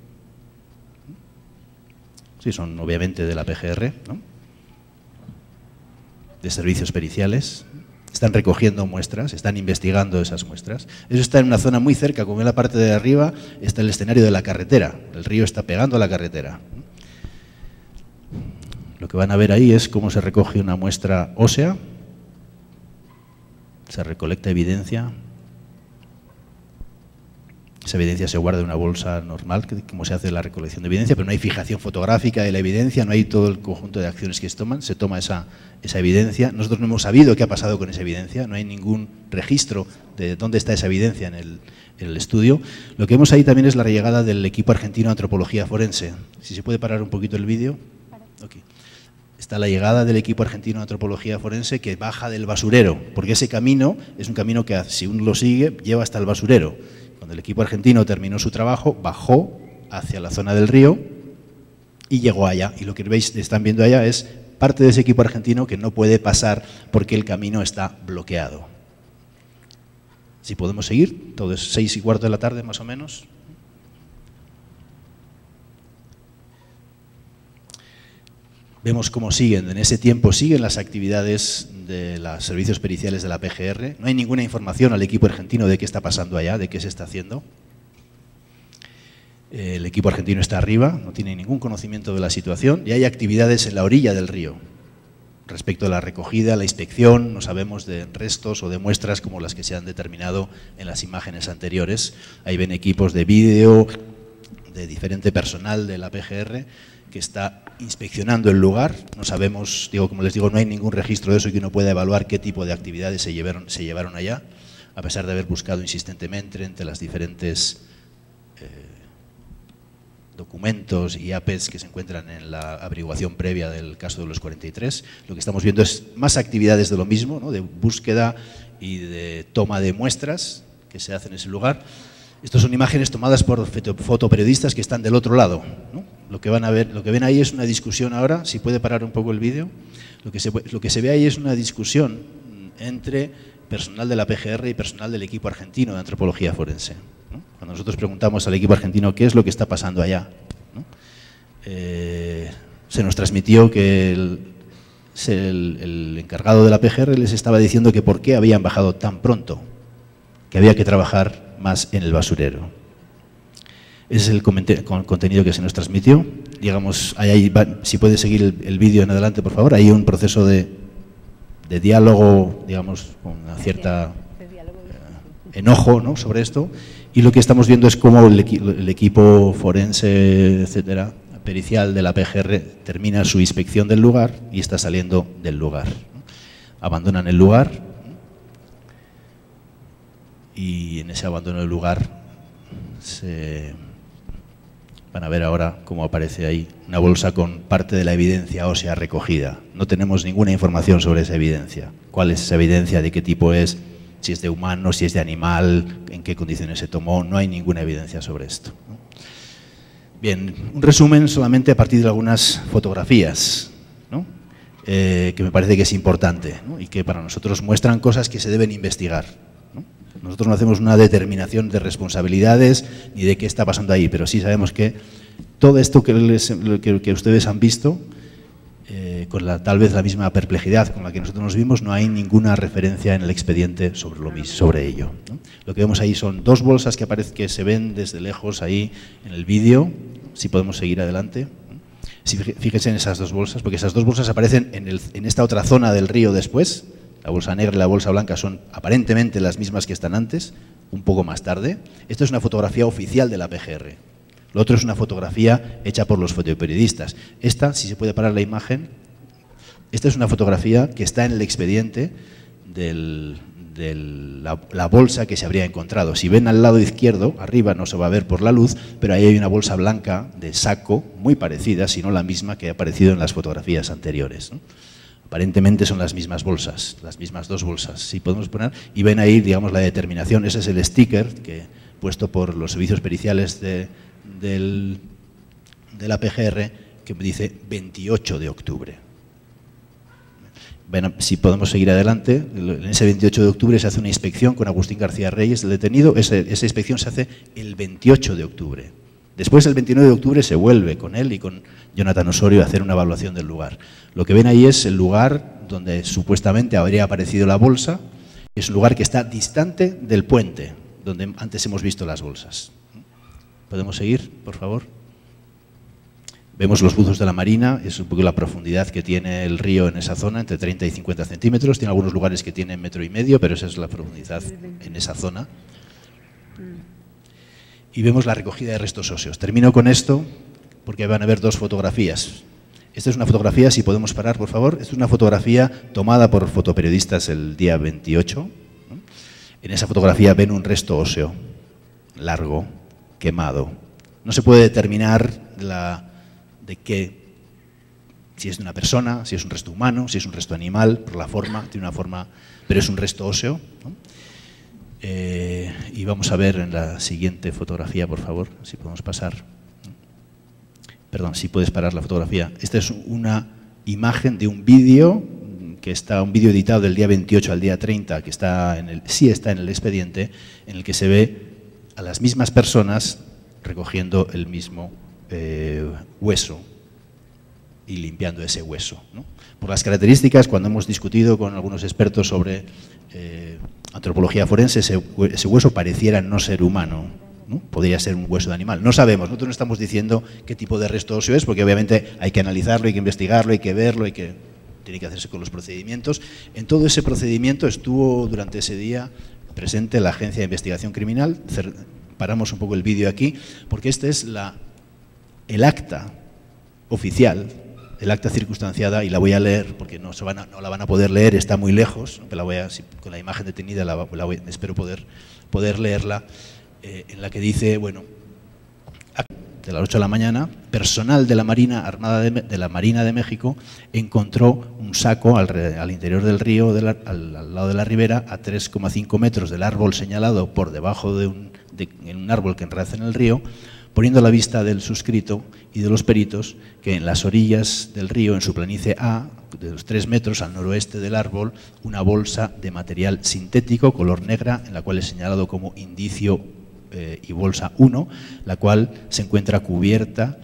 Sí, son obviamente de la PGR, ¿no? De servicios periciales. Están recogiendo muestras, están investigando esas muestras. Eso está en una zona muy cerca, como en la parte de arriba está el escenario de la carretera. El río está pegando a la carretera. Lo que van a ver ahí es cómo se recoge una muestra ósea, se recolecta evidencia. Esa evidencia se guarda en una bolsa normal, como se hace la recolección de evidencia, pero no hay fijación fotográfica de la evidencia, no hay todo el conjunto de acciones que se toma esa evidencia. Nosotros no hemos sabido qué ha pasado con esa evidencia, no hay ningún registro de dónde está esa evidencia en el estudio. Lo que vemos ahí también es la llegada del equipo argentino de antropología forense. Si se puede parar un poquito el vídeo. Okay. Está la llegada del equipo argentino de antropología forense que baja del basurero, porque ese camino es un camino que, si uno lo sigue, lleva hasta el basurero. Cuando el equipo argentino terminó su trabajo, bajó hacia la zona del río y llegó allá. Y lo que están viendo allá es parte de ese equipo argentino que no puede pasar porque el camino está bloqueado. Si podemos seguir, todo es 6:15 de la tarde más o menos. Vemos cómo siguen, en ese tiempo siguen las actividades de los servicios periciales de la PGR. No hay ninguna información al equipo argentino de qué está pasando allá, de qué se está haciendo. El equipo argentino está arriba, no tiene ningún conocimiento de la situación y hay actividades en la orilla del río. Respecto a la recogida, la inspección, no sabemos de restos o de muestras como las que se han determinado en las imágenes anteriores. Ahí ven equipos de vídeo, de diferente personal de la PGR que está inspeccionando el lugar. No sabemos, como les digo, no hay ningún registro de eso y que uno pueda evaluar qué tipo de actividades se llevaron allá, a pesar de haber buscado insistentemente entre las diferentes documentos y APEs que se encuentran en la averiguación previa del caso de los 43. Lo que estamos viendo es más actividades de lo mismo, ¿no? De búsqueda y de toma de muestras que se hacen en ese lugar. Estas son imágenes tomadas por fotoperiodistas que están del otro lado, ¿no? Lo que van a ver, lo que ven ahí es una discusión ahora, si puede parar un poco el vídeo, lo que se ve ahí es una discusión entre personal de la PGR y personal del equipo argentino de antropología forense, ¿no? Cuando nosotros preguntamos al equipo argentino qué es lo que está pasando allá, ¿no? Se nos transmitió que el encargado de la PGR les estaba diciendo que por qué habían bajado tan pronto, que había que trabajar más en el basurero. Ese es el contenido que se nos transmitió. Digamos, si puede seguir el vídeo en adelante, por favor. Hay un proceso de diálogo, digamos, con una cierta enojo, ¿no?, sobre esto. Y lo que estamos viendo es cómo el equipo forense, etcétera, pericial de la PGR termina su inspección del lugar y está saliendo del lugar, ¿no? Abandonan el lugar y en ese abandono del lugar van a ver ahora cómo aparece ahí una bolsa con parte de la evidencia ósea recogida. No tenemos ninguna información sobre esa evidencia. ¿Cuál es esa evidencia? ¿De qué tipo es? Si es de humano, si es de animal, en qué condiciones se tomó. No hay ninguna evidencia sobre esto, ¿no? Bien, un resumen solamente a partir de algunas fotografías, ¿no? Que me parece que es importante, ¿no? Y que para nosotros muestran cosas que se deben investigar, ¿no? Nosotros no hacemos una determinación de responsabilidades ni de qué está pasando ahí, pero sí sabemos que todo esto que ustedes han visto, con tal vez la misma perplejidad con la que nosotros nos vimos, no hay ninguna referencia en el expediente sobre ello, ¿no? Lo que vemos ahí son 2 bolsas que se ven desde lejos ahí en el vídeo, si podemos seguir adelante. Fíjense en esas 2 bolsas, porque esas 2 bolsas aparecen en esta otra zona del río después. La bolsa negra y la bolsa blanca son aparentemente las mismas que están antes, un poco más tarde. Esto es una fotografía oficial de la PGR. Lo otro es una fotografía hecha por los fotoperiodistas. Esta, si se puede parar la imagen, esta es una fotografía que está en el expediente de la bolsa que se habría encontrado. Si ven al lado izquierdo, arriba no se va a ver por la luz, pero ahí hay una bolsa blanca de saco muy parecida, si no la misma que ha aparecido en las fotografías anteriores, ¿no? Aparentemente son las mismas bolsas, las mismas dos bolsas. Si podemos poner, y ven ahí, digamos, la determinación. Ese es el sticker puesto por los servicios periciales de la PGR, que dice 28 de octubre. Bueno, si podemos seguir adelante, en ese 28 de octubre se hace una inspección con Agustín García Reyes, el detenido. Esa inspección se hace el 28 de octubre. Después, el 29 de octubre, se vuelve con él y con Jonathan Osorio a hacer una evaluación del lugar. Lo que ven ahí es el lugar donde supuestamente habría aparecido la bolsa. Es un lugar que está distante del puente, donde antes hemos visto las bolsas. ¿Podemos seguir, por favor? Vemos los buzos de la Marina, es un poco la profundidad que tiene el río en esa zona, entre 30 y 50 centímetros. Tiene algunos lugares que tienen 1,5 metros, pero esa es la profundidad en esa zona. Y vemos la recogida de restos óseos. Termino con esto porque van a ver dos fotografías. Esta es una fotografía, si podemos parar, por favor. Esta es una fotografía tomada por fotoperiodistas el día 28. ¿No? En esa fotografía ven un resto óseo, largo, quemado. No se puede determinar de qué, si es de una persona, si es un resto humano, si es un resto animal, por la forma, tiene una forma, pero es un resto óseo, ¿no? Y vamos a ver en la siguiente fotografía, por favor, si podemos pasar. Perdón, si puedes parar la fotografía. Esta es una imagen de un vídeo, un vídeo editado del día 28 al día 30, que sí está en el expediente, en el que se ve a las mismas personas recogiendo el mismo hueso y limpiando ese hueso, ¿no? Por las características, cuando hemos discutido con algunos expertos sobre antropología forense, ese hueso pareciera no ser humano, ¿no? Podría ser un hueso de animal. No sabemos, nosotros no estamos diciendo qué tipo de resto óseo es, porque obviamente hay que analizarlo, hay que investigarlo, hay que verlo, tiene que hacerse con los procedimientos. En todo ese procedimiento estuvo durante ese día presente la Agencia de Investigación Criminal. Paramos un poco el vídeo aquí, porque este es el acta oficial, el acta circunstanciada, y la voy a leer porque no la van a poder leer, está muy lejos, pero con la imagen detenida espero poder leerla, en la que dice, bueno, de las 8 de la mañana, personal de la Marina Armada de la Marina de México encontró un saco al interior del río, al lado de la ribera, a 3,5 metros del árbol señalado por debajo en un árbol que enraza en el río, poniendo a la vista del suscrito y de los peritos que en las orillas del río, en su planicie A, de los 3 metros al noroeste del árbol, una bolsa de material sintético color negra, en la cual es señalado como indicio y bolsa 1, la cual se encuentra abierta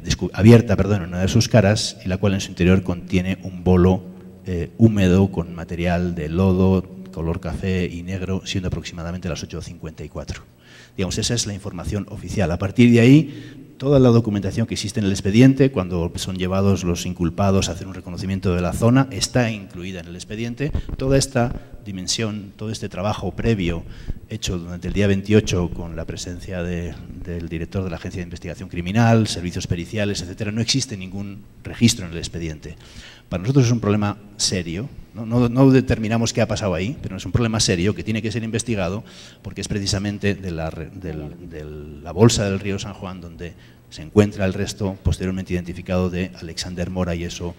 en una de sus caras, y la cual en su interior contiene un bolo húmedo con material de lodo, color café y negro, siendo aproximadamente las 8:54. Digamos, esa es la información oficial. A partir de ahí, toda la documentación que existe en el expediente, cuando son llevados los inculpados a hacer un reconocimiento de la zona, está incluida en el expediente. Toda esta dimensión, todo este trabajo previo hecho durante el día 28 con la presencia del director de la Agencia de Investigación Criminal, servicios periciales, etcétera, no existe ningún registro en el expediente. Para nosotros es un problema serio. No determinamos qué ha pasado ahí, pero es un problema serio que tiene que ser investigado, porque es precisamente de la bolsa del río San Juan donde se encuentra el resto posteriormente identificado de Alexander Mora, y eso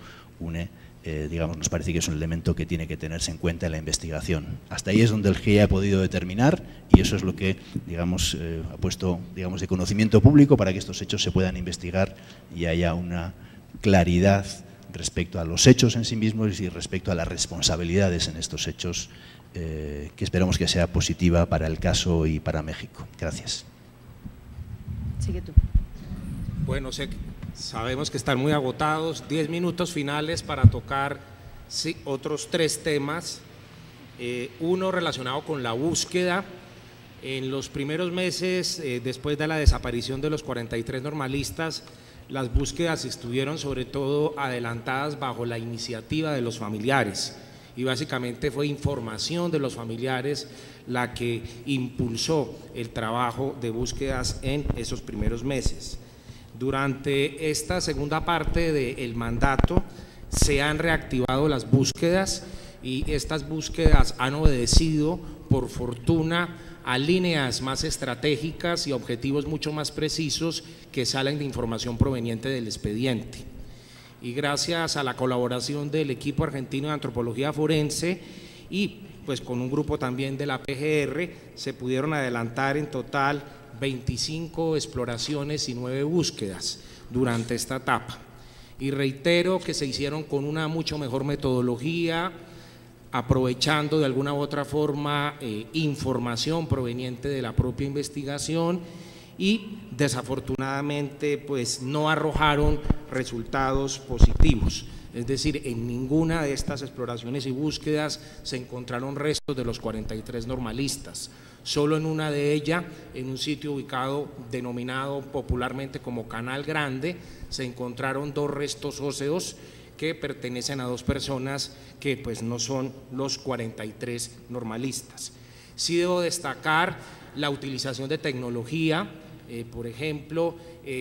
nos parece que es un elemento que tiene que tenerse en cuenta en la investigación. Hasta ahí es donde el GIE ha podido determinar, y eso es lo que ha puesto de conocimiento público para que estos hechos se puedan investigar y haya una claridad respecto a los hechos en sí mismos y respecto a las responsabilidades en estos hechos, que esperamos que sea positiva para el caso y para México. Gracias. Sigue tú. Bueno, sabemos que están muy agotados. 10 minutos finales para tocar otros 3 temas. Uno relacionado con la búsqueda. En los primeros meses, después de la desaparición de los 43 normalistas, las búsquedas estuvieron sobre todo adelantadas bajo la iniciativa de los familiares, y básicamente fue información de los familiares la que impulsó el trabajo de búsquedas en esos primeros meses. Durante esta segunda parte del mandato se han reactivado las búsquedas y estas búsquedas han obedecido, por fortuna, a líneas más estratégicas y objetivos mucho más precisos que salen de información proveniente del expediente. Y gracias a la colaboración del equipo argentino de antropología forense y pues con un grupo también de la PGR, se pudieron adelantar en total 25 exploraciones y 9 búsquedas durante esta etapa. Y reitero que se hicieron con una mucho mejor metodología, aprovechando de alguna u otra forma información proveniente de la propia investigación, y desafortunadamente pues no arrojaron resultados positivos. Es decir, en ninguna de estas exploraciones y búsquedas se encontraron restos de los 43 normalistas. Solo en una de ellas, en un sitio ubicado denominado popularmente como Canal Grande, se encontraron 2 restos óseos que pertenecen a 2 personas que pues no son los 43 normalistas. Sí debo destacar la utilización de tecnología, por ejemplo,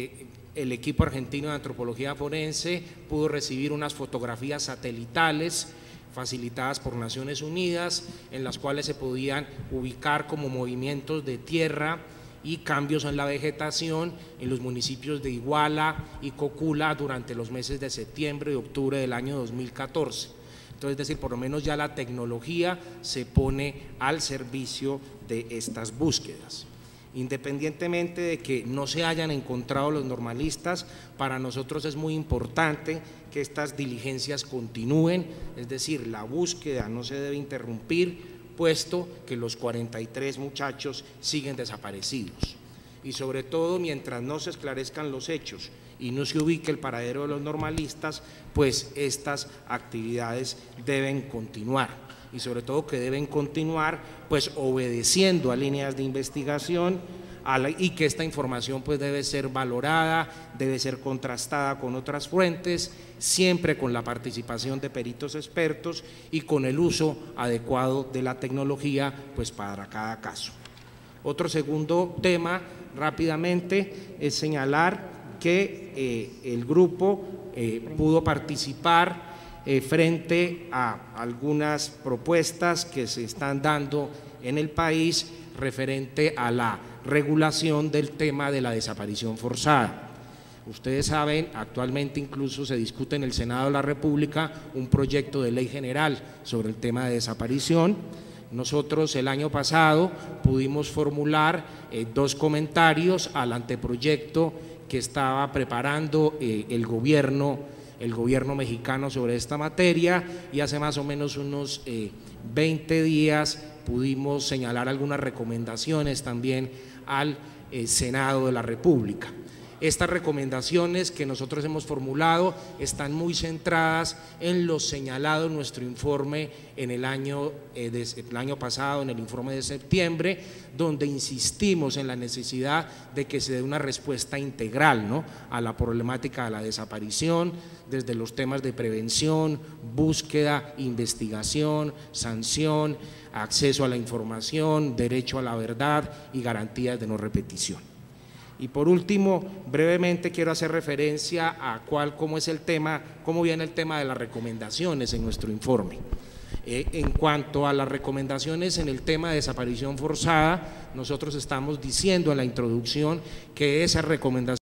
el equipo argentino de antropología forense pudo recibir unas fotografías satelitales facilitadas por Naciones Unidas, en las cuales se podían ubicar como movimientos de tierra y cambios en la vegetación en los municipios de Iguala y Cocula durante los meses de septiembre y octubre del año 2014. Entonces, es decir, por lo menos ya la tecnología se pone al servicio de estas búsquedas. Independientemente de que no se hayan encontrado los normalistas, para nosotros es muy importante que estas diligencias continúen, es decir, la búsqueda no se debe interrumpir, puesto que los 43 muchachos siguen desaparecidos. Y sobre todo, mientras no se esclarezcan los hechos y no se ubique el paradero de los normalistas, pues estas actividades deben continuar. Y sobre todo que deben continuar pues obedeciendo a líneas de investigación y que esta información pues debe ser valorada, debe ser contrastada con otras fuentes, siempre con la participación de peritos expertos y con el uso adecuado de la tecnología pues para cada caso. Otro segundo tema rápidamente es señalar que el grupo pudo participar frente a algunas propuestas que se están dando en el país referente a la regulación del tema de la desaparición forzada. Ustedes saben, actualmente incluso se discute en el Senado de la República un proyecto de ley general sobre el tema de desaparición. Nosotros el año pasado pudimos formular 2 comentarios al anteproyecto que estaba preparando el gobierno mexicano sobre esta materia, y hace más o menos unos 20 días pudimos señalar algunas recomendaciones también al Senado de la República. Estas recomendaciones que nosotros hemos formulado están muy centradas en lo señalado en nuestro informe en el año pasado, en el informe de septiembre, donde insistimos en la necesidad de que se dé una respuesta integral, ¿no?, a la problemática de la desaparición, desde los temas de prevención, búsqueda, investigación, sanción, acceso a la información, derecho a la verdad y garantías de no repetición. Y por último, brevemente quiero hacer referencia a cómo viene el tema de las recomendaciones en nuestro informe. En cuanto a las recomendaciones en el tema de desaparición forzada, nosotros estamos diciendo en la introducción que esas recomendaciones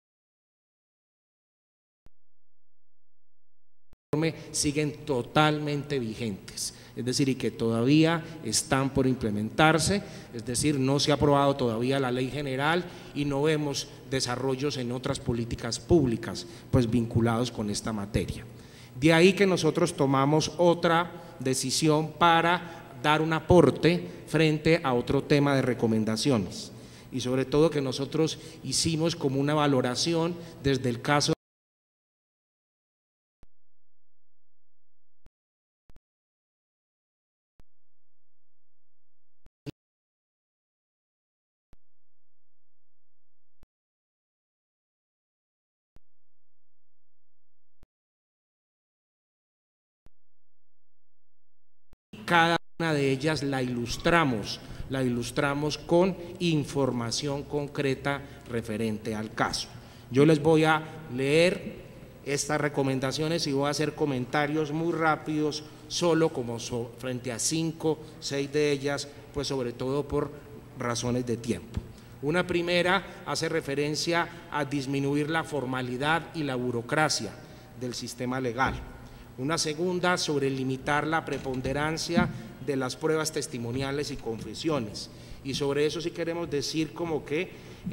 siguen totalmente vigentes, es decir, y que todavía están por implementarse, es decir, no se ha aprobado todavía la ley general y no vemos desarrollos en otras políticas públicas pues vinculados con esta materia. De ahí que nosotros tomamos otra decisión para dar un aporte frente a otro tema de recomendaciones, y sobre todo que nosotros hicimos como una valoración desde el caso cada una de ellas la ilustramos con información concreta referente al caso. Yo les voy a leer estas recomendaciones y voy a hacer comentarios muy rápidos solo como frente a 5, 6 de ellas, pues sobre todo por razones de tiempo. Una primera hace referencia a disminuir la formalidad y la burocracia del sistema legal. Una segunda sobre limitar la preponderancia de las pruebas testimoniales y confesiones. Y sobre eso sí queremos decir como que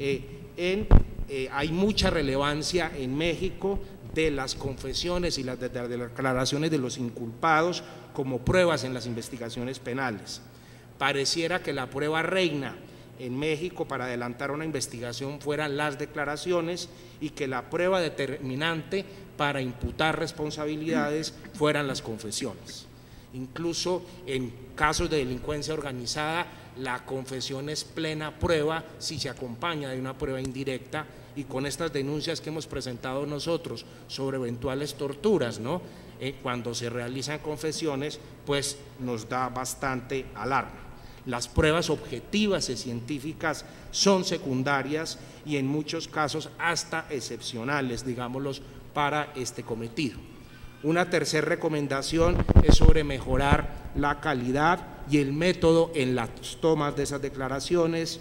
hay mucha relevancia en México de las confesiones y las declaraciones de los inculpados como pruebas en las investigaciones penales. Pareciera que la prueba reina en México para adelantar una investigación fueran las declaraciones y que la prueba determinante para imputar responsabilidades fueran las confesiones. Incluso en casos de delincuencia organizada, la confesión es plena prueba si se acompaña de una prueba indirecta, y con estas denuncias que hemos presentado nosotros sobre eventuales torturas, ¿no? Cuando se realizan confesiones, pues nos da bastante alarma. Las pruebas objetivas y científicas son secundarias y en muchos casos hasta excepcionales, digámoslos, para este cometido. Una tercera recomendación es sobre mejorar la calidad y el método en las tomas de esas declaraciones.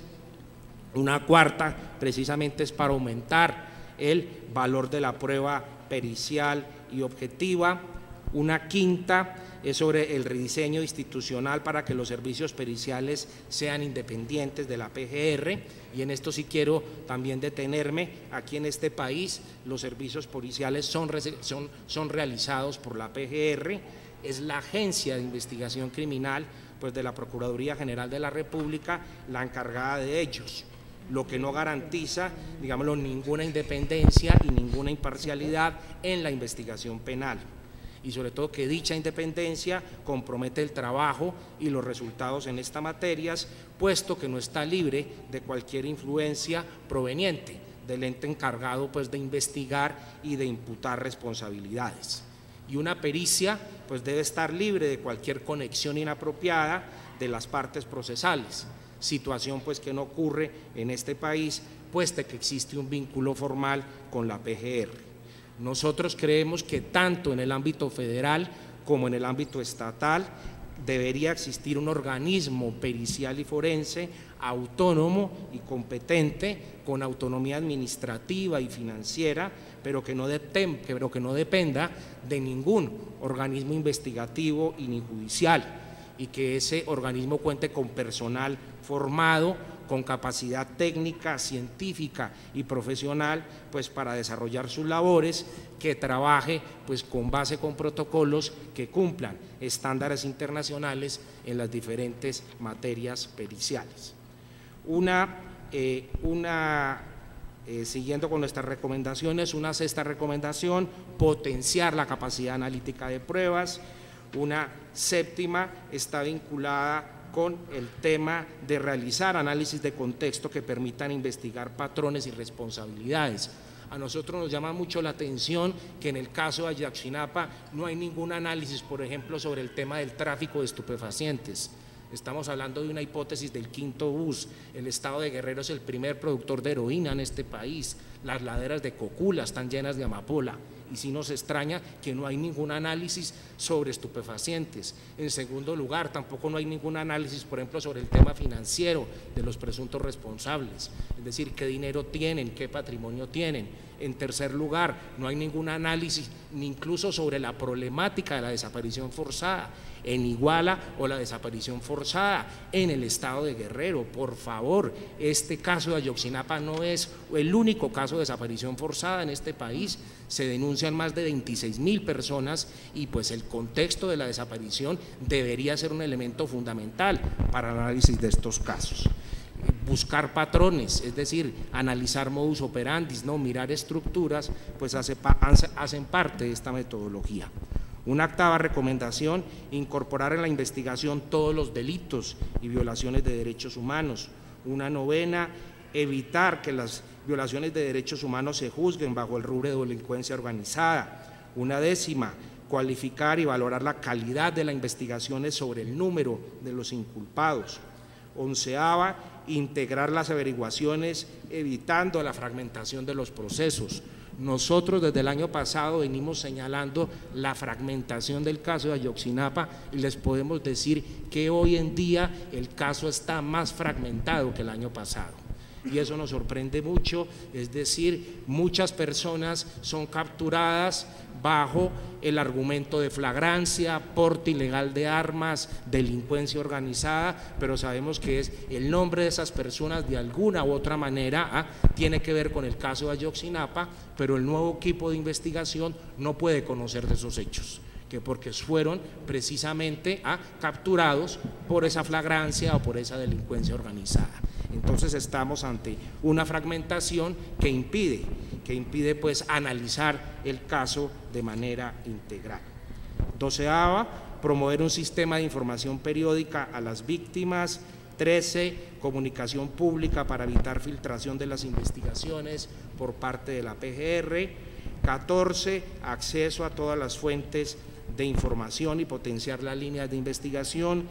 Una cuarta precisamente es para aumentar el valor de la prueba pericial y objetiva. Una quinta es sobre el rediseño institucional para que los servicios periciales sean independientes de la PGR, y en esto sí quiero también detenerme. Aquí en este país los servicios policiales son realizados por la PGR, es la agencia de investigación criminal pues de la Procuraduría General de la República la encargada de ellos, lo que no garantiza, digámoslo, ninguna independencia y ninguna imparcialidad en la investigación penal, y sobre todo que dicha independencia compromete el trabajo y los resultados en estas materias, puesto que no está libre de cualquier influencia proveniente del ente encargado pues de investigar y de imputar responsabilidades. Y una pericia pues debe estar libre de cualquier conexión inapropiada de las partes procesales, situación pues que no ocurre en este país, puesto que existe un vínculo formal con la PGR. Nosotros creemos que tanto en el ámbito federal como en el ámbito estatal debería existir un organismo pericial y forense autónomo y competente, con autonomía administrativa y financiera, pero que no dependa de ningún organismo investigativo y ni judicial, y que ese organismo cuente con personal formado, con capacidad técnica, científica y profesional, pues para desarrollar sus labores, que trabaje pues con base con protocolos que cumplan estándares internacionales en las diferentes materias periciales. Siguiendo con nuestras recomendaciones, una sexta recomendación: potenciar la capacidad analítica de pruebas. Una séptima está vinculada con el tema de realizar análisis de contexto que permitan investigar patrones y responsabilidades. A nosotros nos llama mucho la atención que en el caso de Ayotzinapa no hay ningún análisis, por ejemplo, sobre el tema del tráfico de estupefacientes. Estamos hablando de una hipótesis del quinto bus. El estado de Guerrero es el primer productor de heroína en este país. Las laderas de Cocula están llenas de amapola. Y sí nos extraña que no hay ningún análisis sobre estupefacientes. En segundo lugar, tampoco no hay ningún análisis, por ejemplo, sobre el tema financiero de los presuntos responsables, es decir, qué dinero tienen, qué patrimonio tienen. En tercer lugar, no hay ningún análisis ni incluso sobre la problemática de la desaparición forzada en Iguala o la desaparición forzada en el estado de Guerrero. Por favor, este caso de Ayotzinapa no es el único caso de desaparición forzada en este país. Se denuncian más de 26.000 personas y pues el contexto de la desaparición debería ser un elemento fundamental para el análisis de estos casos. Buscar patrones, es decir, analizar modus operandi, ¿no? Mirar estructuras, pues hacen parte de esta metodología. Una octava recomendación: incorporar en la investigación todos los delitos y violaciones de derechos humanos. Una novena: evitar que las violaciones de derechos humanos se juzguen bajo el rubro de delincuencia organizada. Una décima: cualificar y valorar la calidad de las investigaciones sobre el número de los inculpados. Onceava: integrar las averiguaciones evitando la fragmentación de los procesos. Nosotros desde el año pasado venimos señalando la fragmentación del caso de Ayotzinapa y les podemos decir que hoy en día el caso está más fragmentado que el año pasado. Y eso nos sorprende mucho, es decir, muchas personas son capturadas bajo el argumento de flagrancia, porte ilegal de armas, delincuencia organizada, pero sabemos que es el nombre de esas personas de alguna u otra manera tiene que ver con el caso de Ayotzinapa, pero el nuevo equipo de investigación no puede conocer de esos hechos, que porque fueron precisamente capturados por esa flagrancia o por esa delincuencia organizada. Entonces estamos ante una fragmentación que impide pues analizar el caso de manera integral. 12ª, promover un sistema de información periódica a las víctimas. 13, comunicación pública para evitar filtración de las investigaciones por parte de la PGR. 14, acceso a todas las fuentes de información y potenciar las líneas de investigación.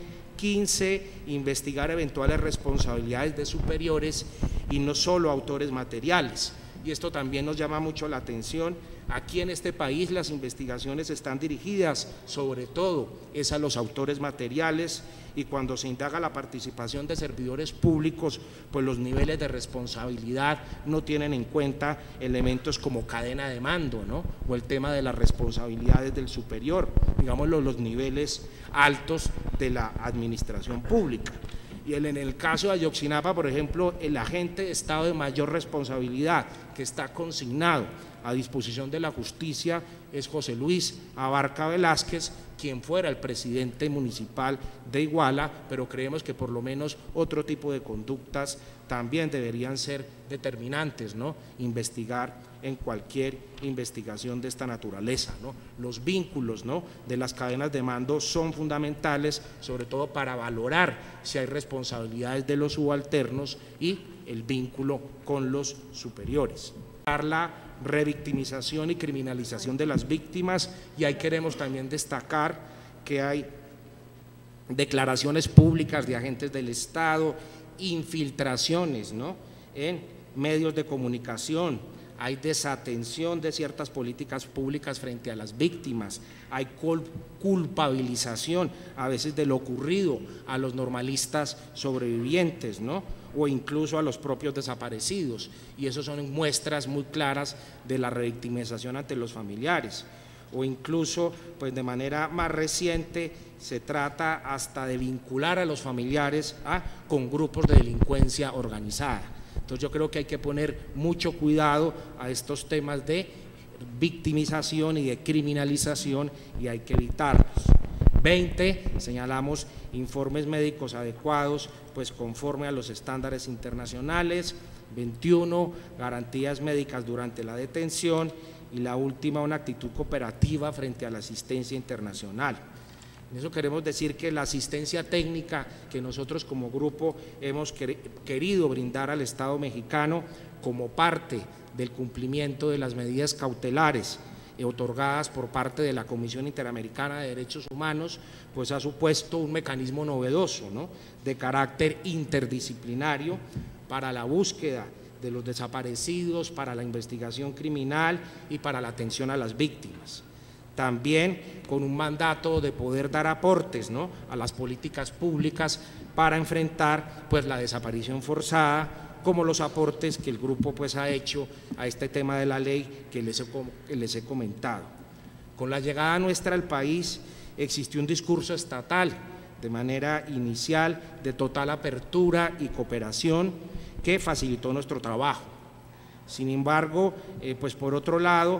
15, investigar eventuales responsabilidades de superiores y no solo autores materiales. Y esto también nos llama mucho la atención. Aquí en este país las investigaciones están dirigidas sobre todo a los autores materiales, y cuando se indaga la participación de servidores públicos, pues los niveles de responsabilidad no tienen en cuenta elementos como cadena de mando, ¿no? O el tema de las responsabilidades del superior, digámoslo, los niveles altos de la administración pública. Y en el caso de Ayotzinapa, por ejemplo, el agente de Estado de mayor responsabilidad que está consignado a disposición de la justicia es José Luis Abarca Velázquez, quien fuera el presidente municipal de Iguala, pero creemos que por lo menos otro tipo de conductas también deberían ser determinantes, ¿no? Investigar en cualquier investigación de esta naturaleza, ¿no? Los vínculos, ¿no?, de las cadenas de mando son fundamentales, sobre todo para valorar si hay responsabilidades de los subalternos y el vínculo con los superiores. La revictimización y criminalización de las víctimas, y ahí queremos también destacar que hay declaraciones públicas de agentes del Estado, infiltraciones, ¿no?, en medios de comunicación, hay desatención de ciertas políticas públicas frente a las víctimas, hay culpabilización a veces de lo ocurrido a los normalistas sobrevivientes, ¿no?, o incluso a los propios desaparecidos, y eso son muestras muy claras de la revictimización ante los familiares. O incluso, pues de manera más reciente, se trata hasta de vincular a los familiares con grupos de delincuencia organizada. Entonces yo creo que hay que poner mucho cuidado a estos temas de victimización y de criminalización, y hay que evitarlos. 20, señalamos informes médicos adecuados, pues conforme a los estándares internacionales. 21, garantías médicas durante la detención, y la última, una actitud cooperativa frente a la asistencia internacional. En eso queremos decir que la asistencia técnica que nosotros como grupo hemos querido brindar al Estado mexicano como parte del cumplimiento de las medidas cautelares otorgadas por parte de la Comisión Interamericana de Derechos Humanos, pues ha supuesto un mecanismo novedoso, ¿no?, de carácter interdisciplinario para la búsqueda de los desaparecidos, para la investigación criminal y para la atención a las víctimas. También con un mandato de poder dar aportes, ¿no?, a las políticas públicas para enfrentar pues la desaparición forzada, como los aportes que el grupo pues ha hecho a este tema de la ley que les he comentado. Con la llegada nuestra al país existió un discurso estatal de manera inicial de total apertura y cooperación que facilitó nuestro trabajo. Sin embargo, pues por otro lado,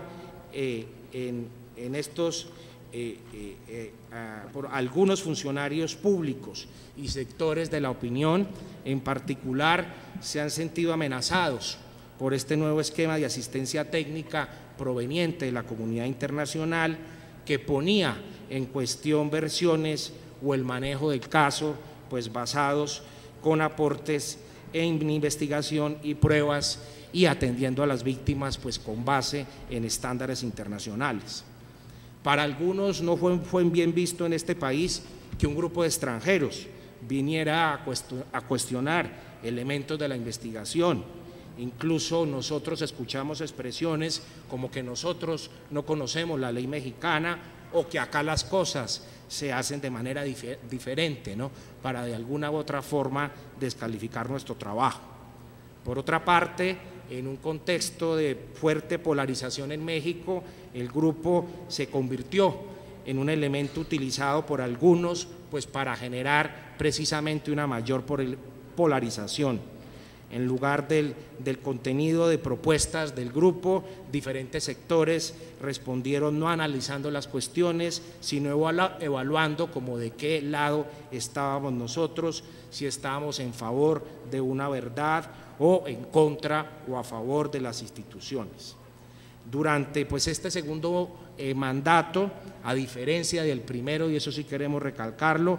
por algunos funcionarios públicos y sectores de la opinión en particular se han sentido amenazados por este nuevo esquema de asistencia técnica proveniente de la comunidad internacional, que ponía en cuestión versiones o el manejo del caso pues basados con aportes en investigación y pruebas, y atendiendo a las víctimas pues con base en estándares internacionales. Para algunos no fue bien visto en este país que un grupo de extranjeros viniera a cuestionar elementos de la investigación, Incluso nosotros escuchamos expresiones como que nosotros no conocemos la ley mexicana o que acá las cosas se hacen de manera diferente, ¿no? Para de alguna u otra forma descalificar nuestro trabajo. Por otra parte, en un contexto de fuerte polarización en México, el grupo se convirtió en un elemento utilizado por algunos pues para generar precisamente una mayor polarización. En lugar del contenido de propuestas del grupo, diferentes sectores respondieron no analizando las cuestiones, sino evaluando como de qué lado estábamos nosotros, si estábamos en favor de una verdad o en contra o a favor de las instituciones. Durante pues este segundo mandato, a diferencia del primero, y eso sí queremos recalcarlo,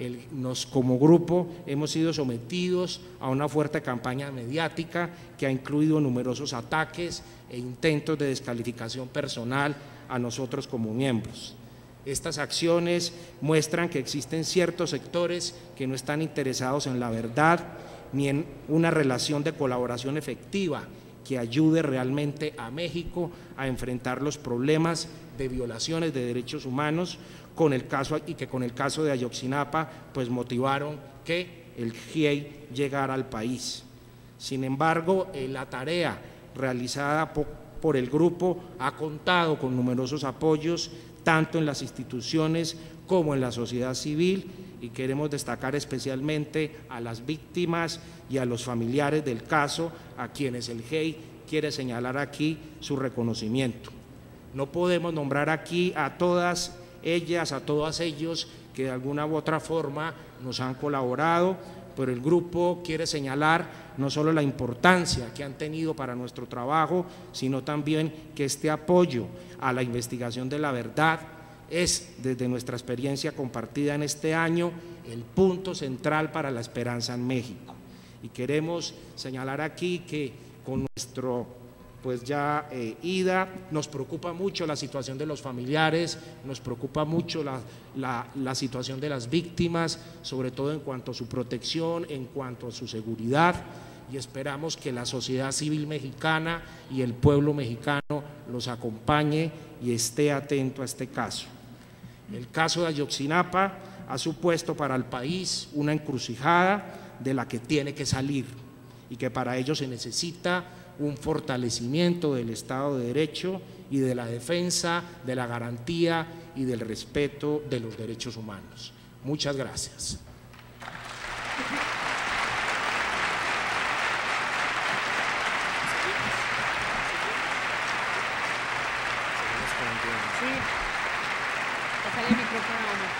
como grupo hemos sido sometidos a una fuerte campaña mediática que ha incluido numerosos ataques e intentos de descalificación personal a nosotros como miembros. Estas acciones muestran que existen ciertos sectores que no están interesados en la verdad ni en una relación de colaboración efectiva que ayude realmente a México a enfrentar los problemas de violaciones de derechos humanos que con el caso de Ayotzinapa pues motivaron que el GIEI llegara al país. Sin embargo, la tarea realizada por el grupo ha contado con numerosos apoyos tanto en las instituciones como en la sociedad civil, y queremos destacar especialmente a las víctimas y a los familiares del caso, a quienes el GIEI quiere señalar aquí su reconocimiento. No podemos nombrar aquí a todas ellas, a todos ellos que de alguna u otra forma nos han colaborado, pero el grupo quiere señalar no solo la importancia que han tenido para nuestro trabajo, sino también que este apoyo a la investigación de la verdad es, desde nuestra experiencia compartida en este año, el punto central para la esperanza en México. Y queremos señalar aquí que con nuestro ida, nos preocupa mucho la situación de los familiares, nos preocupa mucho la situación de las víctimas, sobre todo en cuanto a su protección, en cuanto a su seguridad, y esperamos que la sociedad civil mexicana y el pueblo mexicano los acompañe y esté atento a este caso. El caso de Ayotzinapa ha supuesto para el país una encrucijada de la que tiene que salir y que para ello se necesita un fortalecimiento del Estado de Derecho y de la defensa de la garantía y del respeto de los derechos humanos. Muchas gracias. Pásale el micrófono a Omar.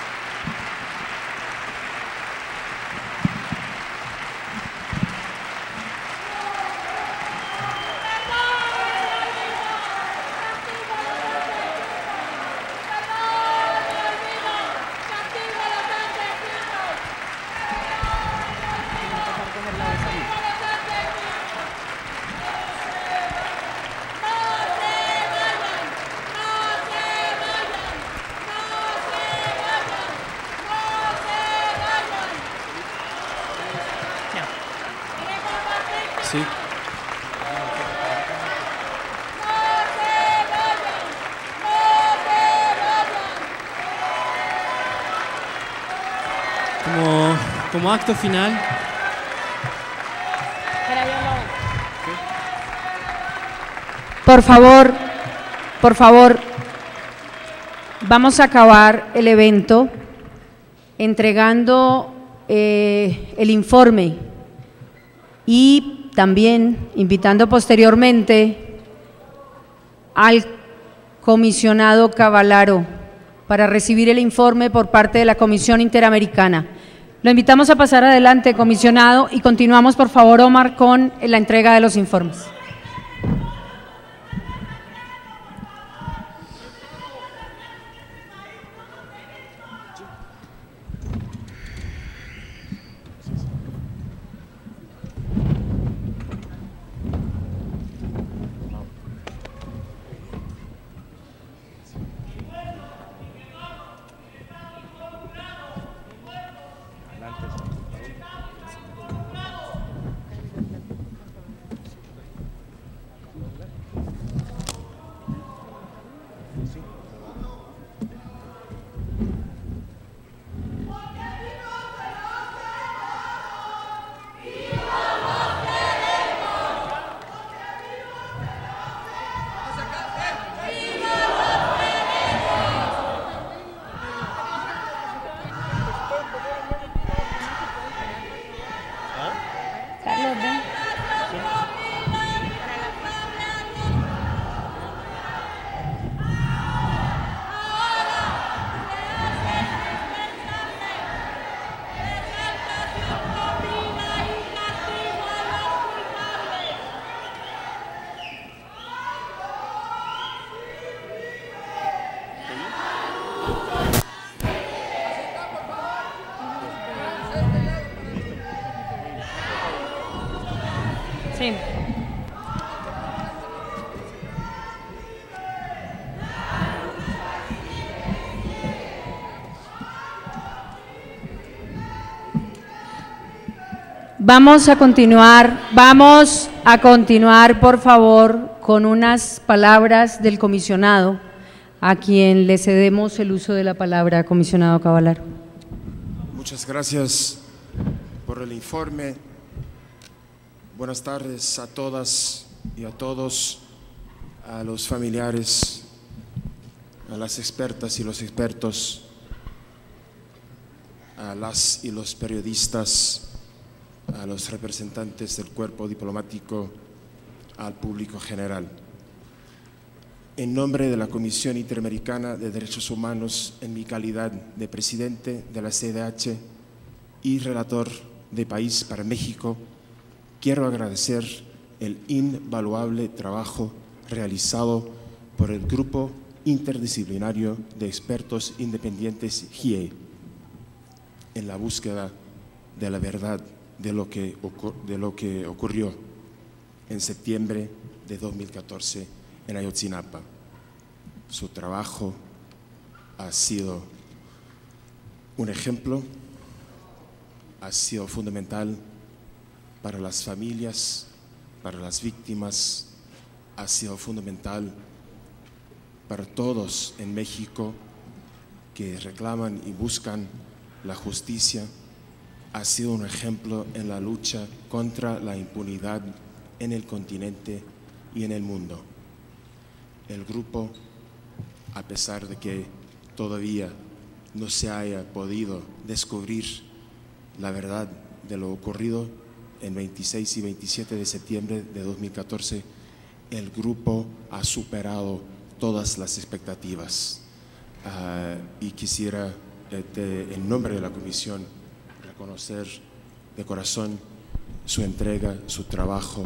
Sí. Como acto final. Por favor, vamos a acabar el evento entregando el informe y también invitando posteriormente al comisionado Cavallaro para recibir el informe por parte de la Comisión Interamericana. Lo invitamos a pasar adelante, comisionado, y continuamos, por favor, Omar, con la entrega de los informes. Sí. Vamos a continuar, por favor, con unas palabras del comisionado, a quien le cedemos el uso de la palabra, comisionado Caballero. Muchas gracias por el informe. Buenas tardes a todas y a todos, a los familiares, a las expertas y los expertos, a las y los periodistas, a los representantes del cuerpo diplomático, al público general. En nombre de la Comisión Interamericana de Derechos Humanos, en mi calidad de presidente de la CDH y relator de País para México, quiero agradecer el invaluable trabajo realizado por el Grupo Interdisciplinario de Expertos Independientes GIEI en la búsqueda de la verdad de lo que ocurrió en septiembre de 2014 en Ayotzinapa. Su trabajo ha sido un ejemplo, ha sido fundamental para las familias, para las víctimas, ha sido fundamental para todos en México que reclaman y buscan la justicia. Ha sido un ejemplo en la lucha contra la impunidad en el continente y en el mundo. El grupo, a pesar de que todavía no se haya podido descubrir la verdad de lo ocurrido el 26 y 27 de septiembre de 2014, el grupo ha superado todas las expectativas. Y quisiera, en nombre de la Comisión, reconocer de corazón su entrega, su trabajo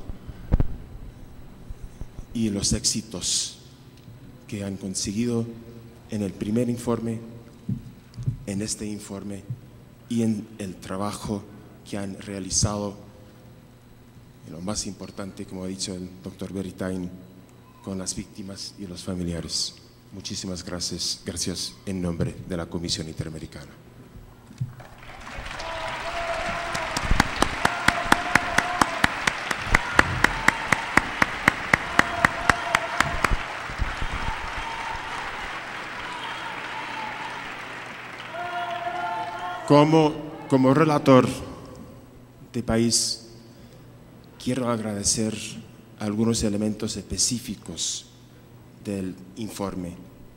y los éxitos que han conseguido en el primer informe, en este informe y en el trabajo que han realizado, y lo más importante, como ha dicho el doctor Beritain, con las víctimas y los familiares. Muchísimas gracias, gracias en nombre de la Comisión Interamericana. Como relator de País, quiero agradecer algunos elementos específicos del informe.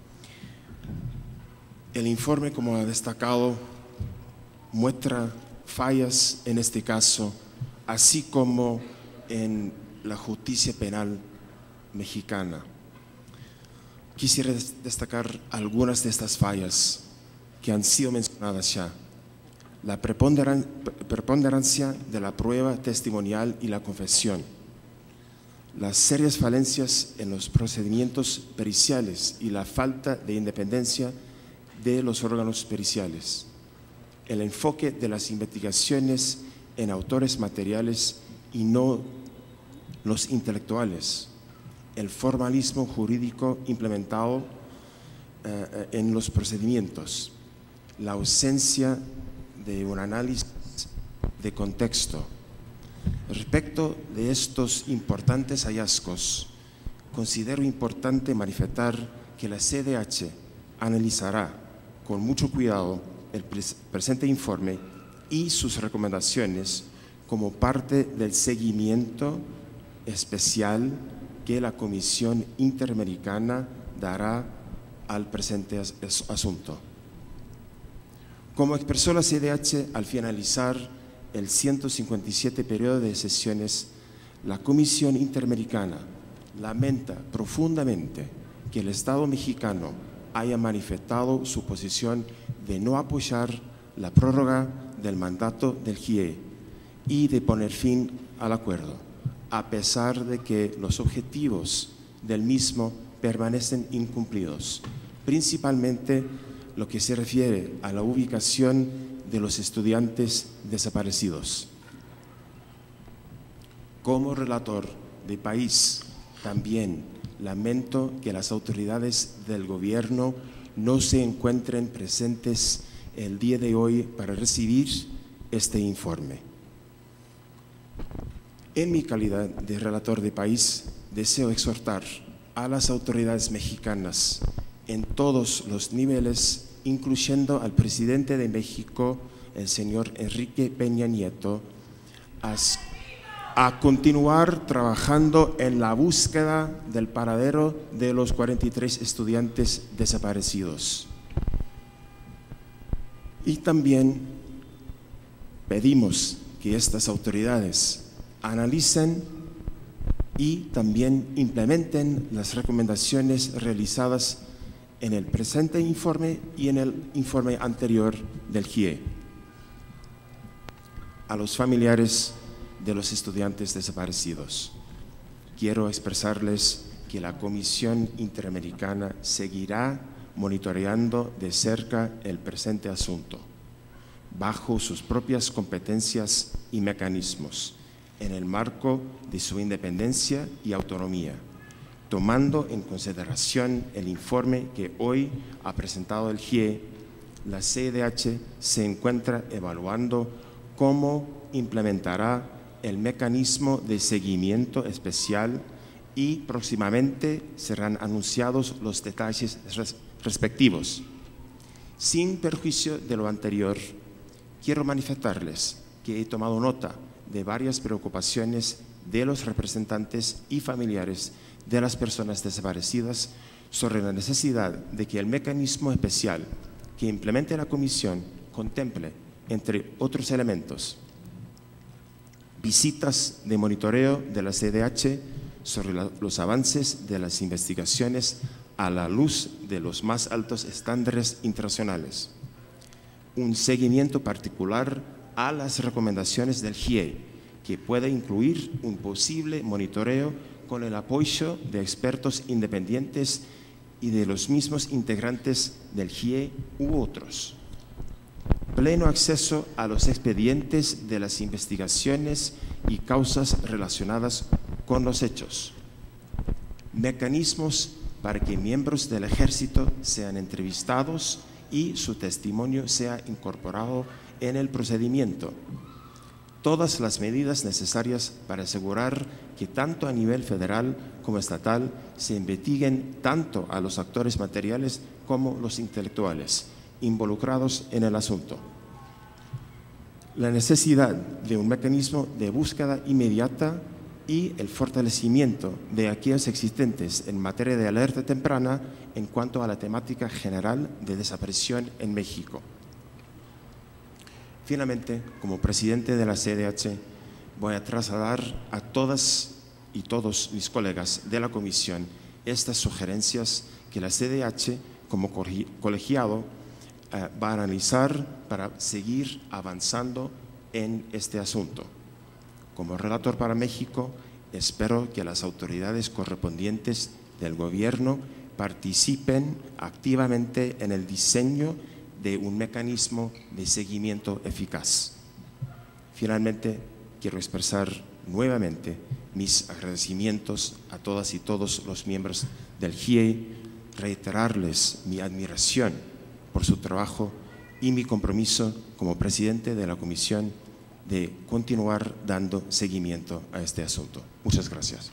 El informe, como ha destacado, muestra fallas en este caso, así como en la justicia penal mexicana. Quisiera destacar algunas de estas fallas que han sido mencionadas ya. La preponderancia de la prueba testimonial y la confesión, las serias falencias en los procedimientos periciales y la falta de independencia de los órganos periciales, el enfoque de las investigaciones en autores materiales y no los intelectuales, el formalismo jurídico implementado en los procedimientos, la ausencia de un análisis de contexto. Respecto de estos importantes hallazgos, considero importante manifestar que la CDH analizará con mucho cuidado el presente informe y sus recomendaciones como parte del seguimiento especial que la Comisión Interamericana dará al presente asunto. Como expresó la CDH al finalizar el 157 periodo de sesiones, la Comisión Interamericana lamenta profundamente que el Estado mexicano haya manifestado su posición de no apoyar la prórroga del mandato del GIEI y de poner fin al acuerdo, a pesar de que los objetivos del mismo permanecen incumplidos, principalmente lo que se refiere a la ubicación de los estudiantes desaparecidos. Como relator de país, también lamento que las autoridades del gobierno no se encuentren presentes el día de hoy para recibir este informe. En mi calidad de relator de país, deseo exhortar a las autoridades mexicanas en todos los niveles, incluyendo al presidente de México, el señor Enrique Peña Nieto, a continuar trabajando en la búsqueda del paradero de los 43 estudiantes desaparecidos. Y también pedimos que estas autoridades analicen y también implementen las recomendaciones realizadas en el presente informe y en el informe anterior del GIE. A los familiares de los estudiantes desaparecidos, quiero expresarles que la Comisión Interamericana seguirá monitoreando de cerca el presente asunto, bajo sus propias competencias y mecanismos, en el marco de su independencia y autonomía, tomando en consideración el informe que hoy ha presentado el GIE. La CEDH se encuentra evaluando cómo implementará el mecanismo de seguimiento especial y próximamente serán anunciados los detalles respectivos. Sin perjuicio de lo anterior, quiero manifestarles que he tomado nota de varias preocupaciones de los representantes y familiares de las personas desaparecidas sobre la necesidad de que el mecanismo especial que implemente la Comisión contemple, entre otros elementos, visitas de monitoreo de la CEDH sobre los avances de las investigaciones a la luz de los más altos estándares internacionales, un seguimiento particular a las recomendaciones del GIE, que puede incluir un posible monitoreo con el apoyo de expertos independientes y de los mismos integrantes del GIE u otros. Pleno acceso a los expedientes de las investigaciones y causas relacionadas con los hechos. Mecanismos para que miembros del Ejército sean entrevistados y su testimonio sea incorporado en el procedimiento. Todas las medidas necesarias para asegurar que tanto a nivel federal como estatal se investiguen tanto a los actores materiales como los intelectuales involucrados en el asunto. La necesidad de un mecanismo de búsqueda inmediata y el fortalecimiento de aquellos existentes en materia de alerta temprana en cuanto a la temática general de desaparición en México. Finalmente, como presidente de la CEDH, voy a trasladar a todas y todos mis colegas de la Comisión estas sugerencias que la CEDH, como colegiado, va a analizar para seguir avanzando en este asunto. Como relator para México, espero que las autoridades correspondientes del gobierno participen activamente en el diseño de un mecanismo de seguimiento eficaz. Finalmente, quiero expresar nuevamente mis agradecimientos a todas y todos los miembros del GIE, reiterarles mi admiración por su trabajo y mi compromiso como presidente de la Comisión de continuar dando seguimiento a este asunto. Muchas gracias.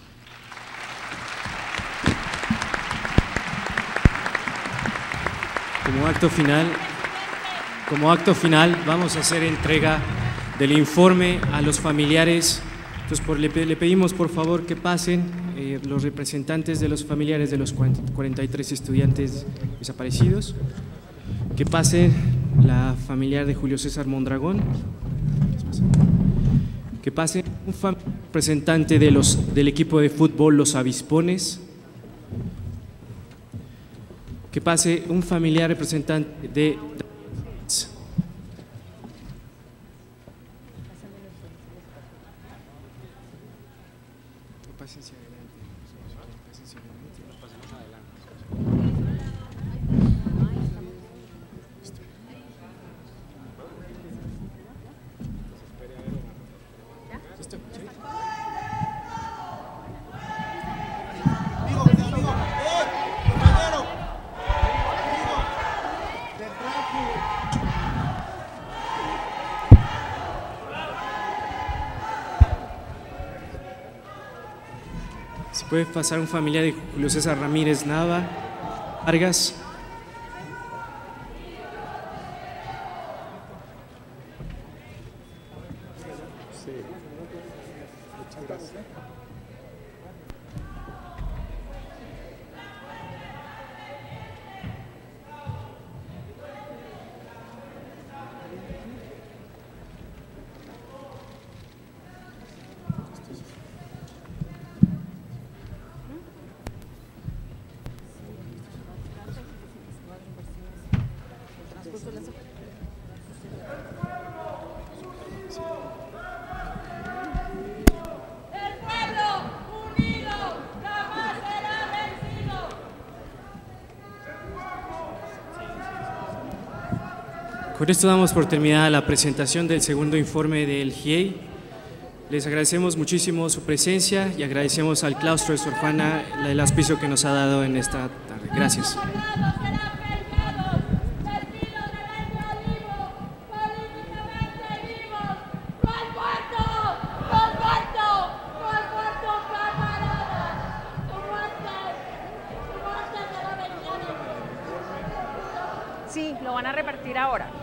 Como acto final, vamos a hacer entrega del informe a los familiares. Entonces, le pedimos por favor que pasen los representantes de los familiares de los 43 estudiantes desaparecidos. Que pase la familiar de Julio César Mondragón. Que pase un representante del equipo de fútbol Los Avispones. Que pase un familiar representante de... puede pasar un familiar de Julio César Ramírez Nava Vargas. Con esto damos por terminada la presentación del segundo informe del GIEI. Les agradecemos muchísimo su presencia y agradecemos al claustro de Sor Juana el auspicio que nos ha dado en esta tarde. Gracias. Sí, lo van a repartir ahora.